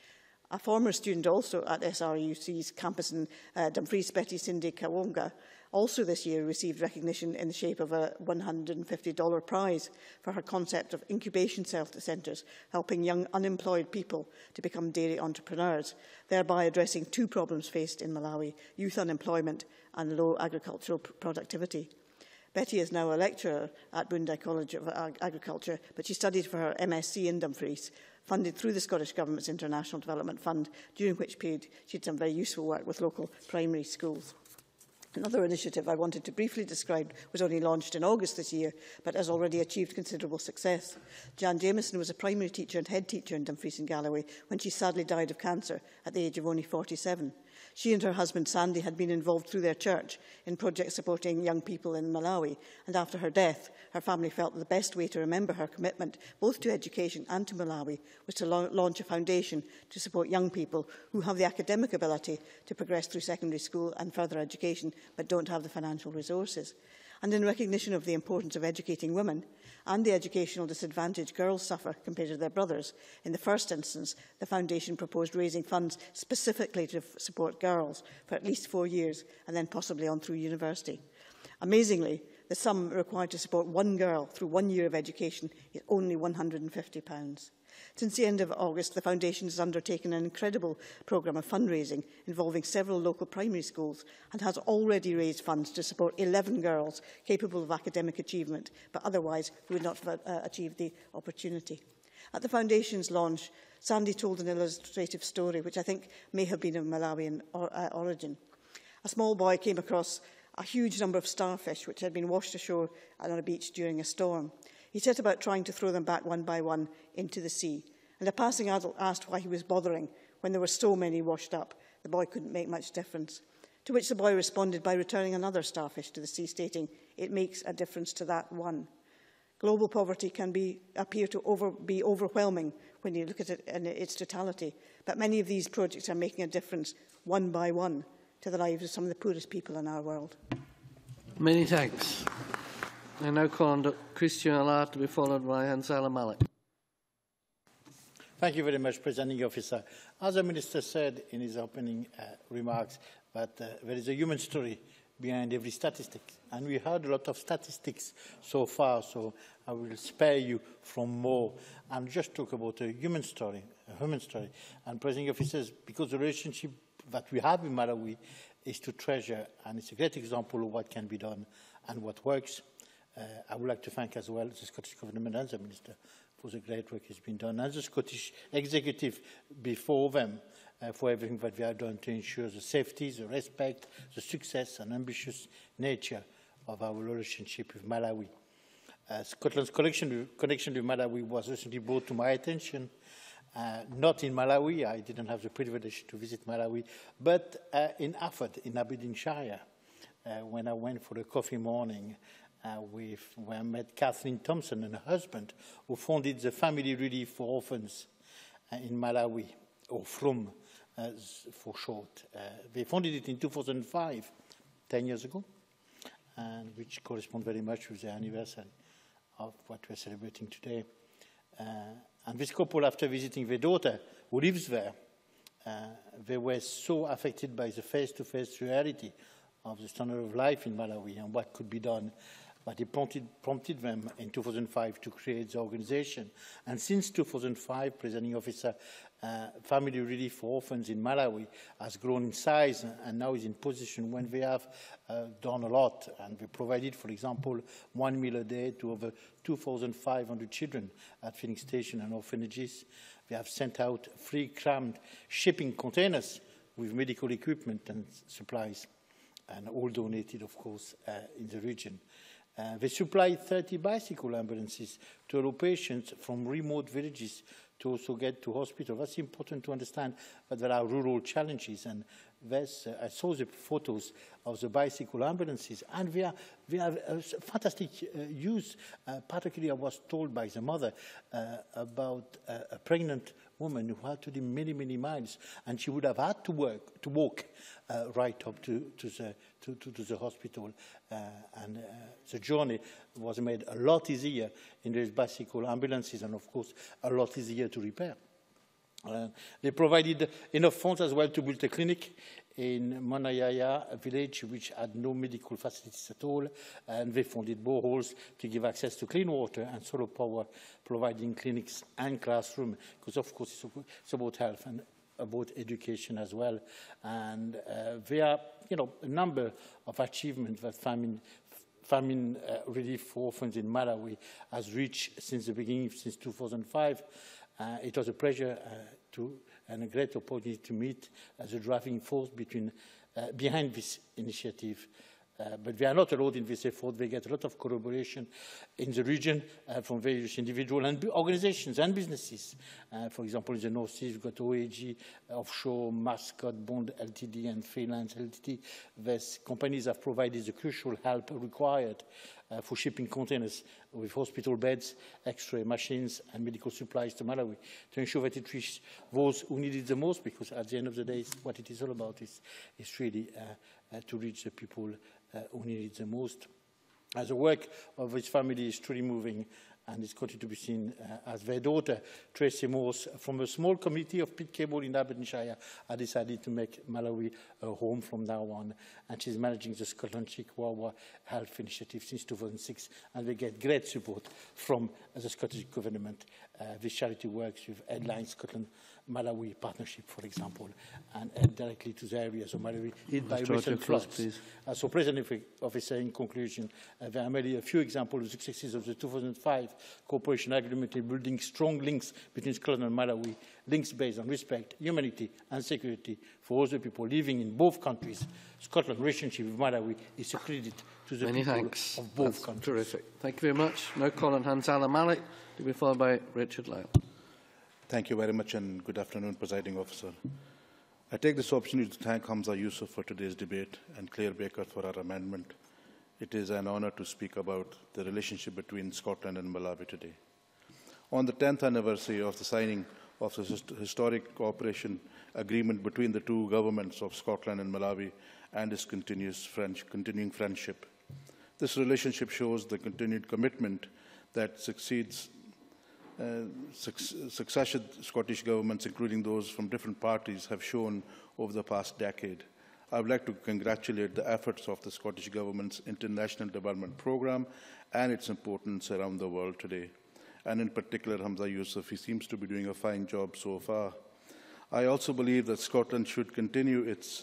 S4: A former student also at S R U C's campus in uh, Dumfries, Betty Cindy Kawonga, also this year received recognition in the shape of a one hundred and fifty dollar prize for her concept of incubation centres, helping young unemployed people to become dairy entrepreneurs, thereby addressing two problems faced in Malawi: youth unemployment and low agricultural productivity. Betty is now a lecturer at Bondi College of Ag Agriculture, but she studied for her M S c in Dumfries, funded through the Scottish Government's International Development Fund, during which period she did some very useful work with local primary schools. Another initiative I wanted to briefly describe was only launched in August this year, but has already achieved considerable success. Jan Jameson was a primary teacher and head teacher in Dumfries and Galloway when she sadly died of cancer at the age of only forty-seven. She and her husband Sandy had been involved through their church in projects supporting young people in Malawi, and after her death, her family felt that the best way to remember her commitment both to education and to Malawi was to la launch a foundation to support young people who have the academic ability to progress through secondary school and further education but don't have the financial resources. And in recognition of the importance of educating women and the educational disadvantage girls suffer compared to their brothers, in the first instance, the Foundation proposed raising funds specifically to support girls for at least four years and then possibly on through university. Amazingly, the sum required to support one girl through one year of education is only one hundred and fifty pounds. Since the end of August, the Foundation has undertaken an incredible programme of fundraising involving several local primary schools and has already raised funds to support eleven girls capable of academic achievement, but otherwise who would not have uh, achieved the opportunity. At the Foundation's launch, Sandy told an illustrative story which I think may have been of Malawian or, uh, origin. A small boy came across a huge number of starfish which had been washed ashore on a beach during a storm. He set about trying to throw them back one by one into the sea, and a passing adult asked why he was bothering when there were so many washed up. The boy couldn't make much difference. To which the boy responded by returning another starfish to the sea, stating, "It makes a difference to that one." Global poverty can be, appear to over, be overwhelming when you look at it in its totality, but many of these projects are making a difference, one by one, to the lives of some of the poorest people in our world.
S5: Many thanks. I now call on Christian Allard to be followed by Hansala Malik.
S18: Thank you very much, Presiding Officer. As the Minister said in his opening uh, remarks, that uh, there is a human story behind every statistic. And we heard a lot of statistics so far, so I will spare you from more and just talk about a human story, a human story. And Presiding Officers, because the relationship that we have in Malawi is to treasure, and it's a great example of what can be done and what works. Uh, I would like to thank as well the Scottish Government and the Minister for the great work that has been done, and the Scottish Executive before them uh, for everything that they have done to ensure the safety, the respect, the success and ambitious nature of our relationship with Malawi. Uh, Scotland's connection, connection with Malawi was recently brought to my attention, uh, not in Malawi. I didn't have the privilege to visit Malawi, but uh, in Afford, in Aberdeenshire, uh, when I went for a coffee morning uh, with, where I met Kathleen Thompson and her husband, who founded the Family Relief for Orphans uh, in Malawi, or FROM uh, for short. Uh, they founded it in two thousand five, ten years ago, and which corresponds very much with the anniversary of what we're celebrating today. Uh, and this couple, after visiting their daughter, who lives there, uh, they were so affected by the face-to-face reality of the standard of life in Malawi and what could be done, but it prompted, prompted them in two thousand five to create the organization. And since two thousand five, Presiding Officer, uh, Family Relief for Orphans in Malawi has grown in size and now is in position when they have uh, done a lot. And we provided, for example, one meal a day to over two thousand five hundred children at filling stations and orphanages. We have sent out three crammed shipping containers with medical equipment and supplies, and all donated, of course, uh, in the region. Uh, they supply thirty bicycle ambulances to allow patients from remote villages to also get to hospital. That's important to understand that there are rural challenges, and this, uh, I saw the photos of the bicycle ambulances, and they are, they are uh, fantastic uh, use. Uh, particularly, I was told by the mother uh, about uh, a pregnant woman who had to do many, many miles, and she would have had to work, to walk uh, right up to, to, the, to, to, to the hospital. Uh, and uh, the journey was made a lot easier in these bicycle ambulances, and of course, a lot easier to repair. Uh, they provided enough funds as well to build a clinic in Monayaya, a village which had no medical facilities at all, and they funded boreholes to give access to clean water and solar power, providing clinics and classrooms, because of course it's about health and about education as well. And uh, there are, you know, a number of achievements that famine, famine uh, relief for orphans in Malawi has reached since the beginning, since two thousand five. Uh, it was a pleasure uh, to, and a great opportunity to meet as a driving force between, uh, behind this initiative. Uh, but we are not alone in this effort. We get a lot of collaboration in the region uh, from various individuals and organizations and businesses. Uh, for example, in the North Sea, we've got O A G, Offshore, Mascot, Bond L T D, and Freelance L T D. These companies have provided the crucial help required uh, for shipping containers with hospital beds, X-ray machines, and medical supplies to Malawi to ensure that it reaches those who need it the most, because at the end of the day, what it is all about is, is really uh, uh, to reach the people uh, who need it the most. As the work of his family is truly moving, and it's going to be seen uh, as their daughter, Tracy Morse, from a small community of Pit Cable in Aberdeenshire, has decided to make Malawi a home from now on. And she's managing the Scotland Chihuahua Health Initiative since two thousand six, and they get great support from uh, the Scottish Government. Uh, this charity works with Headline Scotland Malawi Partnership, for example, and head directly to the areas of Malawi hit by recent floods. Uh, so, President Officer, in conclusion, uh, there are merely a few examples of the successes of the two thousand five cooperation agreement in building strong links between Scotland and Malawi, links based on respect, humanity and security for all the people living in both countries. Scotland's relationship with Malawi is a credit to the
S5: Many
S18: people
S5: thanks.
S18: of both
S5: That's
S18: countries.
S5: Terrific. Thank you very much. Now calling Hanzala Malik, to be followed by Richard Lyle.
S19: Thank you very much, and good afternoon, Presiding Officer. I take this opportunity to thank Hamza Yusuf for today's debate and Claire Baker for our amendment. It is an honour to speak about the relationship between Scotland and Malawi today. On the tenth anniversary of the signing of the historic cooperation agreement between the two governments of Scotland and Malawi and its continuous French, continuing friendship, this relationship shows the continued commitment that succeeds Uh, successive Scottish governments, including those from different parties, have shown over the past decade. I would like to congratulate the efforts of the Scottish Government's International Development Programme and its importance around the world today. And in particular, Hamza Yusuf, he seems to be doing a fine job so far. I also believe that Scotland should continue its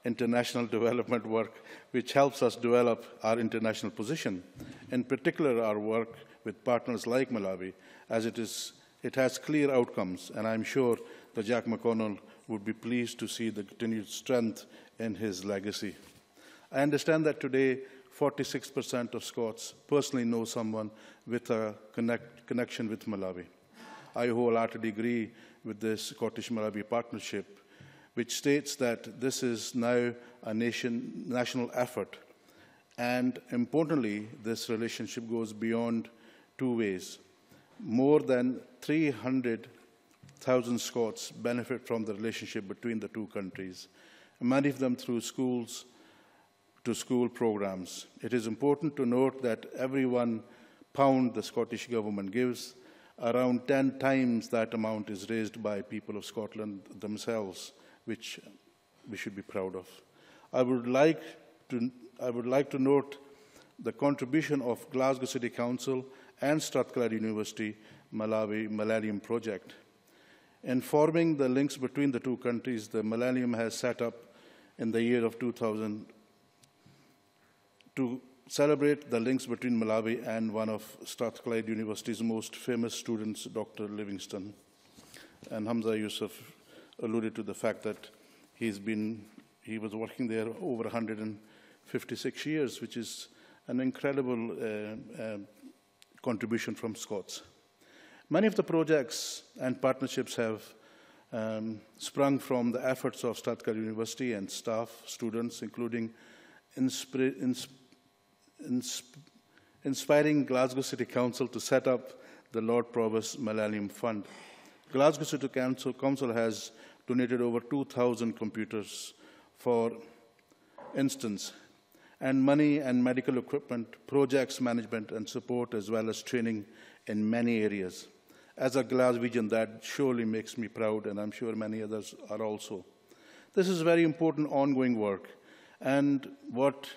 S19: international development work, which helps us develop our international position. In particular, our work with partners like Malawi, as it, is, it has clear outcomes, and I'm sure that Jack McConnell would be pleased to see the continued strength in his legacy. I understand that today, forty-six percent of Scots personally know someone with a connect, connection with Malawi. I wholeheartedly agree with this Scottish-Malawi partnership, which states that this is now a nation, national effort. And importantly, this relationship goes beyond two ways. More than three hundred thousand Scots benefit from the relationship between the two countries, many of them through schools to school programs. It is important to note that every one pound the Scottish Government gives, around ten times that amount is raised by people of Scotland themselves, which we should be proud of. I would like to, I would like to note the contribution of Glasgow City Council and Strathclyde University Malawi Millennium Project. In forming the links between the two countries, the Millennium has set up in the year of two thousand to celebrate the links between Malawi and one of Strathclyde University's most famous students, Doctor Livingston. And Hamza Yusuf alluded to the fact that he's been, he was working there over one hundred fifty-six years, which is an incredible uh, uh, contribution from Scots. Many of the projects and partnerships have um, sprung from the efforts of Strathclyde University and staff, students, including inspira insp insp inspiring Glasgow City Council to set up the Lord Provost Millennium Fund. Glasgow City Council, Council has donated over two thousand computers, for instance, and money and medical equipment, projects management and support, as well as training in many areas. As a Glaswegian, that surely makes me proud, and I'm sure many others are also. This is very important ongoing work, and what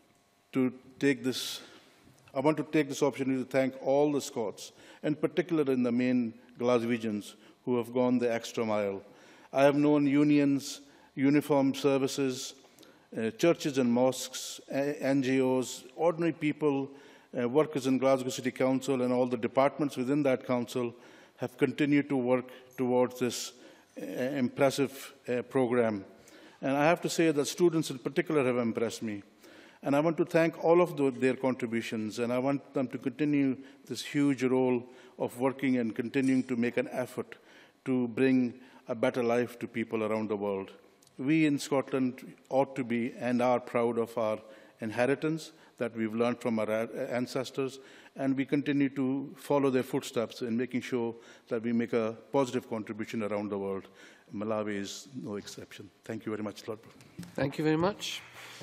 S19: to take this, I want to take this opportunity to thank all the Scots, in particular in the main Glaswegians, who have gone the extra mile. I have known unions, uniformed services, uh, churches and mosques, N G Os, ordinary people, uh, workers in Glasgow City Council, and all the departments within that council have continued to work towards this uh, impressive uh, program. And I have to say that students in particular have impressed me. And I want to thank all of the, their contributions, and I want them to continue this huge role of working and continuing to make an effort to bring a better life to people around the world. We in Scotland ought to be and are proud of our inheritance that we've learned from our ancestors, and we continue to follow their footsteps in making sure that we make a positive contribution around the world. Malawi is no exception. Thank you very much, Lord.
S5: Thank you very much.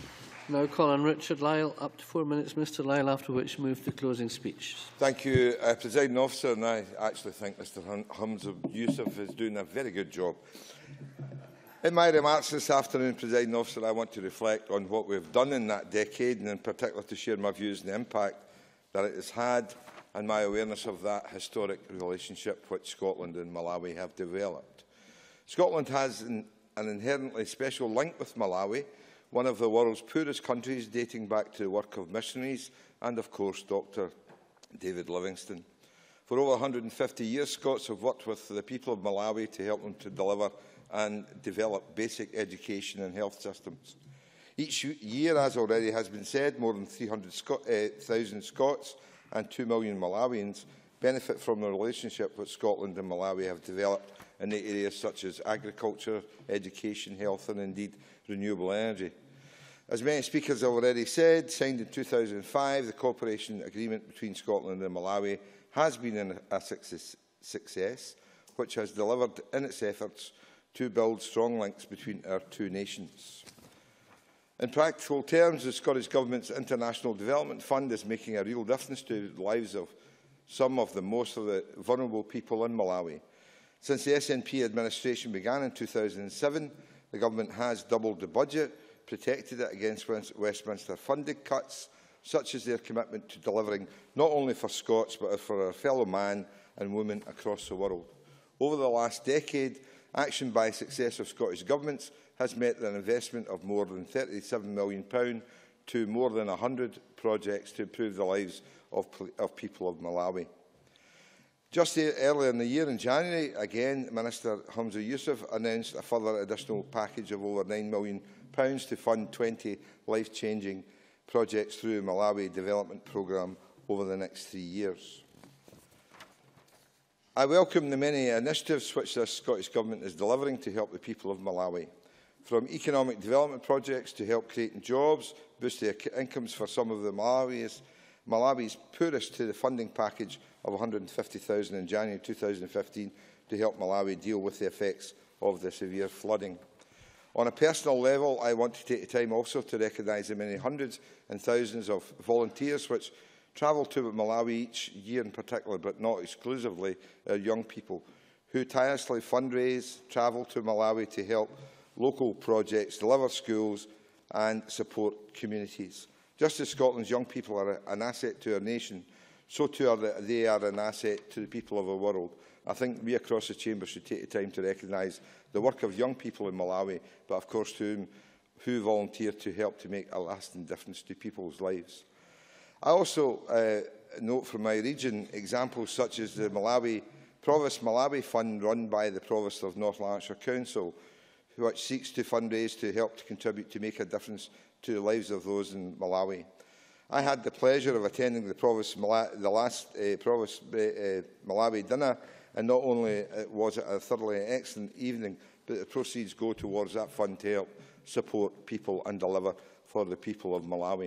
S5: Now call on Richard Lyle, up to four minutes. Mister Lyle, after which move to closing speech.
S20: Thank you, uh, Presiding Officer, and I actually think Mr Hamza Yusuf is doing a very good job. In my remarks this afternoon, Presiding Officer, I want to reflect on what we've done in that decade, and in particular to share my views on the impact that it has had and my awareness of that historic relationship which Scotland and Malawi have developed. Scotland has an, an inherently special link with Malawi, one of the world's poorest countries, dating back to the work of missionaries and, of course, Doctor David Livingstone. For over one hundred fifty years, Scots have worked with the people of Malawi to help them to deliver and develop basic education and health systems. Each year, as already has been said, more than three hundred thousand Scots and two million Malawians benefit from the relationship which Scotland and Malawi have developed in the areas such as agriculture, education, health and indeed renewable energy. As many speakers have already said, signed in two thousand five, the cooperation agreement between Scotland and Malawi has been a success, which has delivered in its efforts to build strong links between our two nations. In practical terms, the Scottish Government's International Development Fund is making a real difference to the lives of some of the most of the vulnerable people in Malawi. Since the S N P administration began in two thousand seven, the Government has doubled the budget, protected it against Westminster funding cuts, such as their commitment to delivering not only for Scots but for our fellow man and woman across the world. Over the last decade, Action by successive Scottish governments has meant an investment of more than thirty-seven million pounds to more than one hundred projects to improve the lives of, of people of Malawi. Just earlier in the year, in January, again, Minister Hamza Yusuf announced a further additional package of over nine million pounds to fund twenty life-changing projects through the Malawi Development Programme over the next three years. I welcome the many initiatives which this Scottish Government is delivering to help the people of Malawi, from economic development projects to help creating jobs, boost their incomes for some of the Malawi's, Malawi's poorest, to the funding package of one hundred and fifty thousand pounds in January two thousand and fifteen to help Malawi deal with the effects of the severe flooding. On a personal level, I want to take the time also to recognise the many hundreds and thousands of volunteers which travel to Malawi each year in particular, but not exclusively, uh, young people, who tirelessly fundraise, travel to Malawi to help local projects, deliver schools and support communities. Just as Scotland's young people are an asset to our nation, so too are they, they are an asset to the people of the world. I think we across the Chamber should take the time to recognise the work of young people in Malawi, but of course to whom, who volunteer to help to make a lasting difference to people's lives. I also uh, note from my region examples such as the Malawi Provost Malawi Fund run by the Provost of North Lanarkshire Council, which seeks to fundraise to help to contribute to make a difference to the lives of those in Malawi. I had the pleasure of attending the, Provost Mala the last uh, Provost uh, Malawi dinner, and not only uh, was it a thoroughly excellent evening, but the proceeds go towards that fund to help support people and deliver for the people of Malawi.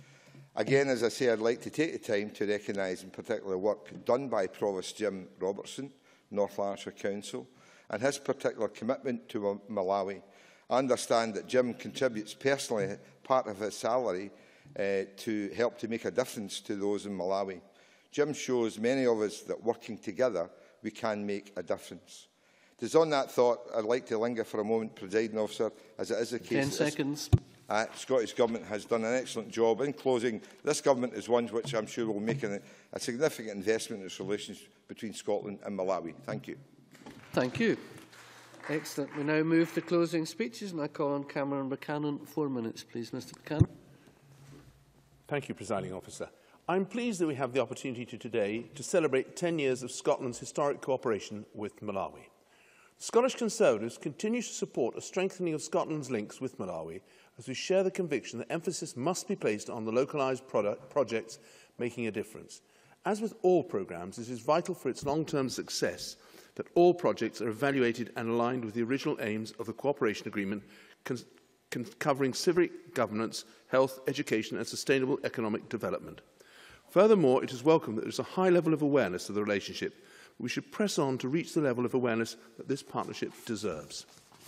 S20: Again, as I say, I'd like to take the time to recognise in particular work done by Provost Jim Robertson, North Lanarkshire Council, and his particular commitment to Malawi. I understand that Jim contributes personally part of his salary uh, to help to make a difference to those in Malawi. Jim shows many of us that working together we can make a difference. It is on that thought I'd like to linger for a moment, Presiding Officer, as it is the case.
S5: Ten seconds.
S20: Uh, Scottish Government has done an excellent job. In closing, this Government is one which I'm sure will make a, a significant investment in its relations between Scotland and Malawi. Thank you.
S5: Thank you. Excellent. We now move to closing speeches, and I call on Cameron Buchanan. Four minutes, please, Mr Buchanan.
S21: Thank you, Presiding Officer. I'm pleased that we have the opportunity to today to celebrate ten years of Scotland's historic cooperation with Malawi. The Scottish Conservatives continue to support a strengthening of Scotland's links with Malawi, as we share the conviction that emphasis must be placed on the localised projects making a difference. As with all programmes, it is vital for its long-term success that all projects are evaluated and aligned with the original aims of the cooperation agreement covering civic governance, health, education and sustainable economic development. Furthermore, it is welcome that there is a high level of awareness of the relationship. We should press on to reach the level of awareness that this partnership deserves.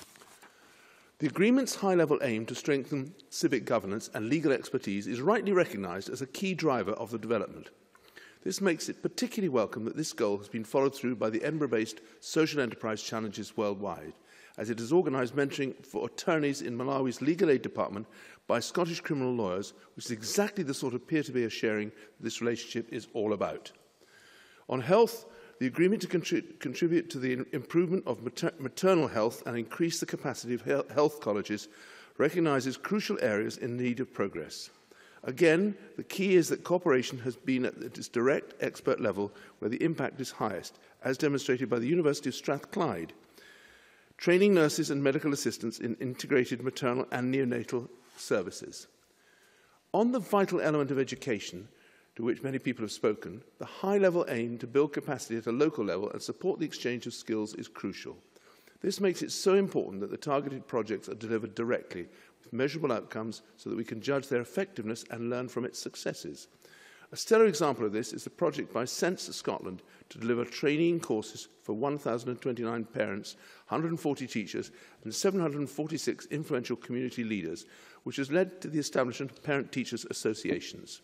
S21: The agreement's high-level aim to strengthen civic governance and legal expertise is rightly recognised as a key driver of the development. This makes it particularly welcome that this goal has been followed through by the Edinburgh-based Social Enterprise Challenges Worldwide, as it has organised mentoring for attorneys in Malawi's legal aid department by Scottish criminal lawyers, which is exactly the sort of peer-to-peer sharing this relationship is all about. On health, the agreement to contrib contribute to the improvement of mater maternal health and increase the capacity of he health colleges recognises crucial areas in need of progress. Again, the key is that cooperation has been at its direct expert level where the impact is highest, as demonstrated by the University of Strathclyde, training nurses and medical assistants in integrated maternal and neonatal services. On the vital element of education, to which many people have spoken, the high-level aim to build capacity at a local level and support the exchange of skills is crucial. This makes it so important that the targeted projects are delivered directly, with measurable outcomes, so that we can judge their effectiveness and learn from its successes. A stellar example of this is the project by Sense Scotland to deliver training courses for one thousand twenty-nine parents, one hundred forty teachers and seven hundred forty-six influential community leaders, which has led to the establishment of parent-teachers associations.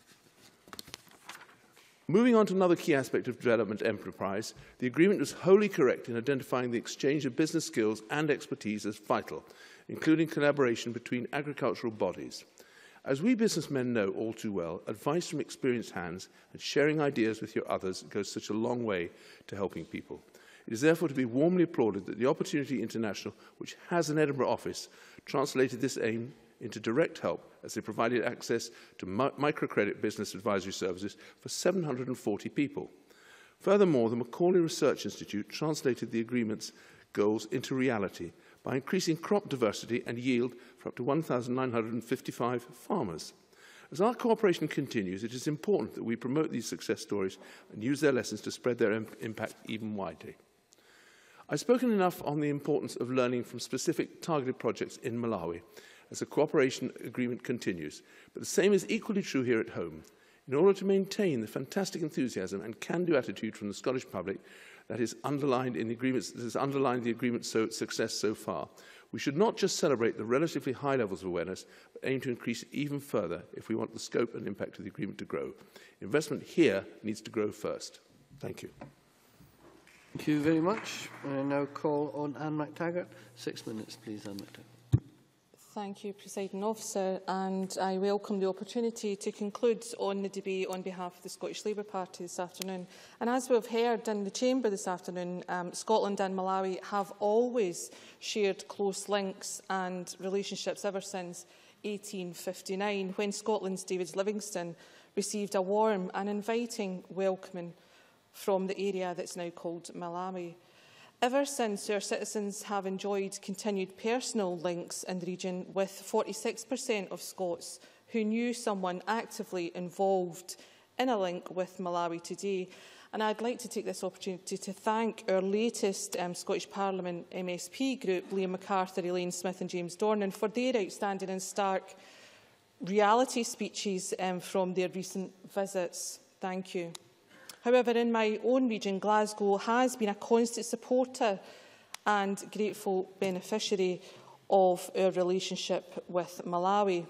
S21: Moving on to another key aspect of development enterprise, the agreement was wholly correct in identifying the exchange of business skills and expertise as vital, including collaboration between agricultural bodies. As we businessmen know all too well, advice from experienced hands and sharing ideas with your others goes such a long way to helping people. It is therefore to be warmly applauded that the Opportunity International, which has an Edinburgh office, translated this aim into direct help as they provided access to mi microcredit business advisory services for seven hundred and forty people. Furthermore, the Macaulay Research Institute translated the agreement's goals into reality by increasing crop diversity and yield for up to one thousand nine hundred and fifty-five farmers. As our cooperation continues, it is important that we promote these success stories and use their lessons to spread their impact even widely. I've spoken enough on the importance of learning from specific targeted projects in Malawi as the cooperation agreement continues, but the same is equally true here at home. In order to maintain the fantastic enthusiasm and can-do attitude from the Scottish public that is underlined in the agreements, that has underlined the agreement's so, success so far, we should not just celebrate the relatively high levels of awareness, but aim to increase it even further if we want the scope and impact of the agreement to grow. Investment here needs to grow first. Thank you.
S5: Thank you very much. I now call on Anne MacTaggart. Six minutes, please, Anne MacTaggart.
S7: Thank you, Presiding Officer, and I welcome the opportunity to conclude on the debate on behalf of the Scottish Labour Party this afternoon. And as we have heard in the Chamber this afternoon, um, Scotland and Malawi have always shared close links and relationships ever since eighteen fifty-nine, when Scotland's David Livingstone received a warm and inviting welcoming from the area that's now called Malawi. Ever since, our citizens have enjoyed continued personal links in the region, with forty-six percent of Scots who knew someone actively involved in a link with Malawi today. And I'd like to take this opportunity to thank our latest um, Scottish Parliament M S P group, Liam MacArthur, Elaine Smith and James Dornan, for their outstanding and stark reality speeches um, from their recent visits. Thank you. However, in my own region, Glasgow has been a constant supporter and grateful beneficiary of our relationship with Malawi.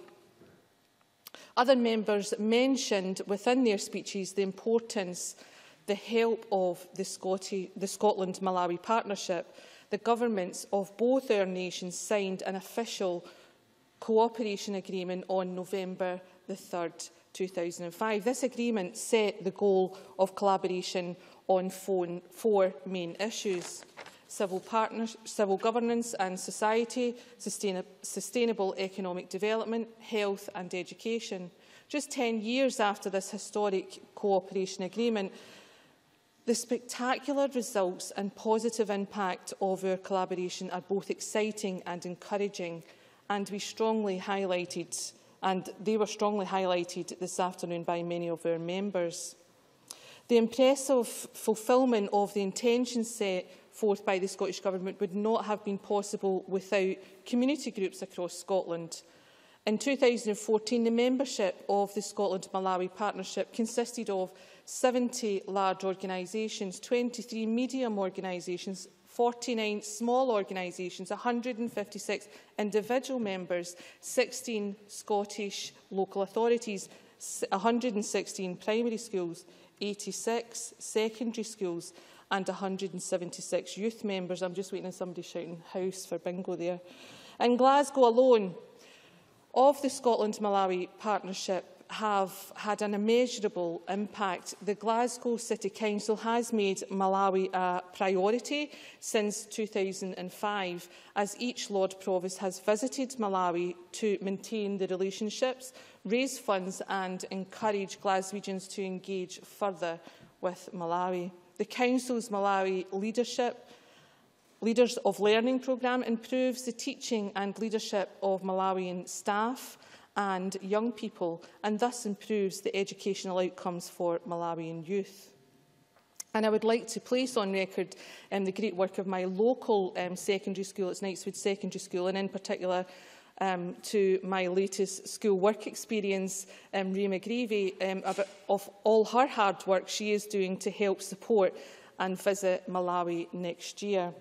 S7: Other members mentioned within their speeches the importance, the help of the, Scotty, the Scotland-Malawi partnership. The governments of both our nations signed an official cooperation agreement on November the third, two thousand five. This agreement set the goal of collaboration on phone, four main issues: civil, partners, civil governance and society, sustain, sustainable economic development, health and education. Just ten years after this historic cooperation agreement, the spectacular results and positive impact of our collaboration are both exciting and encouraging, and we strongly highlighted and they were strongly highlighted this afternoon by many of our members. The impressive fulfilment of the intentions set forth by the Scottish Government would not have been possible without community groups across Scotland. In two thousand fourteen, the membership of the Scotland-Malawi Partnership consisted of seventy large organisations, twenty-three medium organisations, forty-nine small organisations, one hundred and fifty-six individual members, sixteen Scottish local authorities, one hundred and sixteen primary schools, eighty-six secondary schools and one hundred and seventy-six youth members. I'm just waiting on somebody shouting house for bingo there. In Glasgow alone, of the Scotland-Malawi Partnership have had an immeasurable impact. The Glasgow City Council has made Malawi a priority since two thousand five, as each Lord Provost has visited Malawi to maintain the relationships, raise funds and encourage Glaswegians to engage further with Malawi. The Council's Malawi leadership Leaders of Learning programme improves the teaching and leadership of Malawian staff and young people, and thus improves the educational outcomes for Malawian youth. And I would like to place on record um, the great work of my local um, secondary school, it's Knightswood Secondary School, and in particular um, to my latest school work experience, um, Ray McGreevy, um, about, of all her hard work she is doing to help support and visit Malawi next year.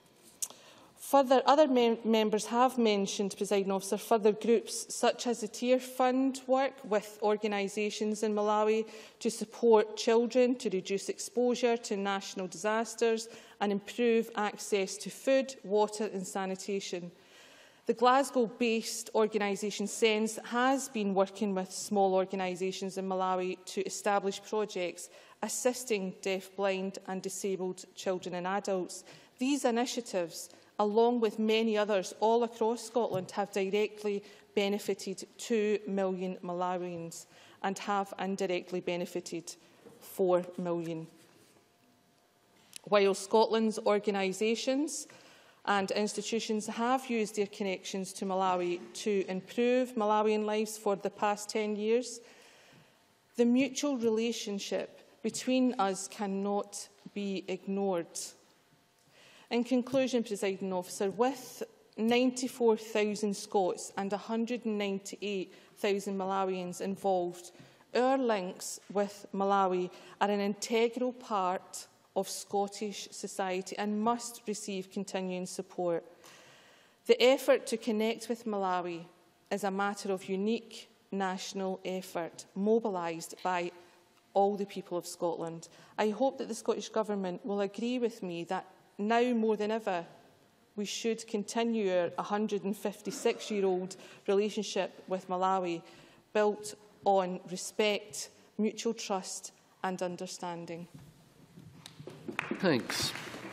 S7: Further, other mem members have mentioned, Presiding Officer, further groups such as the Tier Fund work with organisations in Malawi to support children, to reduce exposure to national disasters and improve access to food, water and sanitation. The Glasgow-based organisation SENS has been working with small organisations in Malawi to establish projects assisting deaf, blind and disabled children and adults. These initiatives, along with many others all across Scotland, have directly benefited two million Malawians and have indirectly benefited four million. While Scotland's organisations and institutions have used their connections to Malawi to improve Malawian lives for the past ten years, the mutual relationship between us cannot be ignored. In conclusion, Presiding Officer, with ninety-four thousand Scots and one hundred ninety-eight thousand Malawians involved, our links with Malawi are an integral part of Scottish society and must receive continuing support. The effort to connect with Malawi is a matter of unique national effort, mobilised by all the people of Scotland. I hope that the Scottish Government will agree with me that now more than ever we should continue our one hundred fifty-six-year-old relationship with Malawi, built on respect, mutual trust and understanding.
S5: Thanks.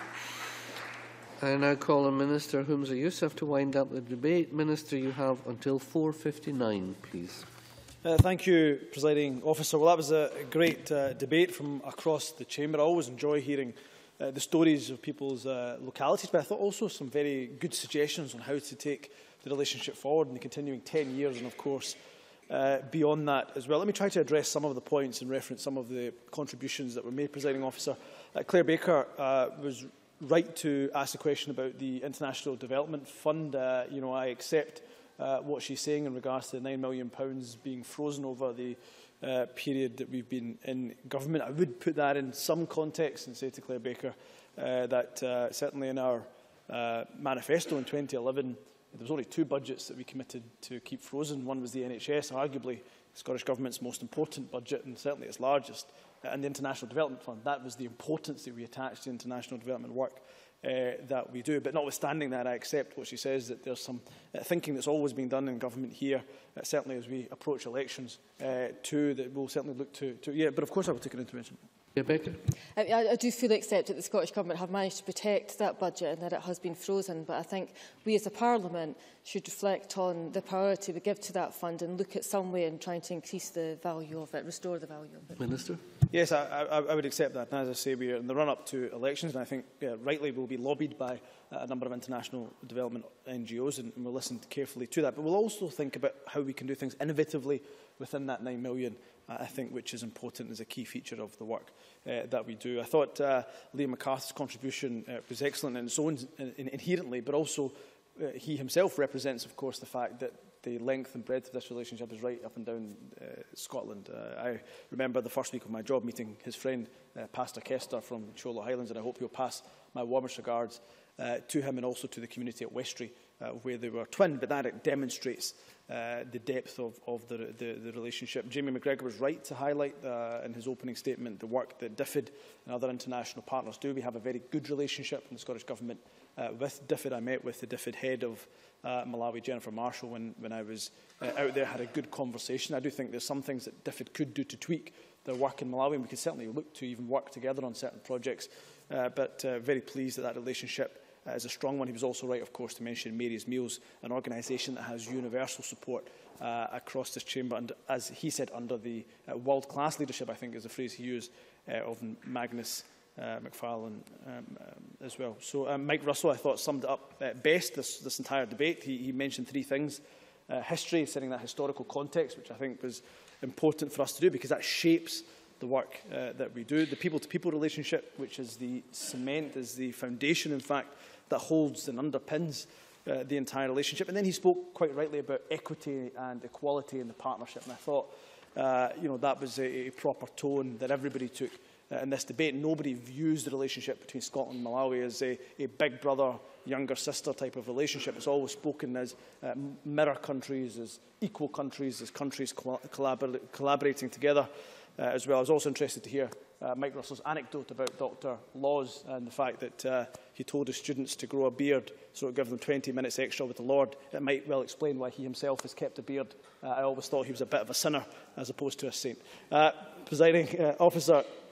S5: I now call on Minister Humza Yousaf to wind up the debate. Minister, you have until four fifty-nine, please.
S9: Uh, thank you, Presiding Officer. Well, that was a great uh, debate from across the Chamber. I always enjoy hearing uh, the stories of people's uh, localities, but I thought also some very good suggestions on how to take the relationship forward in the continuing ten years and, of course, uh, beyond that as well. Let me try to address some of the points and reference some of the contributions that were made, Presiding Officer. Uh, Claire Baker uh, was right to ask the question about the International Development Fund. Uh, you know, I accept uh, what she's saying in regards to the nine million pounds being frozen over the uh, period that we've been in government. I would put that in some context and say to Claire Baker uh, that uh, certainly in our uh, manifesto in twenty eleven, there was only two budgets that we committed to keep frozen. One was the N H S, arguably the Scottish Government's most important budget and certainly its largest, and the International Development Fund. That was the importance that we attached to international development work uh, that we do. But notwithstanding that, I accept what she says, that there's some uh, thinking that's always been done in government here, uh, certainly as we approach elections uh, too, that we'll certainly look to, to... Yeah, but of course I will take an intervention.
S5: Rebecca?
S10: I, I do fully accept that the Scottish Government have managed to protect that budget and that it has been frozen, but I think we as a Parliament should reflect on the priority we give to that fund and look at some way in trying to increase the value of it, restore the value of it.
S5: Minister?
S9: Yes, I, I, I would accept that. And as I say, we are in the run-up to elections, and I think yeah, rightly we'll be lobbied by uh, a number of international development N G Os, and, and we'll listen carefully to that. But we'll also think about how we can do things innovatively within that nine million, uh, I think, which is important as a key feature of the work uh, that we do. I thought uh, Liam McCarthy's contribution uh, was excellent in its own in, in, inherently, but also uh, he himself represents, of course, the fact that the length and breadth of this relationship is right up and down uh, Scotland. Uh, I remember the first week of my job meeting his friend, uh, Pastor Kester from Chola Highlands, and I hope he'll pass my warmest regards uh, to him and also to the community at Westry, uh, where they were twin, but that demonstrates uh, the depth of, of the, the, the relationship. Jamie McGregor was right to highlight uh, in his opening statement the work that D F I D and other international partners do. We have a very good relationship in the Scottish Government uh, with D F I D. I met with the D F I D head of Uh, Malawi, Jennifer Marshall, when, when I was uh, out there, had a good conversation. I do think there's some things that D F I D could do to tweak their work in Malawi, and we could certainly look to even work together on certain projects. Uh, but uh, very pleased that that relationship uh, is a strong one. He was also right, of course, to mention Mary's Meals, an organisation that has universal support uh, across this chamber, and as he said, under the uh, world-class leadership, I think is the phrase he used, uh, of Magnus Uh, McFarlane um, um, as well. So um, Mike Russell, I thought, summed it up uh, best this, this entire debate. He, he mentioned three things. Uh, history, setting that historical context, which I think was important for us to do because that shapes the work uh, that we do. The people-to-people relationship, which is the cement, is the foundation, in fact, that holds and underpins uh, the entire relationship. And then he spoke quite rightly about equity and equality in the partnership. And I thought, uh, you know, that was a, a proper tone that everybody took Uh, in this debate. Nobody views the relationship between Scotland and Malawi as a, a big brother, younger sister type of relationship. It's always spoken as uh, mirror countries, as equal countries, as countries collabor collaborating together uh, as well. I was also interested to hear uh, Mike Russell's anecdote about Doctor Laws and the fact that uh, he told his students to grow a beard so it would give them twenty minutes extra with the Lord. It might well explain why he himself has kept a beard. Uh, I always thought he was a bit of a sinner as opposed to a saint. Uh, Presiding uh, Officer,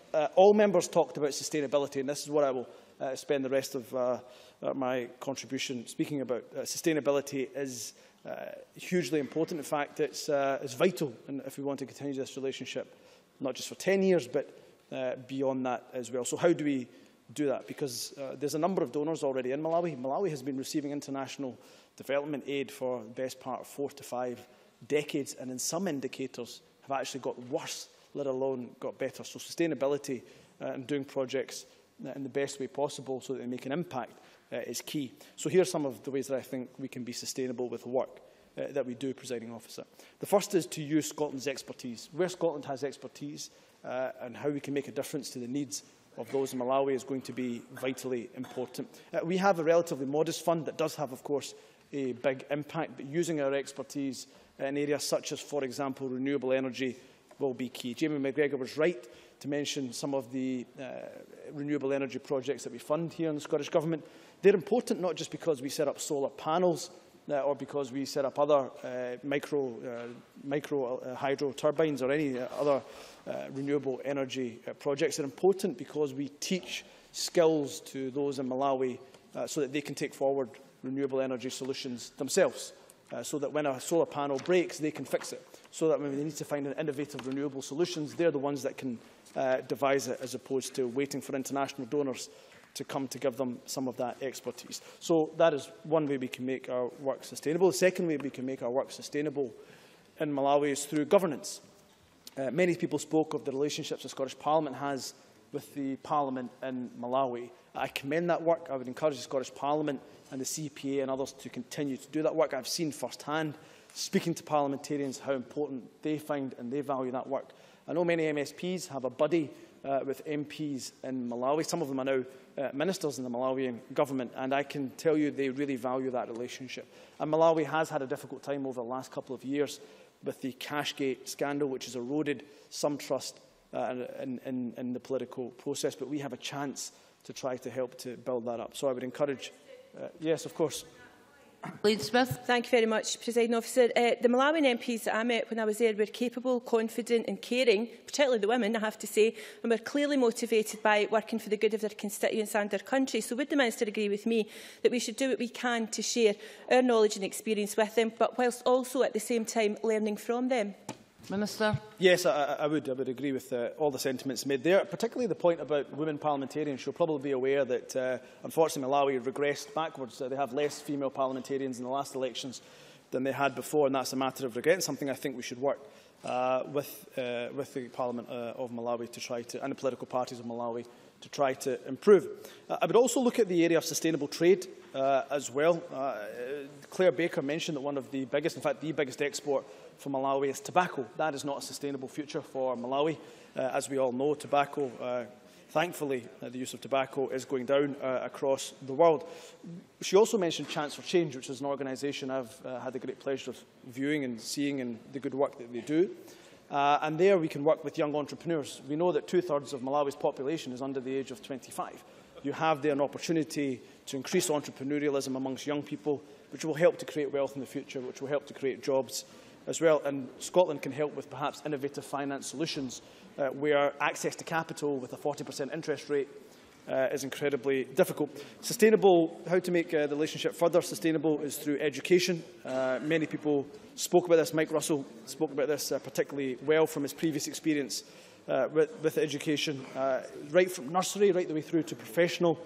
S9: uh, all members talked about sustainability, and this is what I will uh, spend the rest of uh, uh, my contribution speaking about. Uh, sustainability is uh, hugely important. In fact, it's, uh, it's vital and if we want to continue this relationship, not just for ten years, but uh, beyond that as well. So how do we do that? Because uh, there's a number of donors already in Malawi. Malawi has been receiving international development aid for the best part of four to five decades, and in some indicators have actually got worse, let alone got better. So sustainability uh, and doing projects uh, in the best way possible so that they make an impact uh, is key. So here are some of the ways that I think we can be sustainable with the work uh, that we do, Presiding Officer. The first is to use Scotland's expertise. Where Scotland has expertise uh, and how we can make a difference to the needs of those in Malawi is going to be vitally important. Uh, we have a relatively modest fund that does have, of course, a big impact, but using our expertise in areas such as, for example, renewable energy will be key. Jamie McGregor was right to mention some of the uh, renewable energy projects that we fund here in the Scottish Government. They're important not just because we set up solar panels uh, or because we set up other uh, micro, uh, micro uh, hydro turbines or any uh, other uh, renewable energy uh, projects. They're important because we teach skills to those in Malawi uh, so that they can take forward renewable energy solutions themselves. Uh, so that when a solar panel breaks, they can fix it. So that when they need to find an innovative renewable solutions, they're the ones that can uh, devise it, as opposed to waiting for international donors to come to give them some of that expertise. So that is one way we can make our work sustainable. The second way we can make our work sustainable in Malawi is through governance. Uh, many people spoke of the relationships the Scottish Parliament has with the Parliament in Malawi. I commend that work. I would encourage the Scottish Parliament and the C P A and others to continue to do that work. I've seen firsthand, speaking to parliamentarians, how important they find and they value that work. I know many M S Ps have a buddy uh, with M Ps in Malawi. Some of them are now uh, ministers in the Malawian government, and I can tell you they really value that relationship. And Malawi has had a difficult time over the last couple of years with the Cashgate scandal, which has eroded some trust uh, in, in, in the political process, but we have a chance to try to help to build that up. So I would encourage Uh, yes, of course.
S1: Lead Smith. Thank you very much, Presiding Officer. Uh, the Malawian M Ps that I met when I was there were capable, confident and caring, particularly the women, I have to say, and were clearly motivated by working for the good of their constituents and their country. So would the Minister agree with me that we should do what we can to share our knowledge and experience with them, but whilst also at the same time learning from them? Minister.
S9: Yes, I, I, would, I would agree with uh, all the sentiments made there, particularly the point about women parliamentarians. You'll probably be aware that, uh, unfortunately, Malawi regressed backwards. Uh, they have less female parliamentarians in the last elections than they had before, and that's a matter of regret, and something I think we should work uh, with, uh, with the Parliament uh, of Malawi to try to, and the political parties of Malawi to try to improve. Uh, I would also look at the area of sustainable trade uh, as well. Uh, Claire Baker mentioned that one of the biggest, in fact the biggest export for Malawi is tobacco. That is not a sustainable future for Malawi. Uh, as we all know, tobacco, uh, thankfully, uh, the use of tobacco is going down uh, across the world. She also mentioned Chance for Change, which is an organisation I've uh, had the great pleasure of viewing and seeing and the good work that they do. Uh, and there we can work with young entrepreneurs. We know that two-thirds of Malawi's population is under the age of twenty-five. You have there an opportunity to increase entrepreneurialism amongst young people, which will help to create wealth in the future, which will help to create jobs as well. And Scotland can help with perhaps innovative finance solutions uh, where access to capital with a forty percent interest rate uh, is incredibly difficult. Sustainable, how to make uh, the relationship further sustainable is through education. Uh, many people spoke about this. Mike Russell spoke about this uh, particularly well from his previous experience uh, with, with education, uh, right from nursery right the way through to professional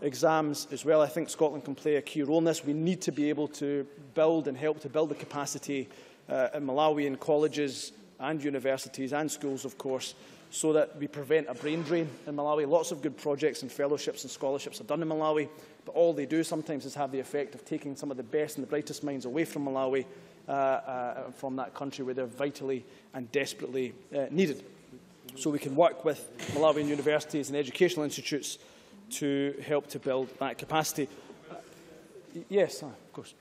S9: exams as well. I think Scotland can play a key role in this. We need to be able to build and help to build the capacity uh, in Malawi in colleges and universities and schools, of course, so that we prevent a brain drain in Malawi. Lots of good projects and fellowships and scholarships are done in Malawi, but all they do sometimes is have the effect of taking some of the best and the brightest minds away from Malawi, uh, uh, from that country where they're vitally and desperately uh, needed. So we can work with Malawian universities and educational institutes to help to build that capacity. Uh, yes, uh, of course.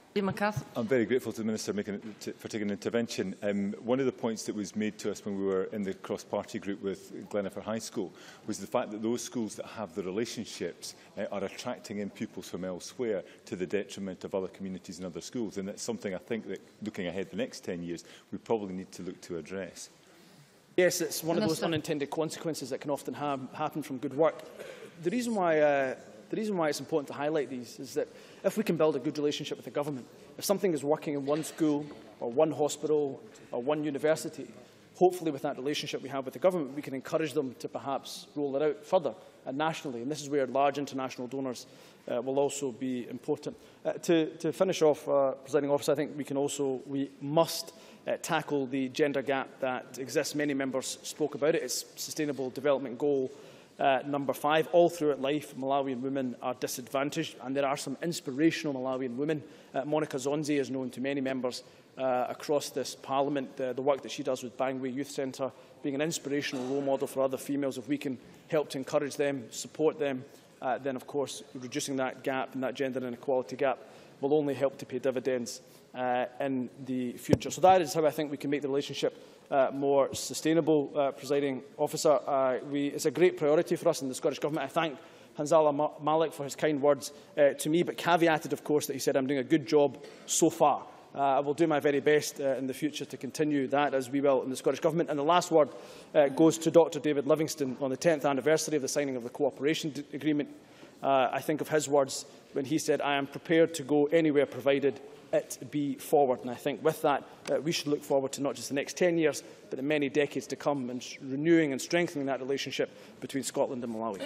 S14: I'm very grateful to the Minister making, to, for taking an intervention. Um, one of the points that was made to us when we were in the cross-party group with Glenaffer High School was the fact that those schools that have the relationships uh, are attracting in pupils from elsewhere to the detriment of other communities and other schools. And that's something I think that, looking ahead the next ten years, we probably need to look to address.
S9: Yes, it's one
S6: Minister.
S9: of those unintended consequences that can often ha happen from good work. The reason why uh, the reason why it's important to highlight these is that if we can build a good relationship with the government, if something is working in one school or one hospital or one university, hopefully with that relationship we have with the government, we can encourage them to perhaps roll it out further and nationally. And this is where large international donors uh, will also be important. Uh, to, to finish off, uh, Presiding Officer, I think we can also, we must uh, tackle the gender gap that exists. Many members spoke about it. It's Sustainable Development Goal Uh, number five. All throughout life, Malawian women are disadvantaged, and there are some inspirational Malawian women. Uh, Monica Zonzi is known to many members uh, across this Parliament. Uh, the work that she does with Bangwe Youth Centre, being an inspirational role model for other females. If we can help to encourage them, support them, uh, then of course reducing that gap and that gender inequality gap will only help to pay dividends uh, in the future. So that is how I think we can make the relationship Uh, more sustainable, uh, Presiding Officer. Uh, we, it's a great priority for us in the Scottish Government. I thank Hanzala Ma Malik for his kind words uh, to me, but caveated, of course, that he said I'm doing a good job so far. Uh, I will do my very best uh, in the future to continue that, as we will in the Scottish Government. And the last word uh, goes to Doctor David Livingstone on the tenth anniversary of the signing of the cooperation agreement. Uh, I think of his words when he said, "I am prepared to go anywhere provided it be forward." And I think with that, uh, we should look forward to not just the next ten years, but the many decades to come, and renewing and strengthening that relationship between Scotland and Malawi.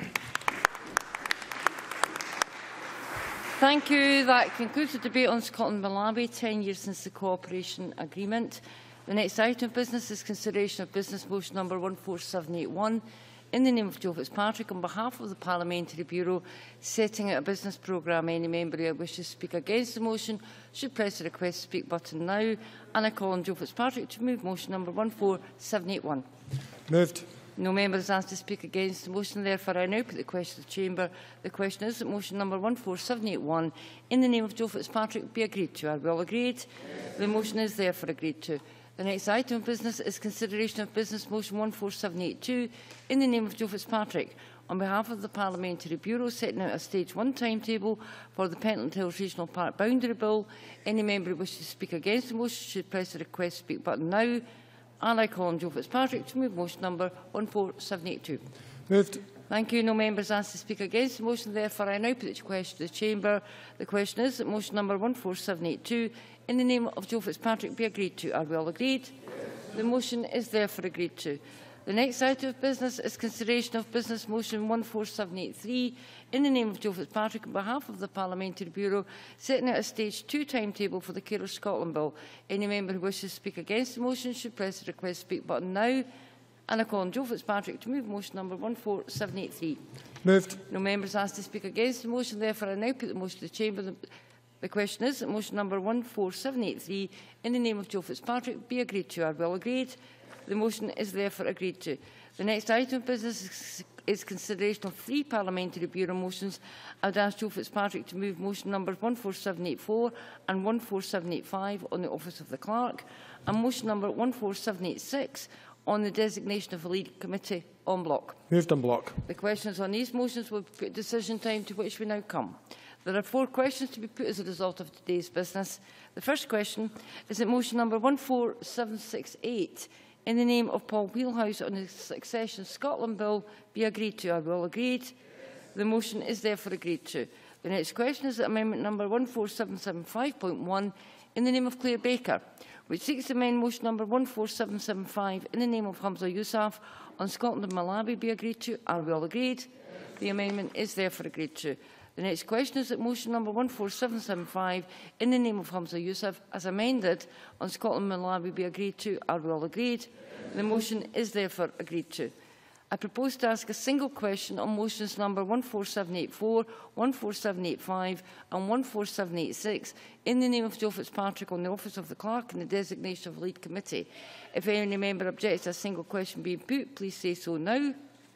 S6: Thank you. That concludes the debate on Scotland-Malawi, ten years since the cooperation agreement. The next item of business is consideration of business motion number one four seven eight one. In the name of Joe Fitzpatrick, on behalf of the Parliamentary Bureau, setting out a business programme, any member who wishes to speak against the motion should press the request to speak button now. And I call on Joe Fitzpatrick to move motion number one four seven eight one.
S9: Moved.
S6: No member is asked to speak against the motion. Therefore, I now put the question to the Chamber. The question is that motion number one four seven eight one, in the name of Joe Fitzpatrick, be agreed to. Are we all agreed? Yes. The motion is therefore agreed to. The next item of business is consideration of business motion one four seven eight two in the name of Joe Fitzpatrick on behalf of the Parliamentary Bureau, setting out a stage one timetable for the Pentland Hills Regional Park Boundary Bill. Any member who wishes to speak against the motion should press the request speak button now. And I call on Joe Fitzpatrick to move motion number one four seven eight two.
S9: Moved.
S6: Thank you. No members asked to speak against the motion. Therefore, I now put the question to the Chamber. The question is that motion number one four seven eight two, in the name of Joe Fitzpatrick, be agreed to. Are we all agreed? Yes. The motion is therefore agreed to. The next item of business is consideration of business motion one four seven eight three, in the name of Joe Fitzpatrick, on behalf of the Parliamentary Bureau, setting out a stage two timetable for the Care of Scotland Bill. Any member who wishes to speak against the motion should press the request speak button now. And I call on Joe Fitzpatrick to move motion number one four seven eight three.
S9: Moved.
S6: No members asked to speak against the motion. Therefore, I now put the motion to the Chamber. The, the question is that motion number one four seven eight three, in the name of Joe Fitzpatrick, be agreed to. Are we all agreed? The motion is therefore agreed to. The next item of business is, is consideration of three Parliamentary Bureau motions. I would ask Joe Fitzpatrick to move motion numbers one four seven eight four and one four seven eight five on the Office of the Clerk, and motion number one four seven eight six on the designation of a lead committee en bloc.
S9: Moved en bloc.
S6: The questions on these motions will be put at decision time, to which we now come. There are four questions to be put as a result of today's business. The first question is that motion number one four seven six eight, in the name of Paul Wheelhouse, on the Succession Scotland Bill, be agreed to. Are we all agreed? Yes. The motion is therefore agreed to. The next question is that amendment number one four seven seven five point one, in the name of Claire Baker, which seeks to amend motion number one four seven seven five, in the name of Hamza Yousaf, on Scotland and Malawi, be agreed to. Are we all agreed? Yes. The amendment is therefore agreed to. The next question is that motion number one four seven seven five, in the name of Hamza Yousaf, as amended, on Scotland and Malawi, be agreed to. Are we all agreed? Yes. The motion is therefore agreed to. I propose to ask a single question on motions number one four seven eight four, one four seven eight five and one four seven eight six, in the name of Joe Fitzpatrick, on the Office of the Clerk and the designation of a lead committee. If any member objects to a single question being put, please say so now.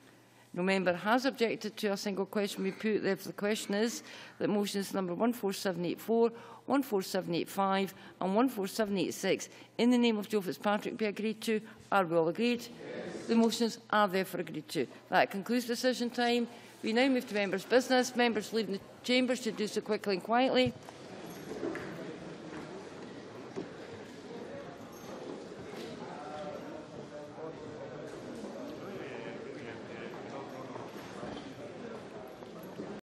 S6: No member has objected to a single question being put. Therefore, the question is that motions number one four seven eight four, one four seven eight five and one four seven eight six, in the name of Joe Fitzpatrick, be agreed to. Are we all agreed? Yes. The motions are therefore agreed to. That concludes decision time. We now move to members' business. Members leaving the chamber should do so quickly and quietly.